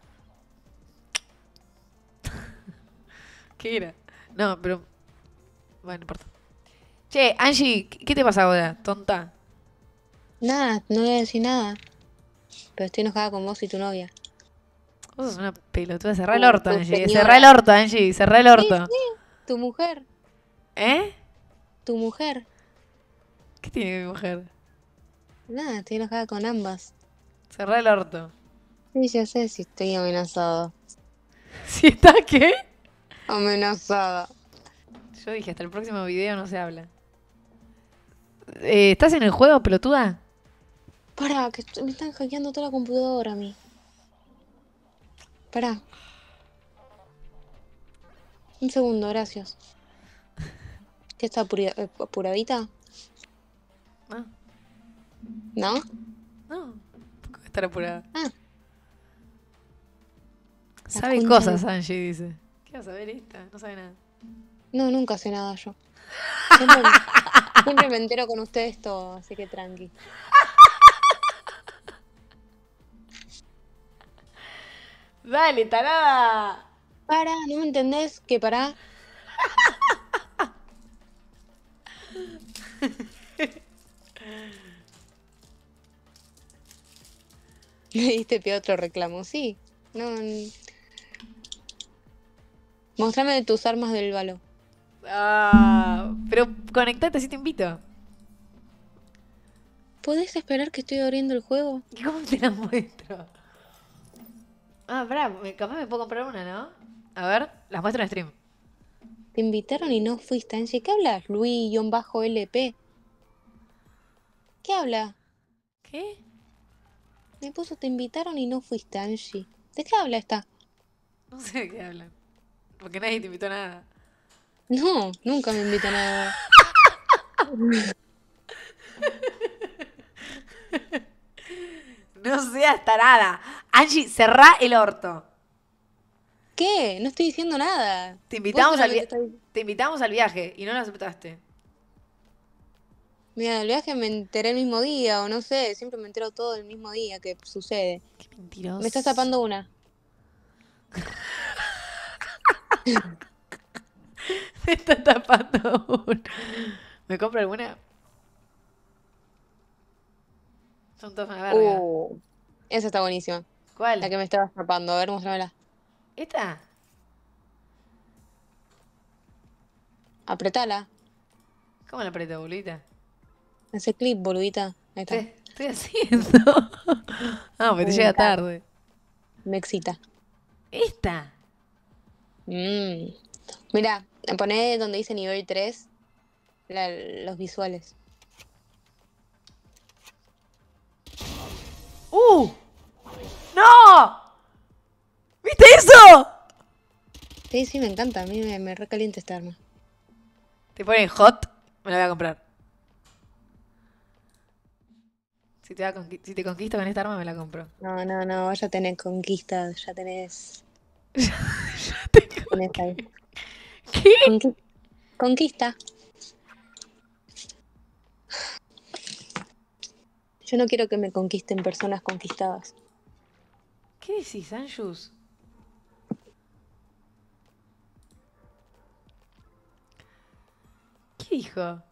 ¿Qué era? No, pero... Bueno, no importa. Che, Angie, ¿qué te pasa ahora, tonta? Nada, no voy a decir nada. Pero estoy enojada con vos y tu novia. Vos sos una pelotuda. Cerrá el Uh, orto, tu Angie. señora. Cerrá el orto, Angie. Cerrá el orto. Sí, sí, tu mujer. ¿Eh? Tu mujer. ¿Qué tiene que ver mi mujer? Nada, estoy enojada con ambas. Cerrá el orto. Sí, ya sé si estoy amenazada. ¿Si está qué? Amenazada. Yo dije, hasta el próximo video no se habla. Eh, ¿Estás en el juego, pelotuda? Pará, que estoy- me están hackeando toda la computadora a mí. Pará. Un segundo, gracias. ¿Qué está apuri- eh, apuradita? No. ¿No? No. ¿Cómo estar apurada? Ah. Sabe concha cosas, de- Angie, dice. ¿Qué vas a ver esta? No sabe nada. No, nunca sé nada yo. Siempre, siempre me entero con ustedes todo, así que tranqui. Dale, tarada. Para, ¿no me entendés? Que pará. ¿Le diste pie a otro reclamo? Sí. No. n- Mostrame tus armas del balo. Ah, pero conectate, así te invito. ¿Podés esperar que estoy abriendo el juego? ¿Y cómo te la muestro? Ah, bravo, capaz me puedo comprar una, ¿no? A ver, las muestro en stream. Te invitaron y no fuiste, Angie. ¿Qué hablas? Luis-L P. ¿Qué habla? ¿Qué? Me puso te invitaron y no fuiste, Angie. ¿De qué habla esta? No sé de qué hablan. Porque nadie te invitó a nada. No, nunca me invitan a nada. No seas tarada. Angie, cerrá el orto. ¿Qué? No estoy diciendo nada. Te invitamos, Vos al, solamente via- estás- te invitamos al viaje y no lo aceptaste. Mira, del viaje me enteré el mismo día, o no sé, siempre me entero todo el mismo día que sucede. Qué mentiroso. Me estás tapando una. Me está tapando un... ¿Me compro alguna? Son todas una verga. Uh, esa está buenísima. ¿Cuál? La que me estabas tapando. A ver, muéstramela. ¿Esta? Apretala. ¿Cómo la aprieto, boludita? Hace clip, boludita. Ahí está. ¿Qué estoy haciendo? Ah, porque te Me llega encanta. tarde. Me excita. ¿Esta? Mm. Mira, poné donde dice nivel tres la- los visuales. ¡Uh! ¡No! ¿Viste eso? Sí, sí, me encanta. A mí me, me recalienta esta arma. Te ponen hot, me la voy a comprar. Si te, va a conqui- si te conquisto con esta arma, me la compro. No, no, no, ya tenés conquista, ya tenés. Ya tengo- tenés ahí. ¿Qué? Conqui- Conquista. Yo no quiero que me conquisten personas conquistadas. ¿Qué decís, Anjus? ¿Qué dijo?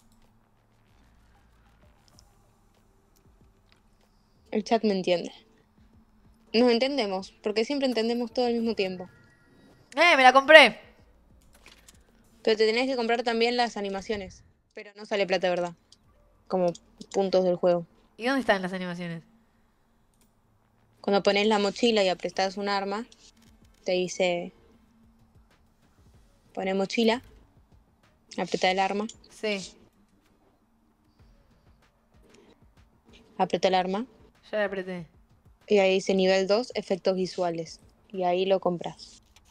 El chat me entiende. Nos entendemos, porque siempre entendemos todo al mismo tiempo. ¡Eh, me la compré! Pero te tenés que comprar también las animaciones. Pero no sale plata, de verdad. Como puntos del juego. ¿Y dónde están las animaciones? Cuando pones la mochila y apretás un arma, te dice... Pone mochila. Apretá el arma. Sí, Apretá el arma. ya la apreté. Y ahí dice nivel dos, efectos visuales. Y ahí lo compras.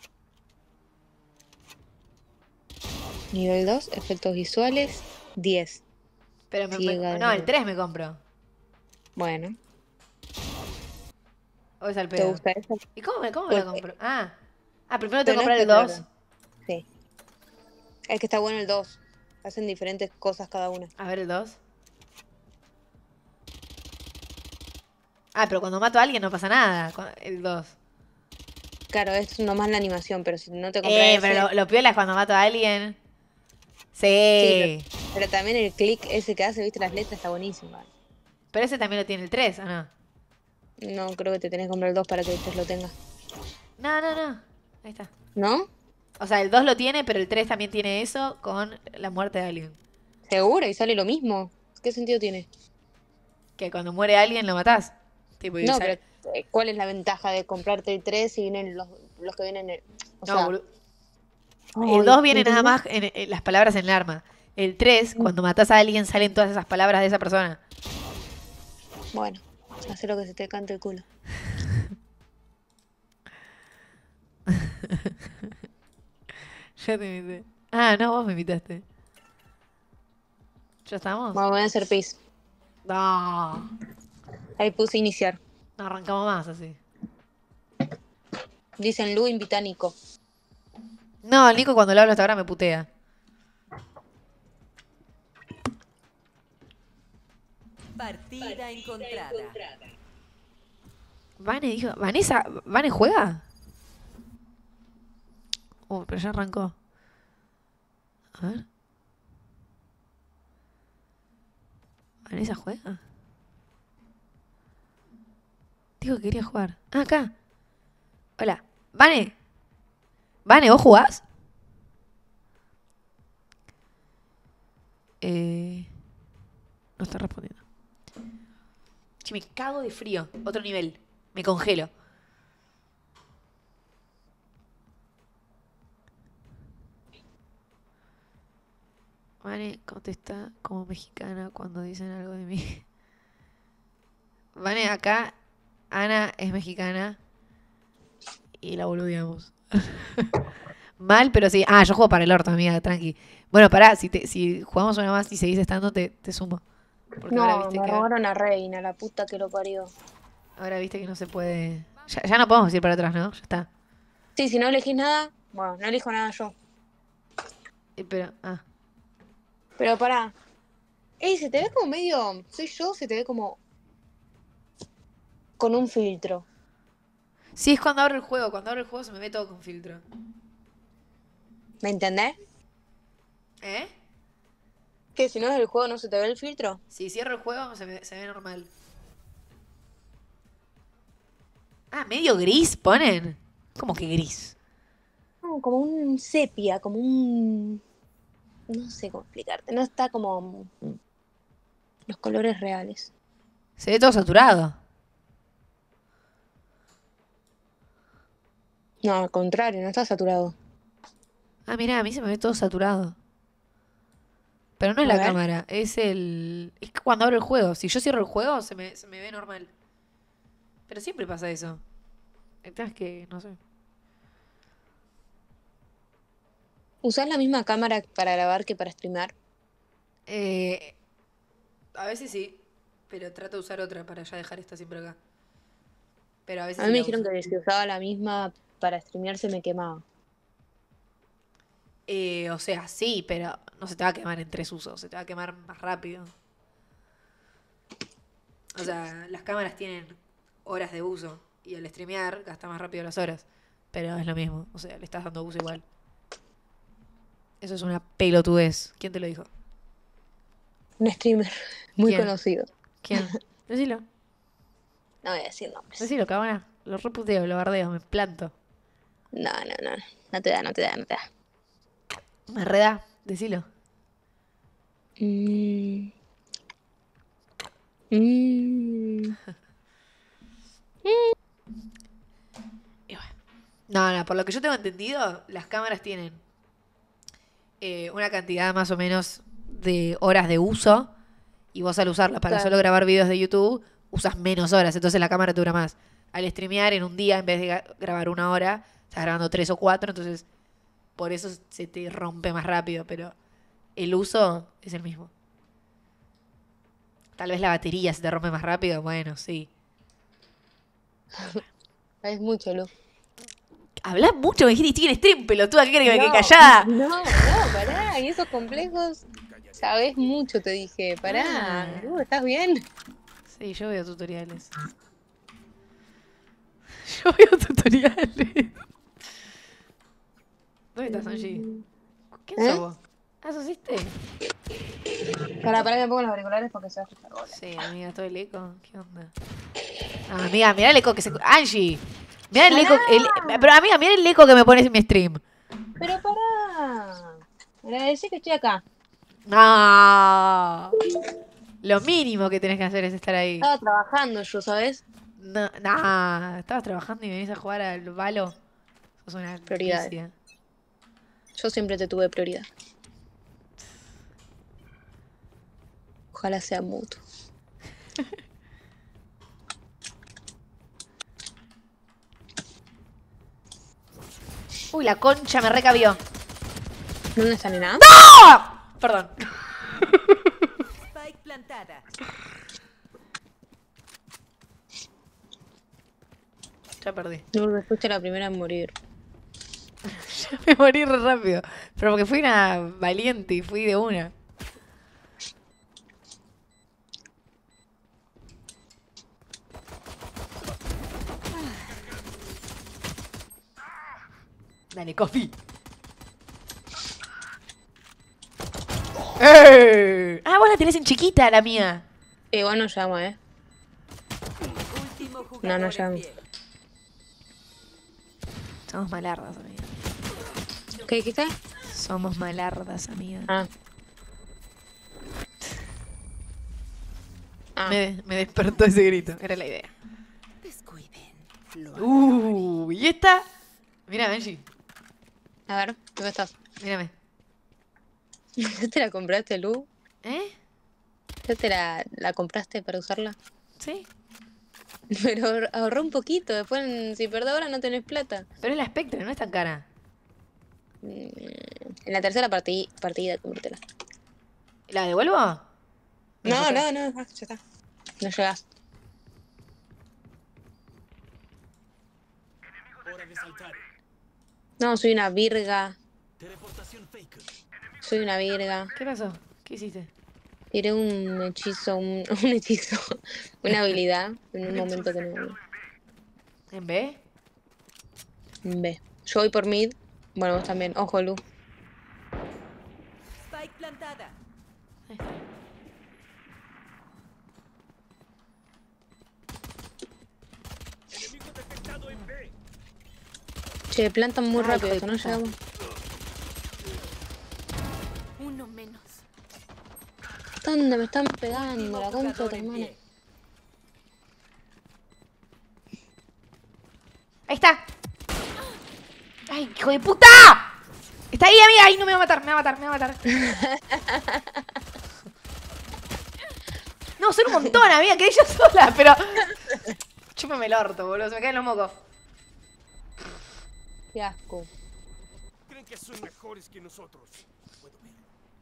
Nivel dos, efectos visuales, diez. Pero me, Ciega me- de no, el nuevo. tres me compro. Bueno, O es al ¿te pedo. gusta eso? ¿Y cómo me, cómo me Pues, lo compro? Ah. Ah, primero Pero tengo que no comprar es el que dos. tarda. Sí. Es que está bueno el dos. Hacen diferentes cosas cada una. A ver el dos. Ah, pero cuando mato a alguien no pasa nada. cu- El dos. Claro, es nomás la animación, pero si no te compras Eh, ese- pero lo, lo piola es cuando mato a alguien. Sí. Sí, pero, pero también el clic ese que hace, viste, las letras está buenísimo. Pero ese también lo tiene el tres, ¿o no? No, creo que te tenés que comprar el dos para que el tres lo tenga. No, no, no. Ahí está. ¿No? O sea, el dos lo tiene, pero el tres también tiene eso con la muerte de alguien. ¿Seguro? ¿Y sale lo mismo? ¿Qué sentido tiene? Que cuando muere alguien lo matás. Tipo, y No, sale- pero eh, ¿cuál es la ventaja de comprarte el tres si vienen los, los que vienen? en- O No, sea, boludo. ay, El dos viene nada ¿entendés? más en, en las palabras en el arma. El tres, cuando matás a alguien, salen todas esas palabras de esa persona. Bueno, haz lo que se te cante el culo. Ya te invité. Ah, no, vos me invitaste. ¿Ya estamos? Bueno, voy a hacer pis. No. Ahí puse iniciar. No arrancamos más así. Dicen Lu, invita a Nico. No, el Nico cuando le hablo hasta ahora me putea. Partida encontrada. Vane dijo. Vanessa, ¿Vane juega? Uh, pero ya arrancó. A ver. ¿Vanessa juega? Dijo que quería jugar. Ah, acá. Hola. Vane. Vane, ¿vos jugás? Eh, no está respondiendo. Che, me cago de frío. Otro nivel. Me congelo. Vane contesta como mexicana cuando dicen algo de mí. Vane, acá Ana es mexicana y la boludeamos. Mal, pero sí. Ah, yo juego para el orto, amiga, tranqui. Bueno, pará, si, te, si jugamos una más y seguís estando, te, te sumo. Porque ahora No, viste me que, robaron a Reina, la puta que lo parió. ahora viste que no se puede... Ya, ya no podemos ir para atrás, ¿no? Ya está. Sí, si no elegís nada, bueno, no elijo nada yo. Eh, pero, ah. Pero pará. Ey, se te ve como medio... Soy yo, se te ve como... Con un filtro. Sí, es cuando abro el juego. Cuando abro el juego se me ve todo con filtro. ¿Me entendés? ¿Eh? Que si no es el juego no se te ve el filtro. Si cierro el juego se, me, se ve normal. Ah, medio gris ponen. ¿Cómo que gris? No, como un sepia, como un... No sé cómo explicarte. No está como... Los colores reales. Se ve todo saturado. No, al contrario, no está saturado. Ah, mirá, a mí se me ve todo saturado. Pero no es A la ver. cámara, es el... Es que cuando abro el juego. Si yo cierro el juego, se me, se me ve normal. Pero siempre pasa eso. El tema es que, no sé. ¿Usás la misma cámara para grabar que para streamar? Eh, a veces sí, pero trato de usar otra para ya dejar esta siempre acá. Pero a veces A mí sí me la dijeron uso. que si usaba la misma para streamear se me quemaba. Eh, o sea, sí, pero no se te va a quemar en tres usos, se te va a quemar más rápido. O sea, las cámaras tienen horas de uso y al streamear gasta más rápido las horas. Pero es lo mismo, o sea, le estás dando uso igual. Eso es una pelotudez. ¿Quién te lo dijo? Un streamer muy ¿Quién? conocido. ¿Quién? Decilo. No voy a decir nombres. Decilo, cabana. Lo reputeo, lo bardeo, me planto. No, no, no. No te da, no te da, no te da. Me reda, decilo. Mm. Mm. No, no, por lo que yo tengo entendido, las cámaras tienen eh, una cantidad más o menos de horas de uso y vos al usarla para Claro. solo grabar videos de YouTube usas menos horas, entonces la cámara te dura más. Al streamear en un día, en vez de ga- grabar una hora, estás grabando tres o cuatro, entonces por eso se te rompe más rápido, pero el uso es el mismo. Tal vez la batería se te rompe más rápido, bueno, sí. Es mucho, Lu. Hablas mucho, me dijiste, estoy en stream, pelotuda, ¿qué querés que me No, quede callada? No, no, pará. Y esos complejos, sabes mucho, te dije. Pará, Ah. Lu, ¿estás bien? Sí, yo veo tutoriales. Yo veo tutoriales. ¿Dónde estás, Angie? ¿Quién ¿Eh? sos vos? Ah, ¿sos este? Pará, pará que me pongo los auriculares porque se va a escuchar. Hola. Sí, amiga, todo el eco. ¿Qué onda? Ah, amiga, mirá el eco que se... Angie, mirá el eco... el- Pero amiga, mirá el eco que me pones en mi stream. Pero pará. Agradecé que estoy acá. No. Lo mínimo que tenés que hacer es estar ahí. Estaba trabajando yo, ¿sabes? No, no, estabas trabajando y venís a jugar al balo. Sos una Prioridades. necia. Yo siempre te tuve prioridad. Ojalá sea mutuo. Uy, la concha me recabió. ¿Dónde está nena? ¡No! Perdón. Spike plantada. Ya perdí. No, fuiste la primera en morir. Ya me morí re rápido. Pero porque fui una valiente y fui de una. Dale, Coffee. ¡Eh! Ah, vos la tenés en chiquita, la mía. Igual no llama, ¿eh? Último No, jugador no en llama. pie. Somos malardas, amiga. ¿Qué, qué, qué? Somos malardas, amiga. Ah. Ah. Me, me despertó ese grito. Era la idea. Descuiden. Uh, ¿y esta? Mira, Benji. A ver, ¿dónde estás? Mírame. ¿Ya te la compraste, Lu? ¿Eh? ¿Ya te la, la compraste para usarla? Sí. Pero ahor- ahorrá un poquito, después en- si perdés ahora no tenés plata. Pero es la Spectre, no es tan cara. Mm, En la tercera partida, partida cómpratela. ¿La devuelvo? No, no, no, ah, ya está. No llegás. No, soy una virga. Soy una virga. ¿Qué pasó? ¿Qué hiciste? Tiré un hechizo, un, un hechizo, una habilidad en un momento que no. ¿En B? Ve. Yo voy por mid. Bueno, vos también. Ojo, Lu. Spike plantada. Che, plantan muy Ay, rápido, hijo de no puta. llegamos. Uno menos. ¿Dónde me están pegando? Último La concha de tu jugador en hermana. pie. Ahí está. ¡Ay, hijo de puta! Está ahí, amiga. Ahí no me va a matar, me va a matar, me va a matar. No, son un montón, amiga. Quedé yo sola, pero... Chúpame el orto, boludo. Se me caen los mocos. Qué asco. Creen que son mejores que nosotros. Puedo ver.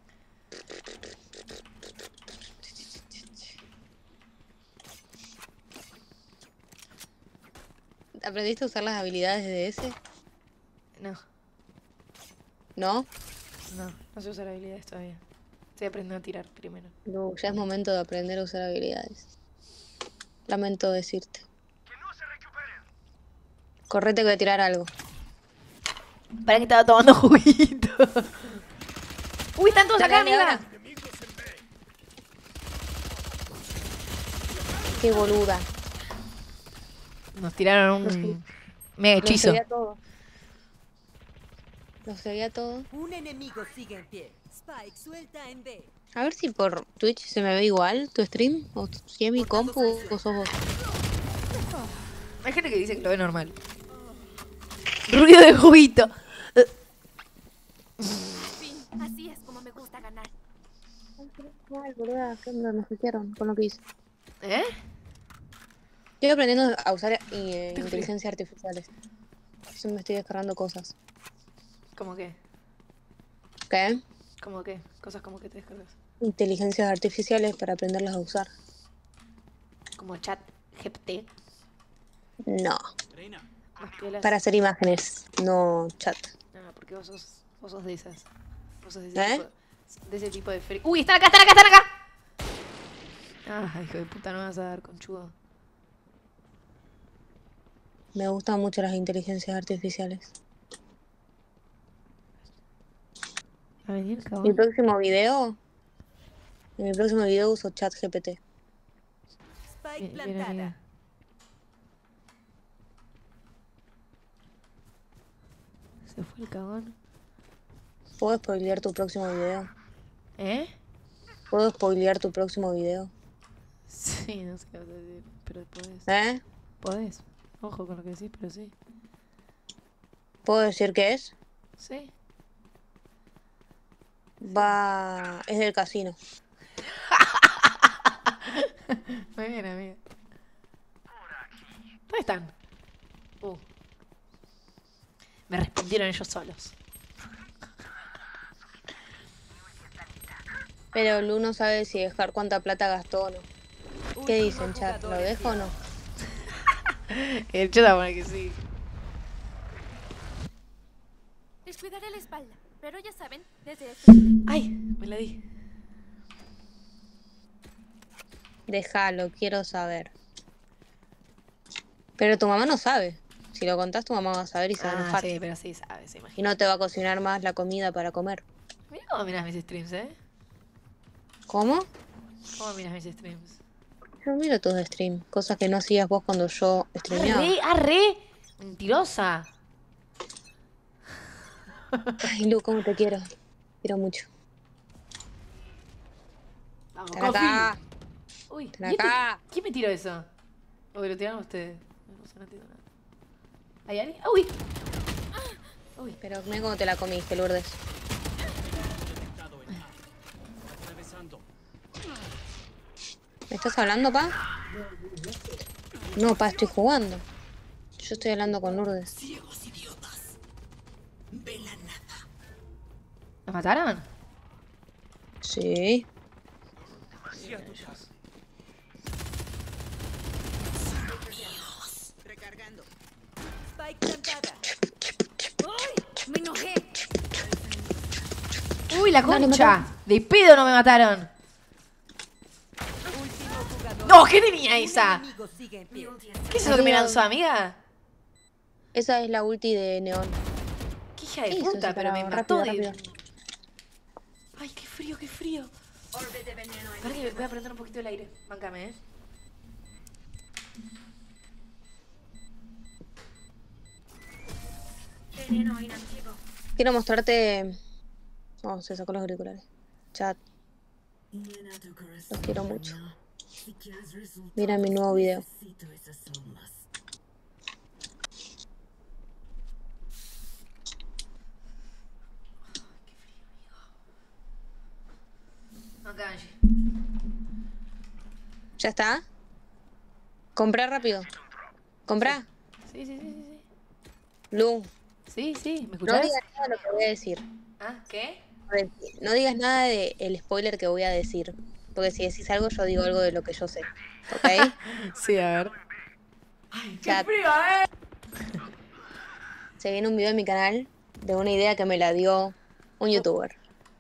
¿Aprendiste a usar las habilidades de ese? No, ¿No? no. No sé usar habilidades todavía. Estoy aprendiendo a tirar primero. No, ya es momento de aprender a usar habilidades. Lamento decirte. Correte que voy a tirar algo. Para que estaba tomando juguito. Uy, están todos Dale, acá, dale, amiga. ahora. Qué boluda. Nos tiraron un mega Lo hechizo. seguía todo. Lo seguía todo. Un enemigo sigue en pie. Spike suelta en B. A ver si por Twitch se me ve igual tu stream. O si es mi compu o sos vos. Hay gente que dice que lo ve normal. Ruido de juguito. fin, así es como me gusta ganar. Ay, boluda, ¿qué onda? Me hicieron con lo que hice. ¿Eh? Estoy aprendiendo a usar eh, inteligencia artificiales. Yo me estoy descargando cosas. ¿Cómo qué? ¿Qué? ¿Cómo qué? Cosas como que te descargas. Inteligencias artificiales para aprenderlas a usar. Como chat G P T. No. Más piolas. Para hacer imágenes, no chat. Ah, porque vos sos, vos sos de esas. Vos sos de ese, ¿Eh? tipo, de ese tipo de free. ¡Uy! ¡Están acá, están acá, están acá! Ah, hijo de puta, no me vas a dar conchudo. Me gustan mucho las inteligencias artificiales. A venir, Mi cabrón. próximo video. En mi próximo video uso chat G P T. Spike Viene, viene, plantada. viene. Se fue el cagón. ¿Puedo spoilear tu próximo video? ¿Eh? ¿Puedo spoilear tu próximo video? Sí, no sé qué vas a decir, pero podés. ¿Eh? Podés. Ojo con lo que decís, pero sí. ¿Puedo decir qué es? Sí. Va... es del casino. Muy bien, amigo. ¿Dónde están? Uh. Me respondieron ellos solos. Pero Lu no sabe si dejar cuánta plata gastó o no. ¿Qué dicen, chat? ¿Lo dejo o no? El chat va a poner que sí. Les cuidaré la espalda, pero ya saben, desde este... ¡Ay! Me la di. Déjalo, quiero saber. Pero tu mamá no sabe. Si lo contás, tu mamá va a saber y se va a Ah, enojar. sí, pero sí sabe, se imagina. Y no te va a cocinar más la comida para comer. Mira cómo miras mis streams, ¿eh? ¿Cómo? ¿Cómo miras mis streams? Yo miro tus streams. Cosas que no hacías vos cuando yo streameaba. ¡Arre! ¡Arre! Mentirosa. Ay, Lu, cómo te quiero. Quiero mucho. Vamos, Ven acá. Coffee. Uy, Ven ¿y este- acá. ¿quién me tiró eso? Uy, lo tiraron ustedes. No sé, no entiendo nada. ¿Hay alguien? ¡Uy! Uy. Pero mira cómo te la comiste, Lourdes. ¿Me estás hablando, pa? No, pa, estoy jugando. Yo estoy hablando con Lourdes. Ciegos idiotas. Ve la nada. ¿Los mataron? Sí. Recargando. Spike plantada. ¡Ay! Me enojé. ¡Uy, la Dale, concha! mata. De pedo no me mataron. Último jugador. ¡No! ¿Qué tenía Un esa? enemigo sigue en pie. ¿Qué se terminaron su amiga? Esa es la ulti de Neón. ¡Qué hija de ¿Qué hizo puta! ese Pero me tarado? mató Rápido, de... rápido. ¡Ay, qué frío, qué frío! Para que voy a prender un poquito el aire. Bancame, ¿eh? Quiero mostrarte... Oh, se sacó los auriculares. Chat. Los quiero mucho. Mira mi nuevo video. Acá, Angie. ¿Ya está? Comprá rápido. Comprá. Sí, sí, sí, sí. Lu, Sí, sí, ¿me no escuchás? digas nada de lo que voy a decir. ¿Ah? ¿Qué? A ver, no digas nada del spoiler que voy a decir. Porque si decís algo, yo digo algo de lo que yo sé. ¿Ok? Sí, a ver. Chat. ¡Qué frío, eh! Se viene un video en mi canal de una idea que me la dio un youtuber.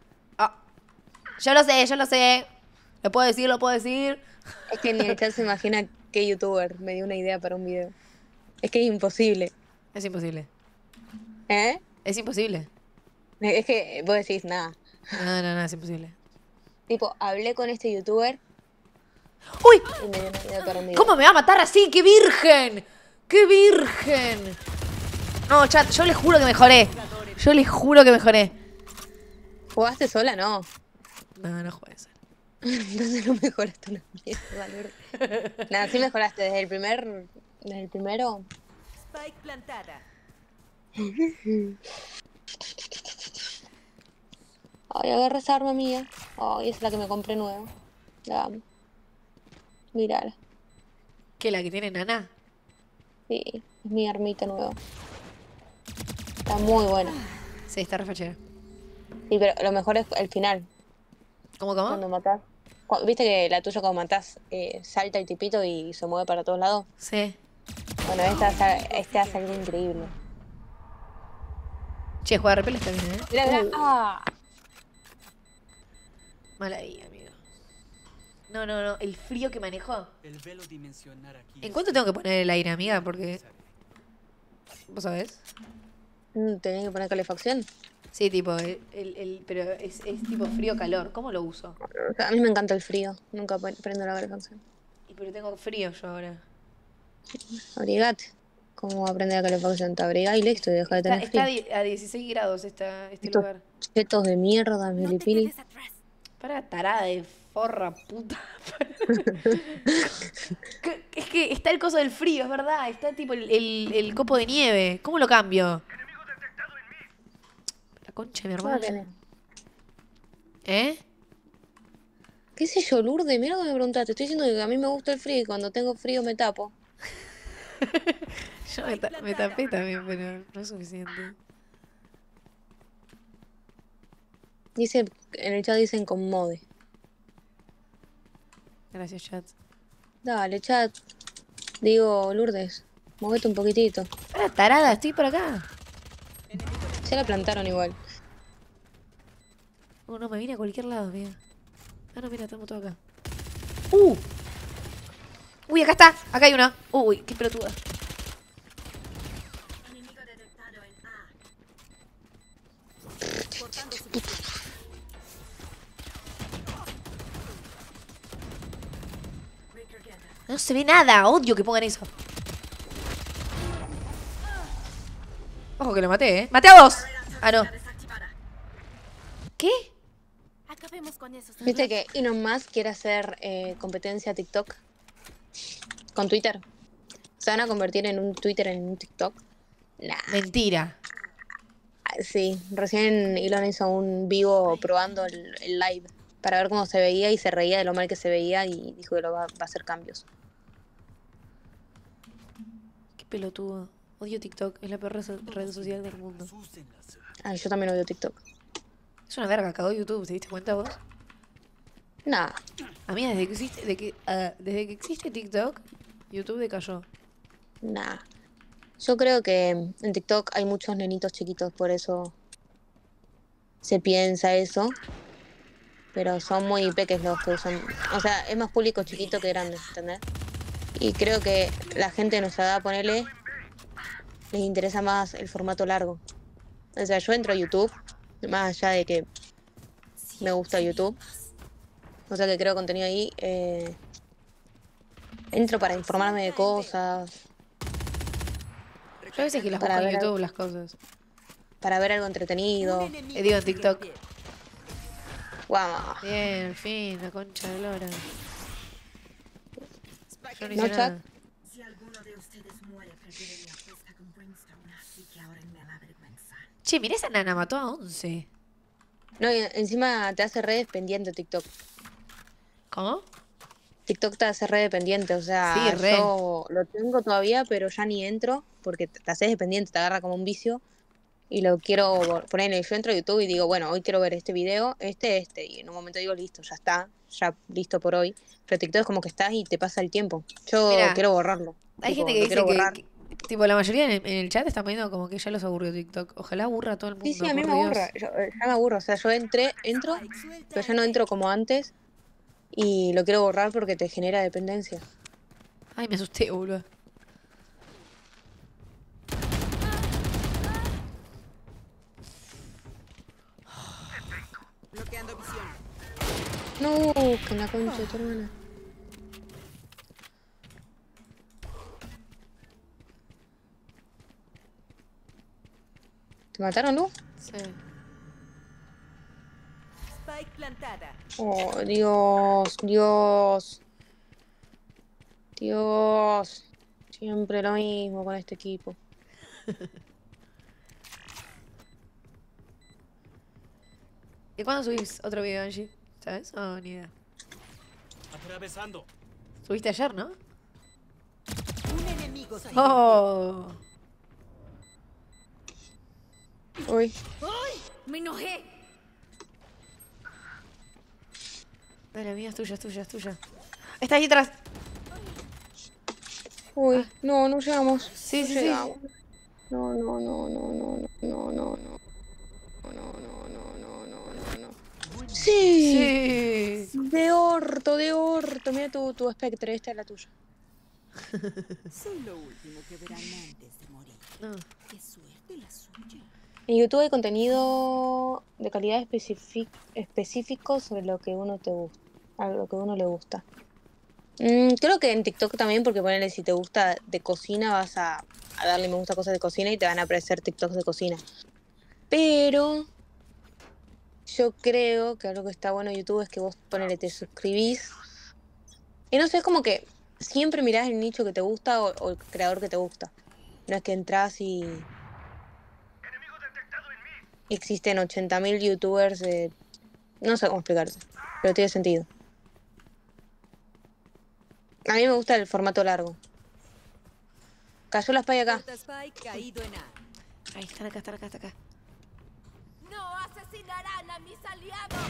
Yo lo sé, yo lo sé. Lo puedo decir, lo puedo decir. Es que ni el chat se imagina qué youtuber me dio una idea para un video. Es que es imposible. Es imposible. ¿Eh? Es imposible. Es que vos decís nada. No, no, no, es imposible. Tipo, hablé con este youtuber. ¡Uy! Y me dio una idea para un video. ¿Cómo me va a matar así? ¡Qué virgen! ¡Qué virgen! No, chat, yo les juro que mejoré. Yo les juro que mejoré. ¿Jugaste sola? No. No, no jugué sola. Entonces no mejoraste una mierda, Lourdes. Nada, sí mejoraste desde el primer... Desde el primero. Spike plantada. Ay, agarra esa arma mía. Ay, esa es la que me compré nueva. La amo. Mírala. ¿Qué, la que tiene Nana? Sí, es mi armita nueva. Está muy buena. Sí, está refachera. Sí, pero lo mejor es el final. ¿Cómo, cómo? Cuando matás. Cu- ¿Viste que la tuya cuando matás eh, salta el tipito y se mueve para todos lados? Sí. Bueno, esta, sa- este hace algo increíble. Che, juega repel está bien, ¿eh? Mirá, mirá. Uh, Ah. Mal ahí, amigo. No, no, no. El frío que manejó. El velo dimensionar aquí. ¿En cuánto tengo que poner el aire, amiga? Porque... ¿Vos sabés? Mm, ¿Tenés que poner calefacción? Sí, tipo, el, el, el- pero es, es tipo frío-calor. ¿Cómo lo uso? A mí me encanta el frío. Nunca pre- prendo la calefacción. Y pero tengo frío yo ahora. Abrigate. ¿Cómo va a prender la calefacción? Te abrigás y listo, y deja de Está, tener está a frío. di- a dieciséis grados esta, este Estos lugar. chetos de mierda, milipili. Para tarada de forra, puta. Que- es que está el coso del frío, es verdad. Está tipo el, el, el copo de nieve. ¿Cómo lo cambio? La concha de mi ¿Cómo hermana. tenés? ¿Eh? ¿Qué sé yo, Lourdes? Mira que me preguntaste. Te estoy diciendo que a mí me gusta el frío y cuando tengo frío me tapo. Yo me, ta- me tapé también, pero no es suficiente. Dice, en el chat dicen con mode. Gracias, chat. Dale, chat. Digo, Lourdes, movete un poquitito. Para tarada, estoy por acá. Se la plantaron igual. Oh, no, me vine a cualquier lado, mira. Ah, no, mira, estamos todos acá. ¡Uh! Uy, acá está. Acá hay una. Uy, qué pelotuda. No se ve nada. Odio que pongan eso. Ojo que lo maté, ¿eh? ¡Maté a dos! Ah, no. ¿Qué? Acabemos con eso. ¿Viste que Elon Musk quiere hacer eh, competencia TikTok con Twitter? ¿Se van a convertir en un Twitter en un TikTok? Nah. Mentira. Sí, recién Elon hizo un vivo probando el, el live para ver cómo se veía y se reía de lo mal que se veía y dijo que lo va, va a hacer cambios. Qué pelotudo. Odio TikTok. Es la peor red red social del mundo. Ay, yo también odio TikTok. Es una verga. Cagó YouTube. ¿Te diste cuenta vos? Nah. A mí desde que existe, de que, ah, desde que existe TikTok, YouTube decayó. Nah. Yo creo que en TikTok hay muchos nenitos chiquitos, por eso se piensa eso. Pero son muy peques los que usan. O sea, es más público chiquito que grande, ¿entendés? Y creo que la gente de nuestra edad, ponele, les interesa más el formato largo. O sea, yo entro a YouTube, más allá de que me gusta YouTube. O sea, que creo contenido ahí. Eh, entro para informarme de cosas. Yo a veces que las busco Para en ver YouTube algo- las cosas. Para ver algo entretenido. Eh, digo en TikTok. Guau. Bien, al fin, la concha de Lora. Yo no ¿No, hice chat? nada. Si alguno de ustedes muere, perderé mi apuesta con Brimstone, así que ahora me la vergüenza. Che, mirá esa nana, mató a once. No, y encima te hace re dependiente TikTok. ¿Cómo? TikTok te hace re dependiente, o sea, Sí, re. yo lo tengo todavía, pero ya ni entro porque te te haces dependiente, te agarra como un vicio y lo quiero poner. Yo entro a YouTube y digo, bueno, hoy quiero ver este video, este, este, y en un momento digo, listo, ya está, ya listo por hoy. Pero TikTok es como que estás y te pasa el tiempo. Yo Mirá, quiero borrarlo. Hay Tipo, gente lo que dice quiero que, borrar. que- tipo, la mayoría en el, en el chat está poniendo como que ya los aburrió TikTok. Ojalá aburra a todo el mundo. Sí, sí, a mí por me Dios. aburre, yo, eh, ya me aburro, o sea, yo entré, entro, pero ya no entro como antes y lo quiero borrar porque te genera dependencia. Ay, me asusté, boludo. Bloqueando visión. No, con la concha de tu hermana. ¿Te mataron, Lu? Sí. Spike plantada. Oh, Dios, Dios. Dios. Siempre lo mismo con este equipo. ¿Y cuándo subís otro video, Angie? ¿Sabes? Oh, ni idea. Atravesando. Subiste ayer, ¿no? Un enemigo se Oh. Uy. ¡Ay! Me enojé. Dale, mía, es tuya, es tuya, es tuya. Está ahí atrás. Uy, no, no llegamos. Sí, no sí, llegamos. sí. No, no, no, no, no, no, no, no, no. No, no, no, no, no, no, no. Sí. Sí. De orto, de orto. Mira tu, tu espectro, esta es la tuya. Soy lo último que verán antes de morir. No. Qué suerte la suya. En YouTube hay contenido de calidad específic- específico sobre lo que uno te gusta, a lo que uno le gusta. Mm, creo que en TikTok también, porque ponele, si te gusta de cocina, vas a, a darle me gusta a cosas de cocina y te van a aparecer TikToks de cocina. Pero yo creo que algo que está bueno en YouTube es que vos ponele, te suscribís. Y no sé, es como que siempre mirás el nicho que te gusta o, o el creador que te gusta. No es que entras y existen ochenta mil youtubers de... No sé cómo explicarte, pero tiene sentido. A mí me gusta el formato largo. Cayó la spy acá. Spike caído en A. Ahí, están acá, están acá, están acá. No asesinarán a mis aliados.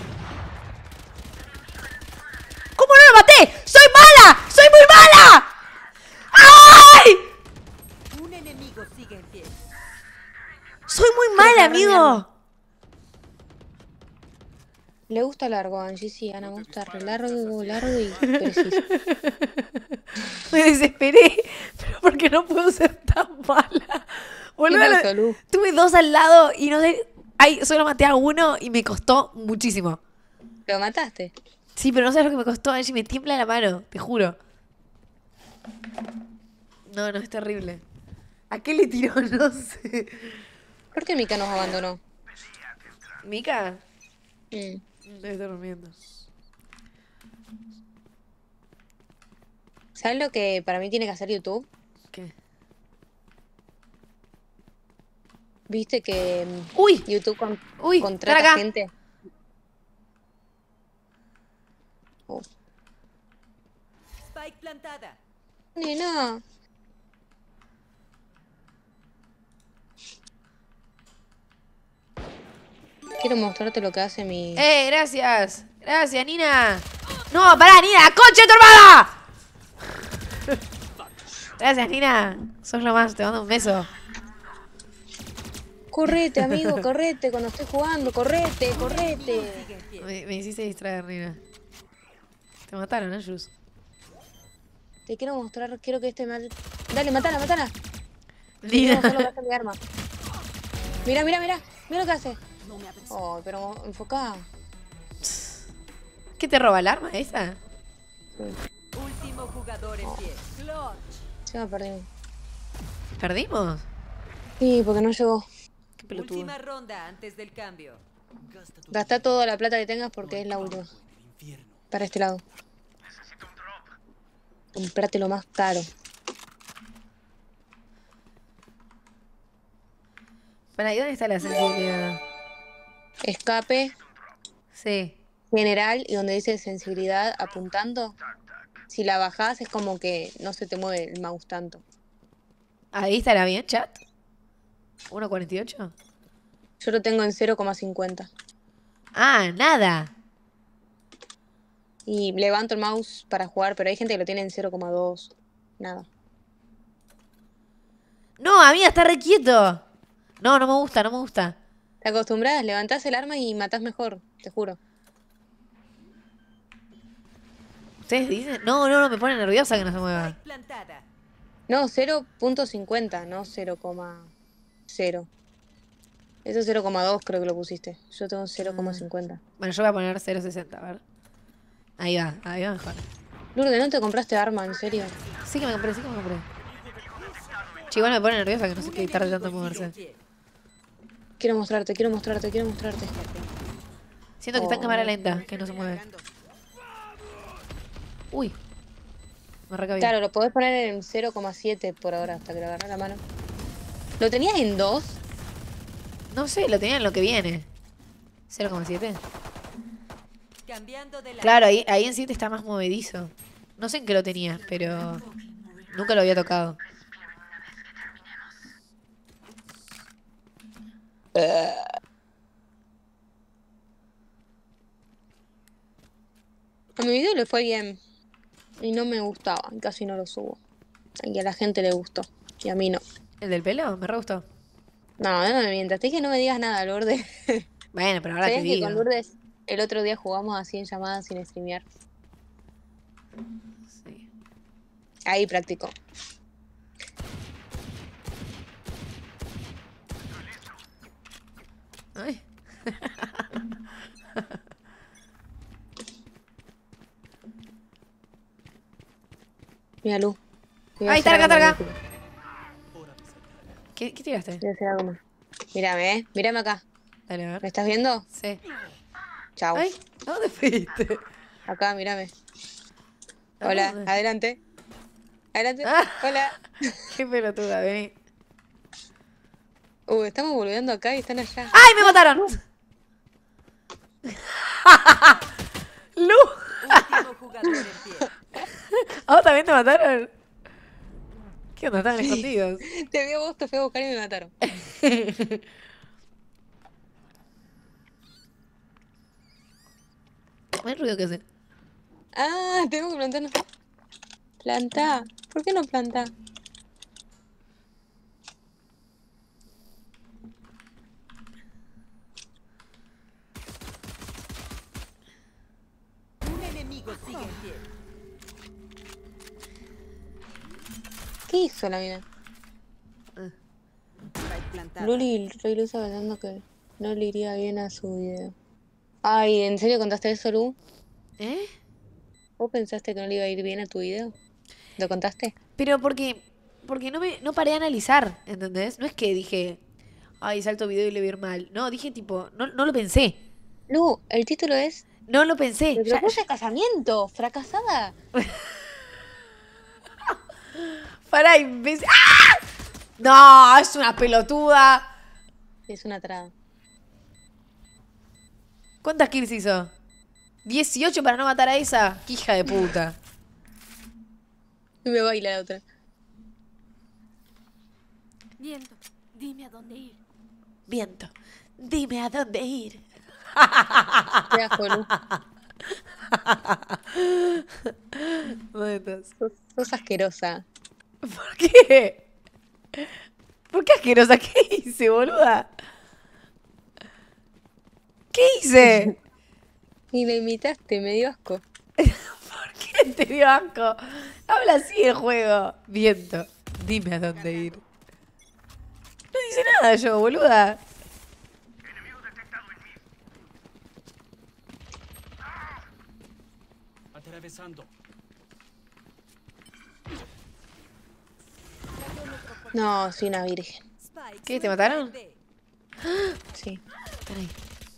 ¿Cómo no lo maté? ¡Soy mala! ¡Soy muy mala! ¡Ay! Un enemigo sigue en pie. ¡Soy muy mala, amigo! Le gusta largo, Angie, sí, Ana, me gusta re largo, largo y preciso. Me desesperé, pero porque no puedo ser tan mala. Boludo, ¿Qué pasó, Lu? tuve dos al lado y no sé... Ay, solo maté a uno y me costó muchísimo. ¿Lo mataste? Sí, pero no sabes lo que me costó, Angie, me tiembla la mano, te juro. No, no, es terrible. ¿A qué le tiró? No sé. ¿Por qué Mika nos abandonó? ¿Mika? Mm. Debe estar durmiendo. ¿Sabes lo que para mí tiene que hacer YouTube? ¿Qué? ¿Viste que mm, Uy. YouTube con- Uy, contrata están acá. gente? Oh. Spike plantada. Nena. Quiero mostrarte lo que hace mi... ¡Eh, gracias! ¡Gracias, Nina! ¡No, pará, Nina! ¡La concha de tu hermana! Gracias, Nina. Sos lo más, te mando un beso. Correte, amigo, correte cuando estés jugando, correte, correte. Me, me hiciste distraer, Nina. Te mataron, ¿eh, Jus? Te quiero mostrar, quiero que este mal... Dale, matala, matala. Te Nina. quiero mostrar lo que hace mi arma. Mira, mira, mira, mira lo que hace. Oh, pero enfocá. ¿Qué te roba el arma esa? Último jugador en pie. Clutch. Ya perdimos. ¿Perdimos? Sí, porque no llegó. Qué pelotudo. Última ronda antes del cambio. Gasta toda la plata que tengas porque es la última. Para este lado. Comprate lo más caro. Para ahí, ¿dónde está la sensibilidad? Escape. Sí. General y donde dice sensibilidad apuntando. Si la bajás es como que no se te mueve el mouse tanto. ¿Ahí estará bien, chat? ¿uno cuarenta y ocho? Yo lo tengo en cero coma cincuenta. Ah, nada. Y levanto el mouse para jugar, pero hay gente que lo tiene en cero coma dos. Nada. No, amiga, está re quieto. No, no me gusta, no me gusta. Te acostumbras, levantás el arma y matás mejor, te juro. ¿Ustedes dicen? No, no, no, me pone nerviosa que no se mueva. Plantada. No, cero coma cincuenta, no cero coma cero. Eso es cero coma dos creo que lo pusiste. Yo tengo cero coma cincuenta. Bueno, yo voy a poner cero coma sesenta, a ver. Ahí va, ahí va mejor. Lourdes, ¿no te compraste arma, en serio? Sí que me compré, sí que me compré. Che, igual me pone nerviosa que no sé qué tarde tanto en moverse. Quiero mostrarte, quiero mostrarte, quiero mostrarte. Siento que está en Oh. cámara lenta, que no se mueve. Uy. Me recabé. Claro, lo podés poner en cero coma siete por ahora, hasta que le agarré la mano. ¿Lo tenías en dos? No sé, lo tenía en lo que viene. ¿cero coma siete? Cambiando de la... Claro, ahí, ahí en siete está más movedizo. No sé en qué lo tenía, pero nunca lo había tocado. A mi video le fue bien. Y no me gustaba. Casi no lo subo. Y a la gente le gustó. Y a mí no. ¿El del pelo? Me re gustó. No, no me mientas. Te dije que no me digas nada, Lourdes. Bueno, pero ahora te ¿Sabes que digo. con Lourdes el otro día jugamos así en llamadas sin streamear? Sí. Ahí practicó. Ay. Mira, Lu. Voy a Ahí, hacer targa, algo targa. más. ¿Qué, ¿Qué tiraste? Voy a hacer algo más. Mírame, eh. Mírame acá. Dale, a ver. ¿Me estás viendo? Sí. Chau. Ay, ¿a dónde fuiste? Acá, mírame. ¿A Hola, dónde? adelante. Adelante. Ah. Hola. Qué pelotuda, vení. Uh, estamos volviendo acá y están allá. ¡Ay, me mataron! ¡Lu! Último jugador en pie. ¿A vos también te mataron? ¿Qué onda? Estaban escondidos. Te vi a vos, te fui a buscar y me mataron. ¿Qué ruido que hace? Ah, tengo que plantar. Planta. ¿Por qué no planta? Un enemigo sigue en pie. ¿Qué hizo la mina? Spike plantado. Luli Reilusa pensando que no le iría bien a su video. Ay, ¿en serio contaste eso, Lu? ¿Eh? ¿Vos pensaste que no le iba a ir bien a tu video? ¿Lo contaste? Pero porque, porque no me no paré a analizar, ¿entendés? No es que dije, ay, salto video y le voy a ir mal. No, dije tipo, no, no lo pensé. Lu, el título es... No lo pensé. ¡Me Ya- propuse casamiento! ¡Fracasada! Pará, imbécil. ¡Ah! No, es una pelotuda. Es una traba. ¿Cuántas kills hizo? dieciocho para no matar a esa. ¡Qué hija de puta! Y me baila la otra. Viento, dime a dónde ir. Viento, dime a dónde ir. Qué asco, Lu. ¿Dónde estás? Sos, sos asquerosa. ¿Por qué? ¿Por qué asquerosa? ¿Qué hice, boluda? ¿Qué hice? Y me imitaste, me dio asco. ¿Por qué te dio asco? Habla así el juego. Viento, dime a dónde ir. No dice nada yo, boluda. Atravesando. No, soy una virgen. Spike ¿Qué, te suelta mataron? en B. Sí. Caray.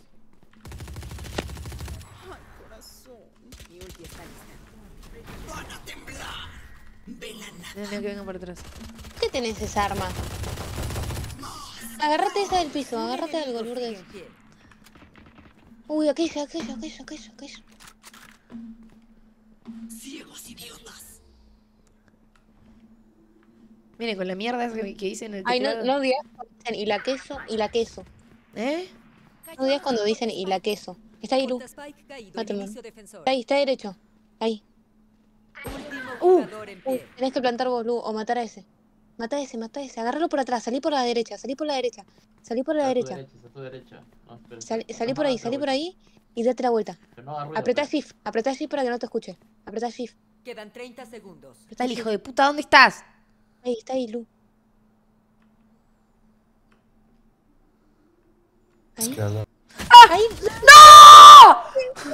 Mi ulti está lista. Van a temblar. Ve la nada. No, no, que vengan por atrás. ¿Por qué tenés esa arma? Agárrate esa del piso, agárrate algo, Sigue Lourdes. en pie. Uy, aquello, aquello, aquello, aquello, aquello. Ciegos idiotas. Miren, con la mierda esa que, que hice en el Ay, no, teclado. no odias cuando dicen y la queso, y la queso. ¿Eh? No odias cuando dicen y la queso. Está ahí, Lu. Porta Spike caído. Mátame. Inicio defensor. Está ahí, está derecho. Ahí. Último Uh, jugador en uh, pie. tenés que plantar vos, Lu, o matar a ese. Mata a ese, mata a ese. Agárralo por atrás, salí por la derecha, salí por la derecha. Salí por la derecha. a tu derecha. No, espera. Sal- salí por ahí, salí por ahí y date la vuelta. Pero no haga ruido, Apretá pues. Shift, apretá Shift para que no te escuche. Apretá Shift. Quedan treinta segundos. Está el hijo de puta, ¿dónde estás? Ahí, está ahí, Lu. Ahí. Ahí. ¡No!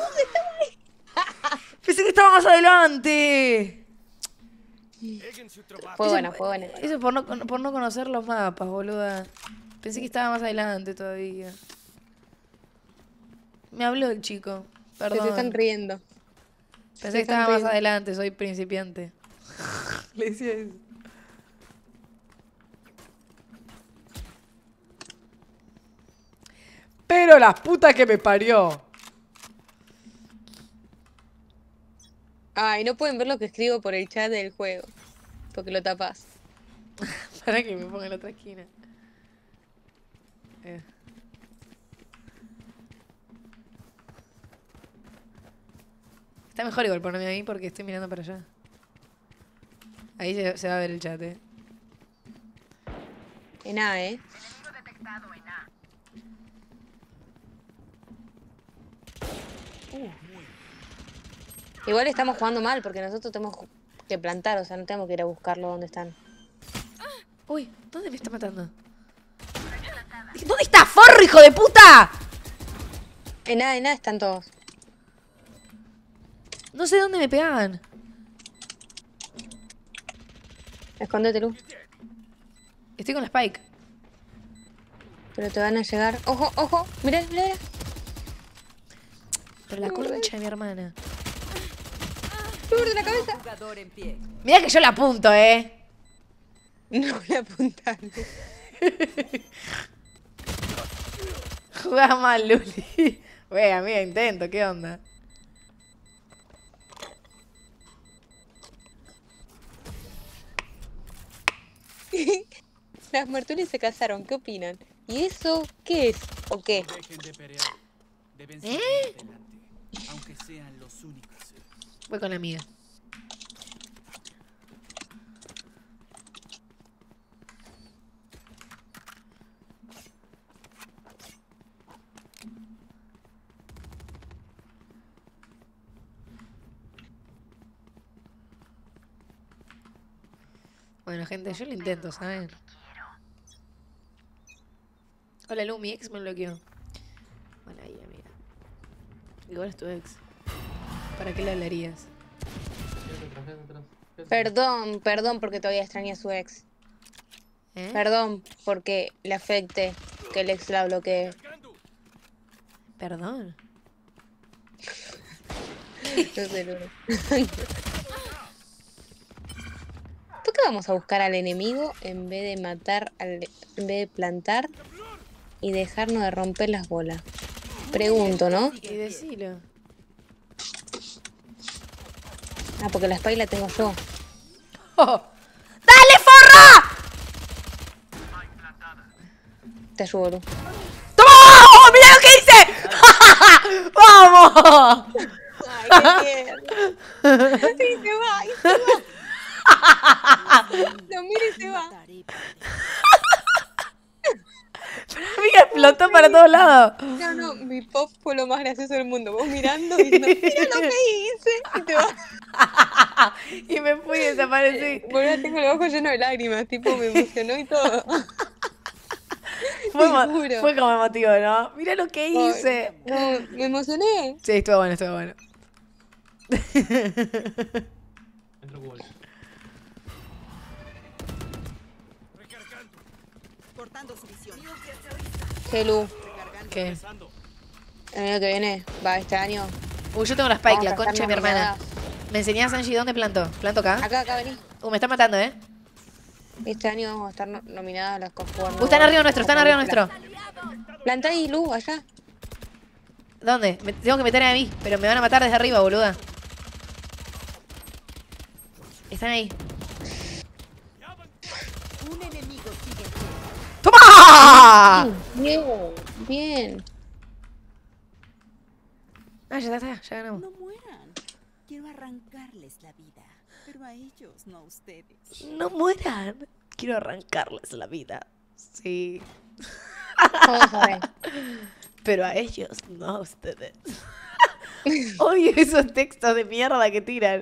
Pensé que estaba más adelante. Fue buena, fue buena. Eso es por no, por no conocer los mapas, boluda. Pensé que estaba más adelante todavía. Me habló el chico. Se te Perdón. están riendo. Pensé se que están estaba más riendo. adelante, soy principiante. Le decía eso. Pero las putas que me parió. Ay, no pueden ver lo que escribo por el chat del juego. Porque lo tapas. Para que me ponga en la otra esquina. Eh. Está mejor igual ponerme a mí porque estoy mirando para allá. Ahí se, se va a ver el chat, eh. En A, eh. Uh. Igual estamos jugando mal porque nosotros tenemos que plantar, o sea, no tenemos que ir a buscarlo donde están. Uy, ¿dónde me está matando? ¿Dónde está forro, hijo de puta? En A, en A están todos. No sé dónde me pegaban. Escóndete, Lu. Estoy con la Spike. Pero te van a llegar. ¡Ojo, ojo! Mirá, mirá, mirá. Pero la concha de mi hermana. ¡Sur de la cabeza! Jugador en pie. Mirá que yo la apunto, eh. No le apuntaron. Jugás mal, Luli. Wey, amiga, intento, ¿qué onda? Las Martulis se casaron, ¿qué opinan? ¿Y eso qué es? ¿O qué? Dejen de pelear. Deben ¿Eh? seguir adelante, aunque sean los únicos. Voy con la amiga. Bueno, gente, yo lo intento, ¿saben? Hola, Lu, mi ex me bloqueó. Bueno, ahí, amiga. Igual es tu ex. ¿Para qué le hablarías? Perdón, perdón porque todavía extrañé a su ex. ¿Eh? Perdón porque le afecte que el ex la bloquee. Perdón. No sé, no. ¿Por qué vamos a buscar al enemigo en vez de matar, al, en vez de plantar y dejarnos de romper las bolas? Pregunto, ¿no? Y decilo. Ah, porque la Spy la tengo yo. ¡Oh! ¡Dale, forra! Te ayudo, Lu. ¡Toma! ¡Oh, mira lo que hice! ¡Vamos! Ay, qué tierno. Sí, se va, y se va. Lo mira y se va. Amiga, explotó para todos lados. No, no, mi pop fue lo más gracioso del mundo. Vos mirando y diciendo, mira lo que hice. Y te vas. Y me fui y desaparecí. Bueno, tengo los ojos llenos de lágrimas. Tipo, me emocionó y todo. Fue, mo- juro. fue como emotivo, ¿no? Mira lo que hice. No, me emocioné. Sí, estuvo bueno, estuvo bueno. Entro Google. Cortando su visión. Che, Lu, ¿Qué? el año que viene, va, este año. Uy, yo tengo la Spike, Vamos la a concha de mi estar hermana. nominadas. ¿Me enseñás, Angie, dónde planto? ¿Planto acá? Acá, acá, vení. Uh, me están matando, ¿eh? Este año vamos a estar no- nominadas a las Coscuas. Uh, están arriba nuestro, están arriba nuestro. Planta ahí, Lu, allá. ¿Dónde? Me tengo que meter a mí, pero me van a matar desde arriba, boluda. Están ahí. Un enemigo sigue en pie. ¡Toma! Bien, bien. Ah, ya está, ya ganamos. No mueran. Quiero arrancarles la vida, pero a ellos, no a ustedes. No mueran. Quiero arrancarles la vida. Sí. Vamos a ver. Pero a ellos, no a ustedes. Odio esos textos de mierda que tiran.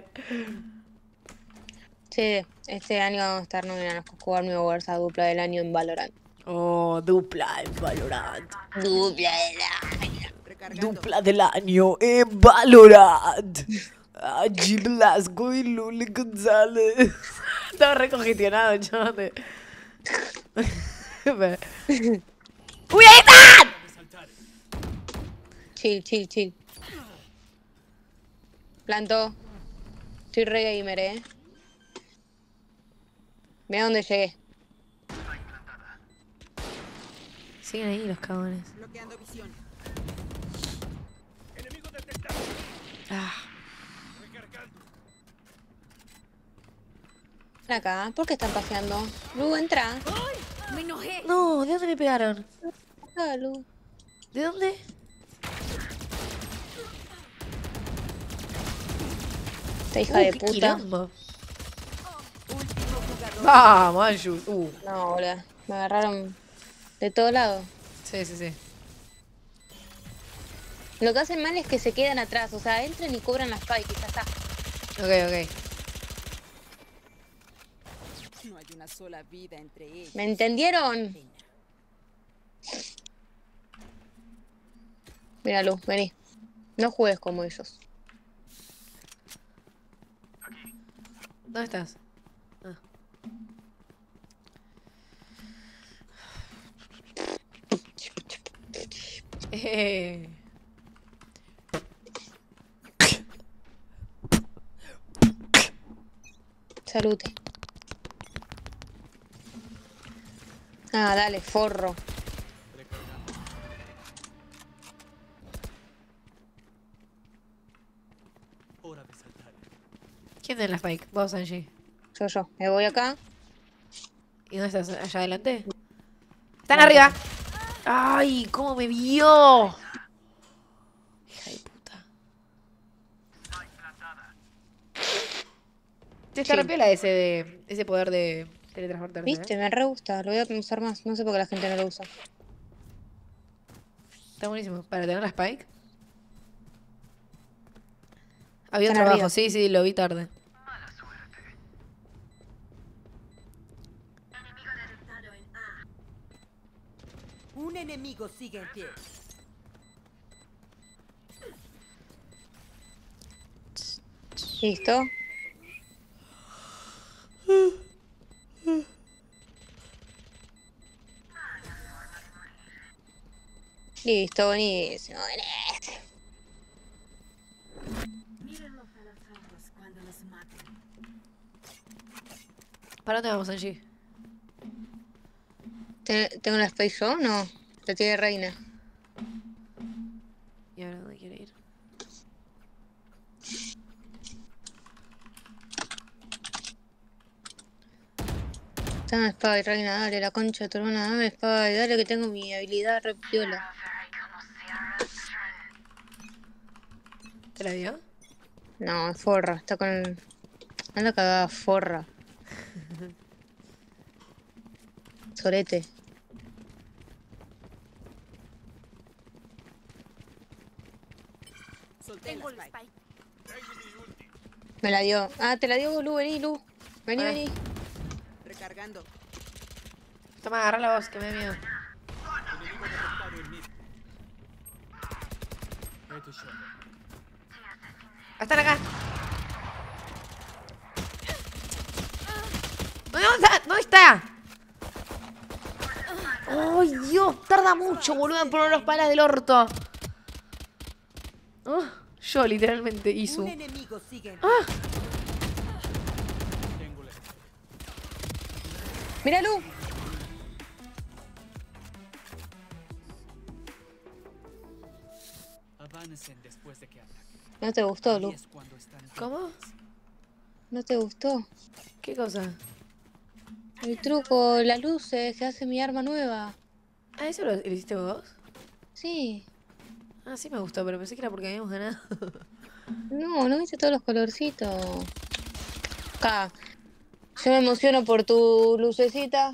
Sí, este año vamos a estar nominadas a las Coscuas mi bolsa dupla del año en Valorant. Oh, dupla en Valorant. Dupla del año. Dupla del año en Valorant. Angie Blasco y Luli González. Estaba recongestionado, chavate. ¡Uy, ahí están! Chill, chill, chill. Planto. Estoy re gamer, eh. Mira dónde llegué. Siguen ahí los cabones. Bloqueando visión. Ah. Ven acá, ¿por qué están paseando? Lu, entra. Me enojé. No, ¿de dónde me pegaron? Acá, Lu. ¿De dónde? Esta hija Uh, de qué puta. quilombo. Vamos, Anju. Uh. No, boludo. Me agarraron de todo lado. Sí, sí, sí. Lo que hacen mal es que se quedan atrás. O sea, entran y cobran las spike y ya está. Ok, ok. No hay una sola vida entre ellos. ¿Me entendieron? Mira, Lu, vení. No juegues como ellos. ¿Dónde estás? Ah. Eh. Salute. Ah, dale, forro. Hora de saltar. ¿Quién es la Spike? Vos, Angie. Yo, yo. Me voy acá. ¿Y dónde estás? ¿Allá adelante? ¡Están arriba! ¡Ay! ¿Cómo me vio? Hija de puta. Te está Sí. repela ese de. ese poder de teletransportarse. ¿Viste? ¿eh? Me re gusta. Lo voy a usar más. No sé por qué la gente no lo usa. Está buenísimo. Para tener la Spike. Había Están otro abajo, arriba. sí, sí, lo vi tarde. Un enemigo sigue en pie. ¿Listo? Listo, buenísimo. buenísimo. Mírenlos a los ojos cuando los maten. ¿Para dónde vamos, Angie? ¿Te- ¿Tengo la space yo? No. La tiene reina. ¿Y ahora dónde quiere ir? Dame spy, reina, dale, la concha de tu hermana, dame spy, dale que tengo mi habilidad re piola. ¿Te la dio? No, es forra, está con... Anda cagada, forra. Sorete. Tengo el spike. Me la dio. Ah, te la dio Lu, vení, Lu. Vení, Ah. vení. Recargando. Toma, agarra la voz, que me da miedo. Enemigo detectado en mí. Reto shot. ¡Están acá! ¿Dónde está? ¿Dónde está? ¡Ay, Dios! Tarda mucho, boludo, en poner los palas del orto. Oh, yo, literalmente, Isu. Un enemigo sigue en ¡Ah! Tengo la Mira, Lu. avancen después de que ataquen. ¿No te gustó, Lu? Ahí es cuando están ¿Cómo? ¿No te gustó? ¿Qué cosa? El truco, las luces que hace mi arma nueva. Ah, ¿eso lo, lo hiciste vos? Sí. Ah, sí me gustó, pero pensé que era porque habíamos ganado. No, no viste todos los colorcitos. Acá. Yo me emociono por tu lucecita.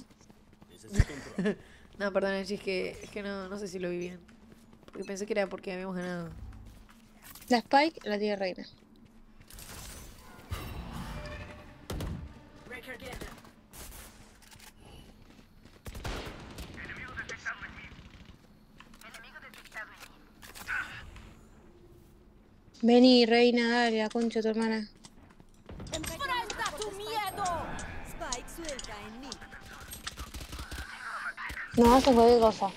No, perdón, Angie, es que, es que no, no sé si lo vi bien. Porque pensé que era porque habíamos ganado. La Spike la tiene reina. Vení, reina, dale, la concha de tu hermana. ¡Enfrenta tu miedo! Spike suelta en mí. No, hacen cualquier cosa.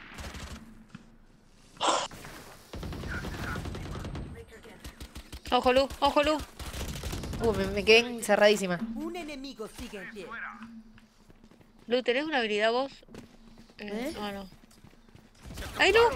Ojo, Lu, ojo, Lu. Uh, me, me quedé encerradísima. Un enemigo sigue en pie. Lu, ¿tenés una habilidad vos? ¿Eh? Ah, no. ¡Ay, no!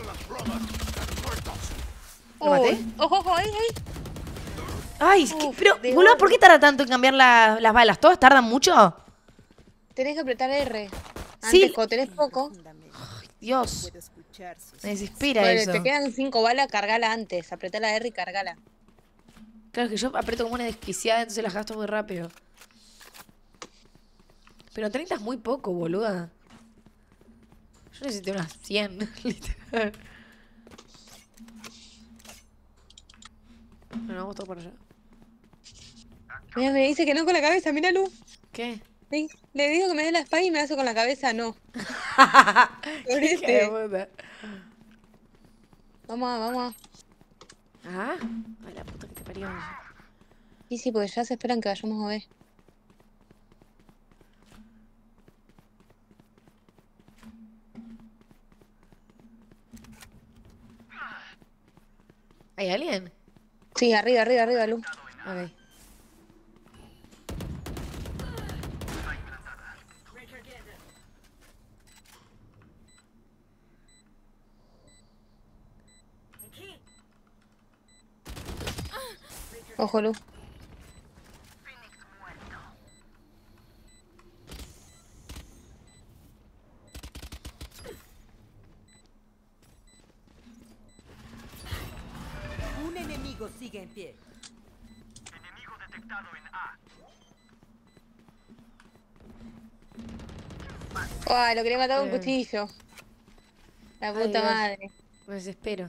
¿Lo maté? Oh, ojo, ojo, ahí, ahí. Ay, es que, Uf, pero, de boludo, oro. ¿por qué tarda tanto en cambiar la- las balas? ¿Todas tardan mucho? Tenés que apretar R. Antes, Sí. cuando tenés poco. Dios, Puedo escuchar sus... me desespera Bueno, eso. te quedan cinco balas, cargala antes. Apretá la R y cargala. Claro, es que yo aprieto como una desquiciada, entonces las gasto muy rápido. Pero treinta es muy poco, boluda. Yo necesito unas cien, literal. Bueno, vamos todos por allá. Mira, me dice que no con la cabeza, mira Lu. ¿Qué? Le, le digo que me dé la espada y me hace con la cabeza, no. Qué hija de puta. Vamos a, vamos Ah, a la puta que te parió. a. Sí, sí, porque ya se esperan que vayamos a ver. ¿Hay alguien? Sí, arriba, arriba, arriba, Lu. Ok. Ojo, Lu. Un enemigo sigue en pie. Enemigo detectado en A. Ay, lo quería matar con un Bien. cuchillo. La Ay, puta Dios. madre. Me desespero.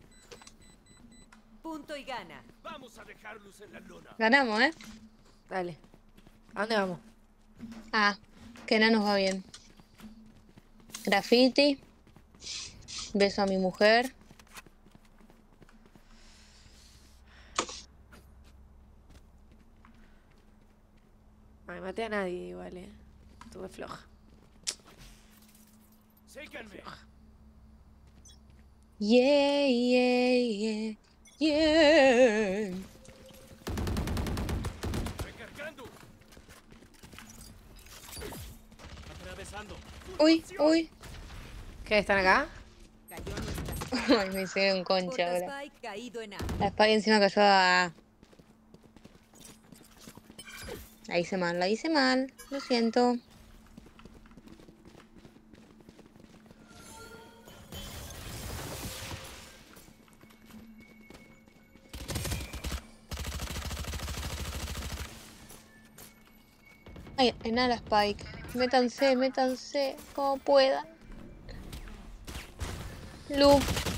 Punto y gana. Vamos a dejarlos en la luna. Ganamos, ¿eh? Dale. ¿A dónde vamos? Ah, que no nos va bien. Graffiti. Beso a mi mujer. Ay, maté a nadie igual, eh. Estuve floja. Síganme. Yeah, yeah, yeah, yeah. Recargando. Atravesando. Uy, uy. ¿Qué? ¿Están acá? Ay, me hice un concha ahora. Spike caído en A. La espada encima cayó a... La hice mal, la hice mal. Lo siento. Ay, en ala Spike. Métanse, métanse, como puedan. Lu.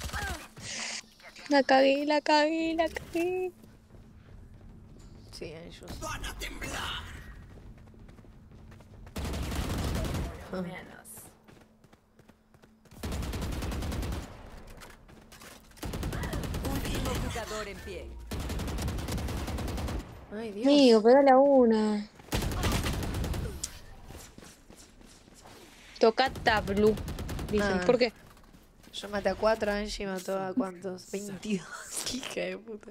La cagué, la cagué, la cagué. Sí, ellos. Van a temblar. Menos. Último jugador en pie. Ay, Dios. Amigo, pegale a una. Tocata Blue. Dicen, Ah. ¿por qué? Yo maté a cuatro, Angie mató a cuántos? veintidós. Qué hija de puta.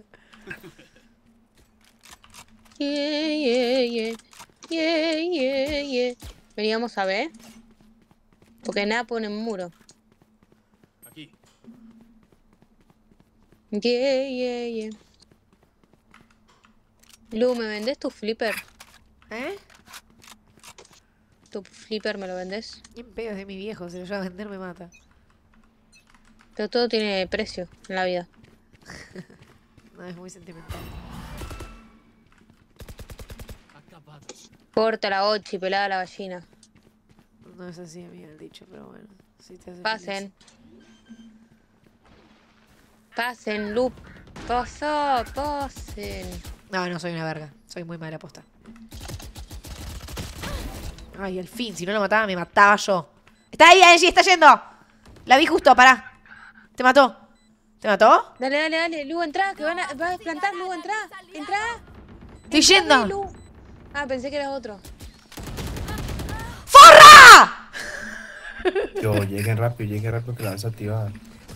Yeah, yeah, yeah. Yeah, yeah, yeah. Veníamos a ver. Porque nada pone en muro. Aquí. Yeah, yeah, yeah. Lu, ¿me vendés tu flipper? ¿Eh? ¿Tu flipper me lo vendés? Bien pedo es de mi viejo, si lo lleva a vender me mata. Pero todo tiene precio en la vida. No, es muy sentimental. Acabado. Corta la ochi, pelada la gallina. No es así, amiga, el dicho, pero bueno. Si te hace Pasen. Pasen, Lu. Pasa, pasen. feliz. No, no, soy una verga. Soy muy mala posta. Ay, al fin, si no lo mataba, me mataba yo. ¡Está ahí, Angie! ¡Está yendo! La vi justo, pará. Te mató. ¿Te mató? Dale, dale, dale. Lu, entrá, que van a, va a plantar, Lu, entrá. Entrá. Estoy Entrá, yendo. Lu. Ah, pensé que eras otro. ¡Forra! Yo, lleguen rápido, lleguen rápido que la vas a activar.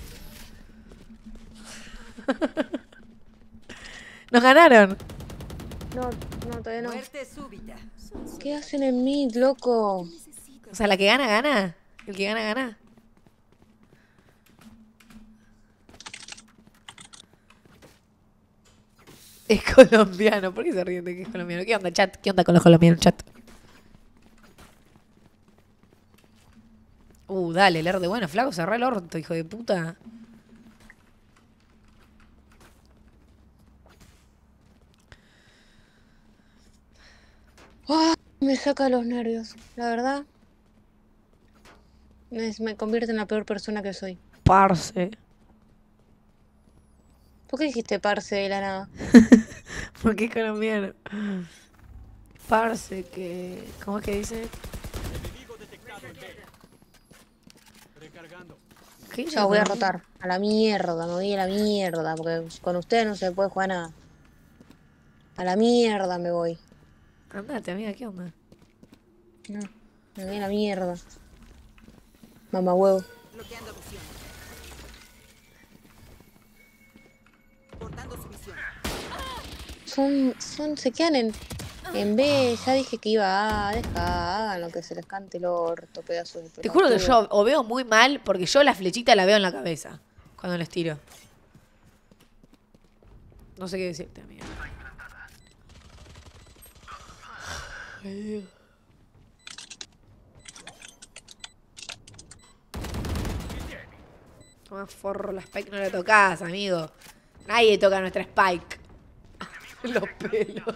Nos ganaron. No, no, todavía no. Muerte súbita. ¿Qué hacen en mid, loco? O sea, la que gana, gana. El que gana, gana. Es colombiano. ¿Por qué se ríen de que es colombiano? ¿Qué onda, chat? ¿Qué onda con los colombianos, chat? Uh, dale, el de bueno, flaco, cerrá el orto, hijo de puta. saca los nervios, la verdad. Me, me convierte en la peor persona que soy. Parce. ¿Por qué dijiste parce de la nada? Porque es colombiano. Parce que... ¿Cómo es que dice? ¿Qué Ya voy a rotar. A la mierda, me voy a la mierda. Porque con ustedes no se puede jugar nada. A la mierda me voy. Andate, amiga, ¿qué onda? No, me voy a la mierda. Mamá huevo. Bloqueando visión. Cortando su visión. Son, son, se quedan en, en B. Ya dije que iba a dejar, hagan lo que se les cante el orto, pedazos de Te juro que pelotudo. yo o veo muy mal porque yo la flechita la veo en la cabeza cuando les tiro. No sé qué decirte, amiga. Ay, Dios. Toma forro, la Spike no la tocás, amigo. Nadie toca nuestra Spike. Los pelos.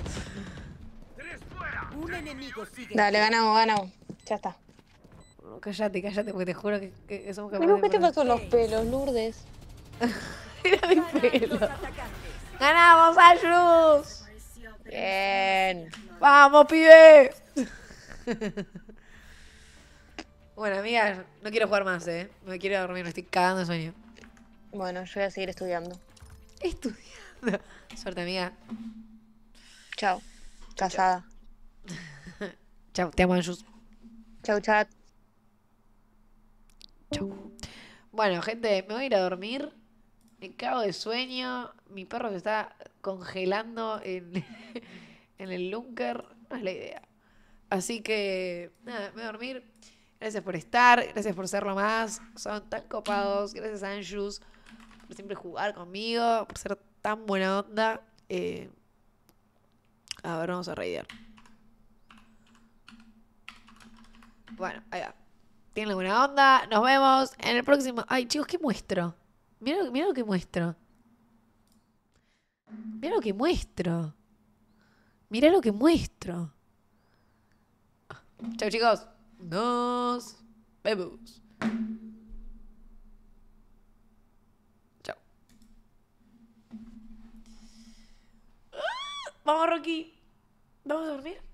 Un enemigo sigue. Dale, ganamos, ganamos. Ya está. No, cállate, cállate, porque te juro que, que somos capaces Pero de ¿qué te poner- pasó en los pelos, Lourdes? Era mi pelo. ¡Ganamos, Ayus! Bien. ¡Vamos, pibe! Bueno, amiga, no quiero jugar más, ¿eh? Me quiero dormir, me estoy cagando de sueño. Bueno, yo voy a seguir estudiando. Estudiando. Suerte, amiga. Chao. Casada. Chao, te amo, Ayus. Chau, chat. Bueno, gente, me voy a ir a dormir. Me cago de sueño. Mi perro se está congelando en, en el búnker. No es la idea. Así que, nada, me voy a dormir. Gracias por estar. Gracias por serlo más. Son tan copados. Gracias a Anjus por siempre jugar conmigo. Por ser tan buena onda. Eh, a ver, vamos a reír. Bueno, ahí va. Tienen buena onda. Nos vemos en el próximo. Ay, chicos, ¿qué muestro? Mira, lo- mira lo que muestro. Mira lo que muestro. Mira lo que muestro. Chao, chicos. Nos vemos. Chao. ¡Ah! Vamos, Rocky. ¿Vamos a dormir?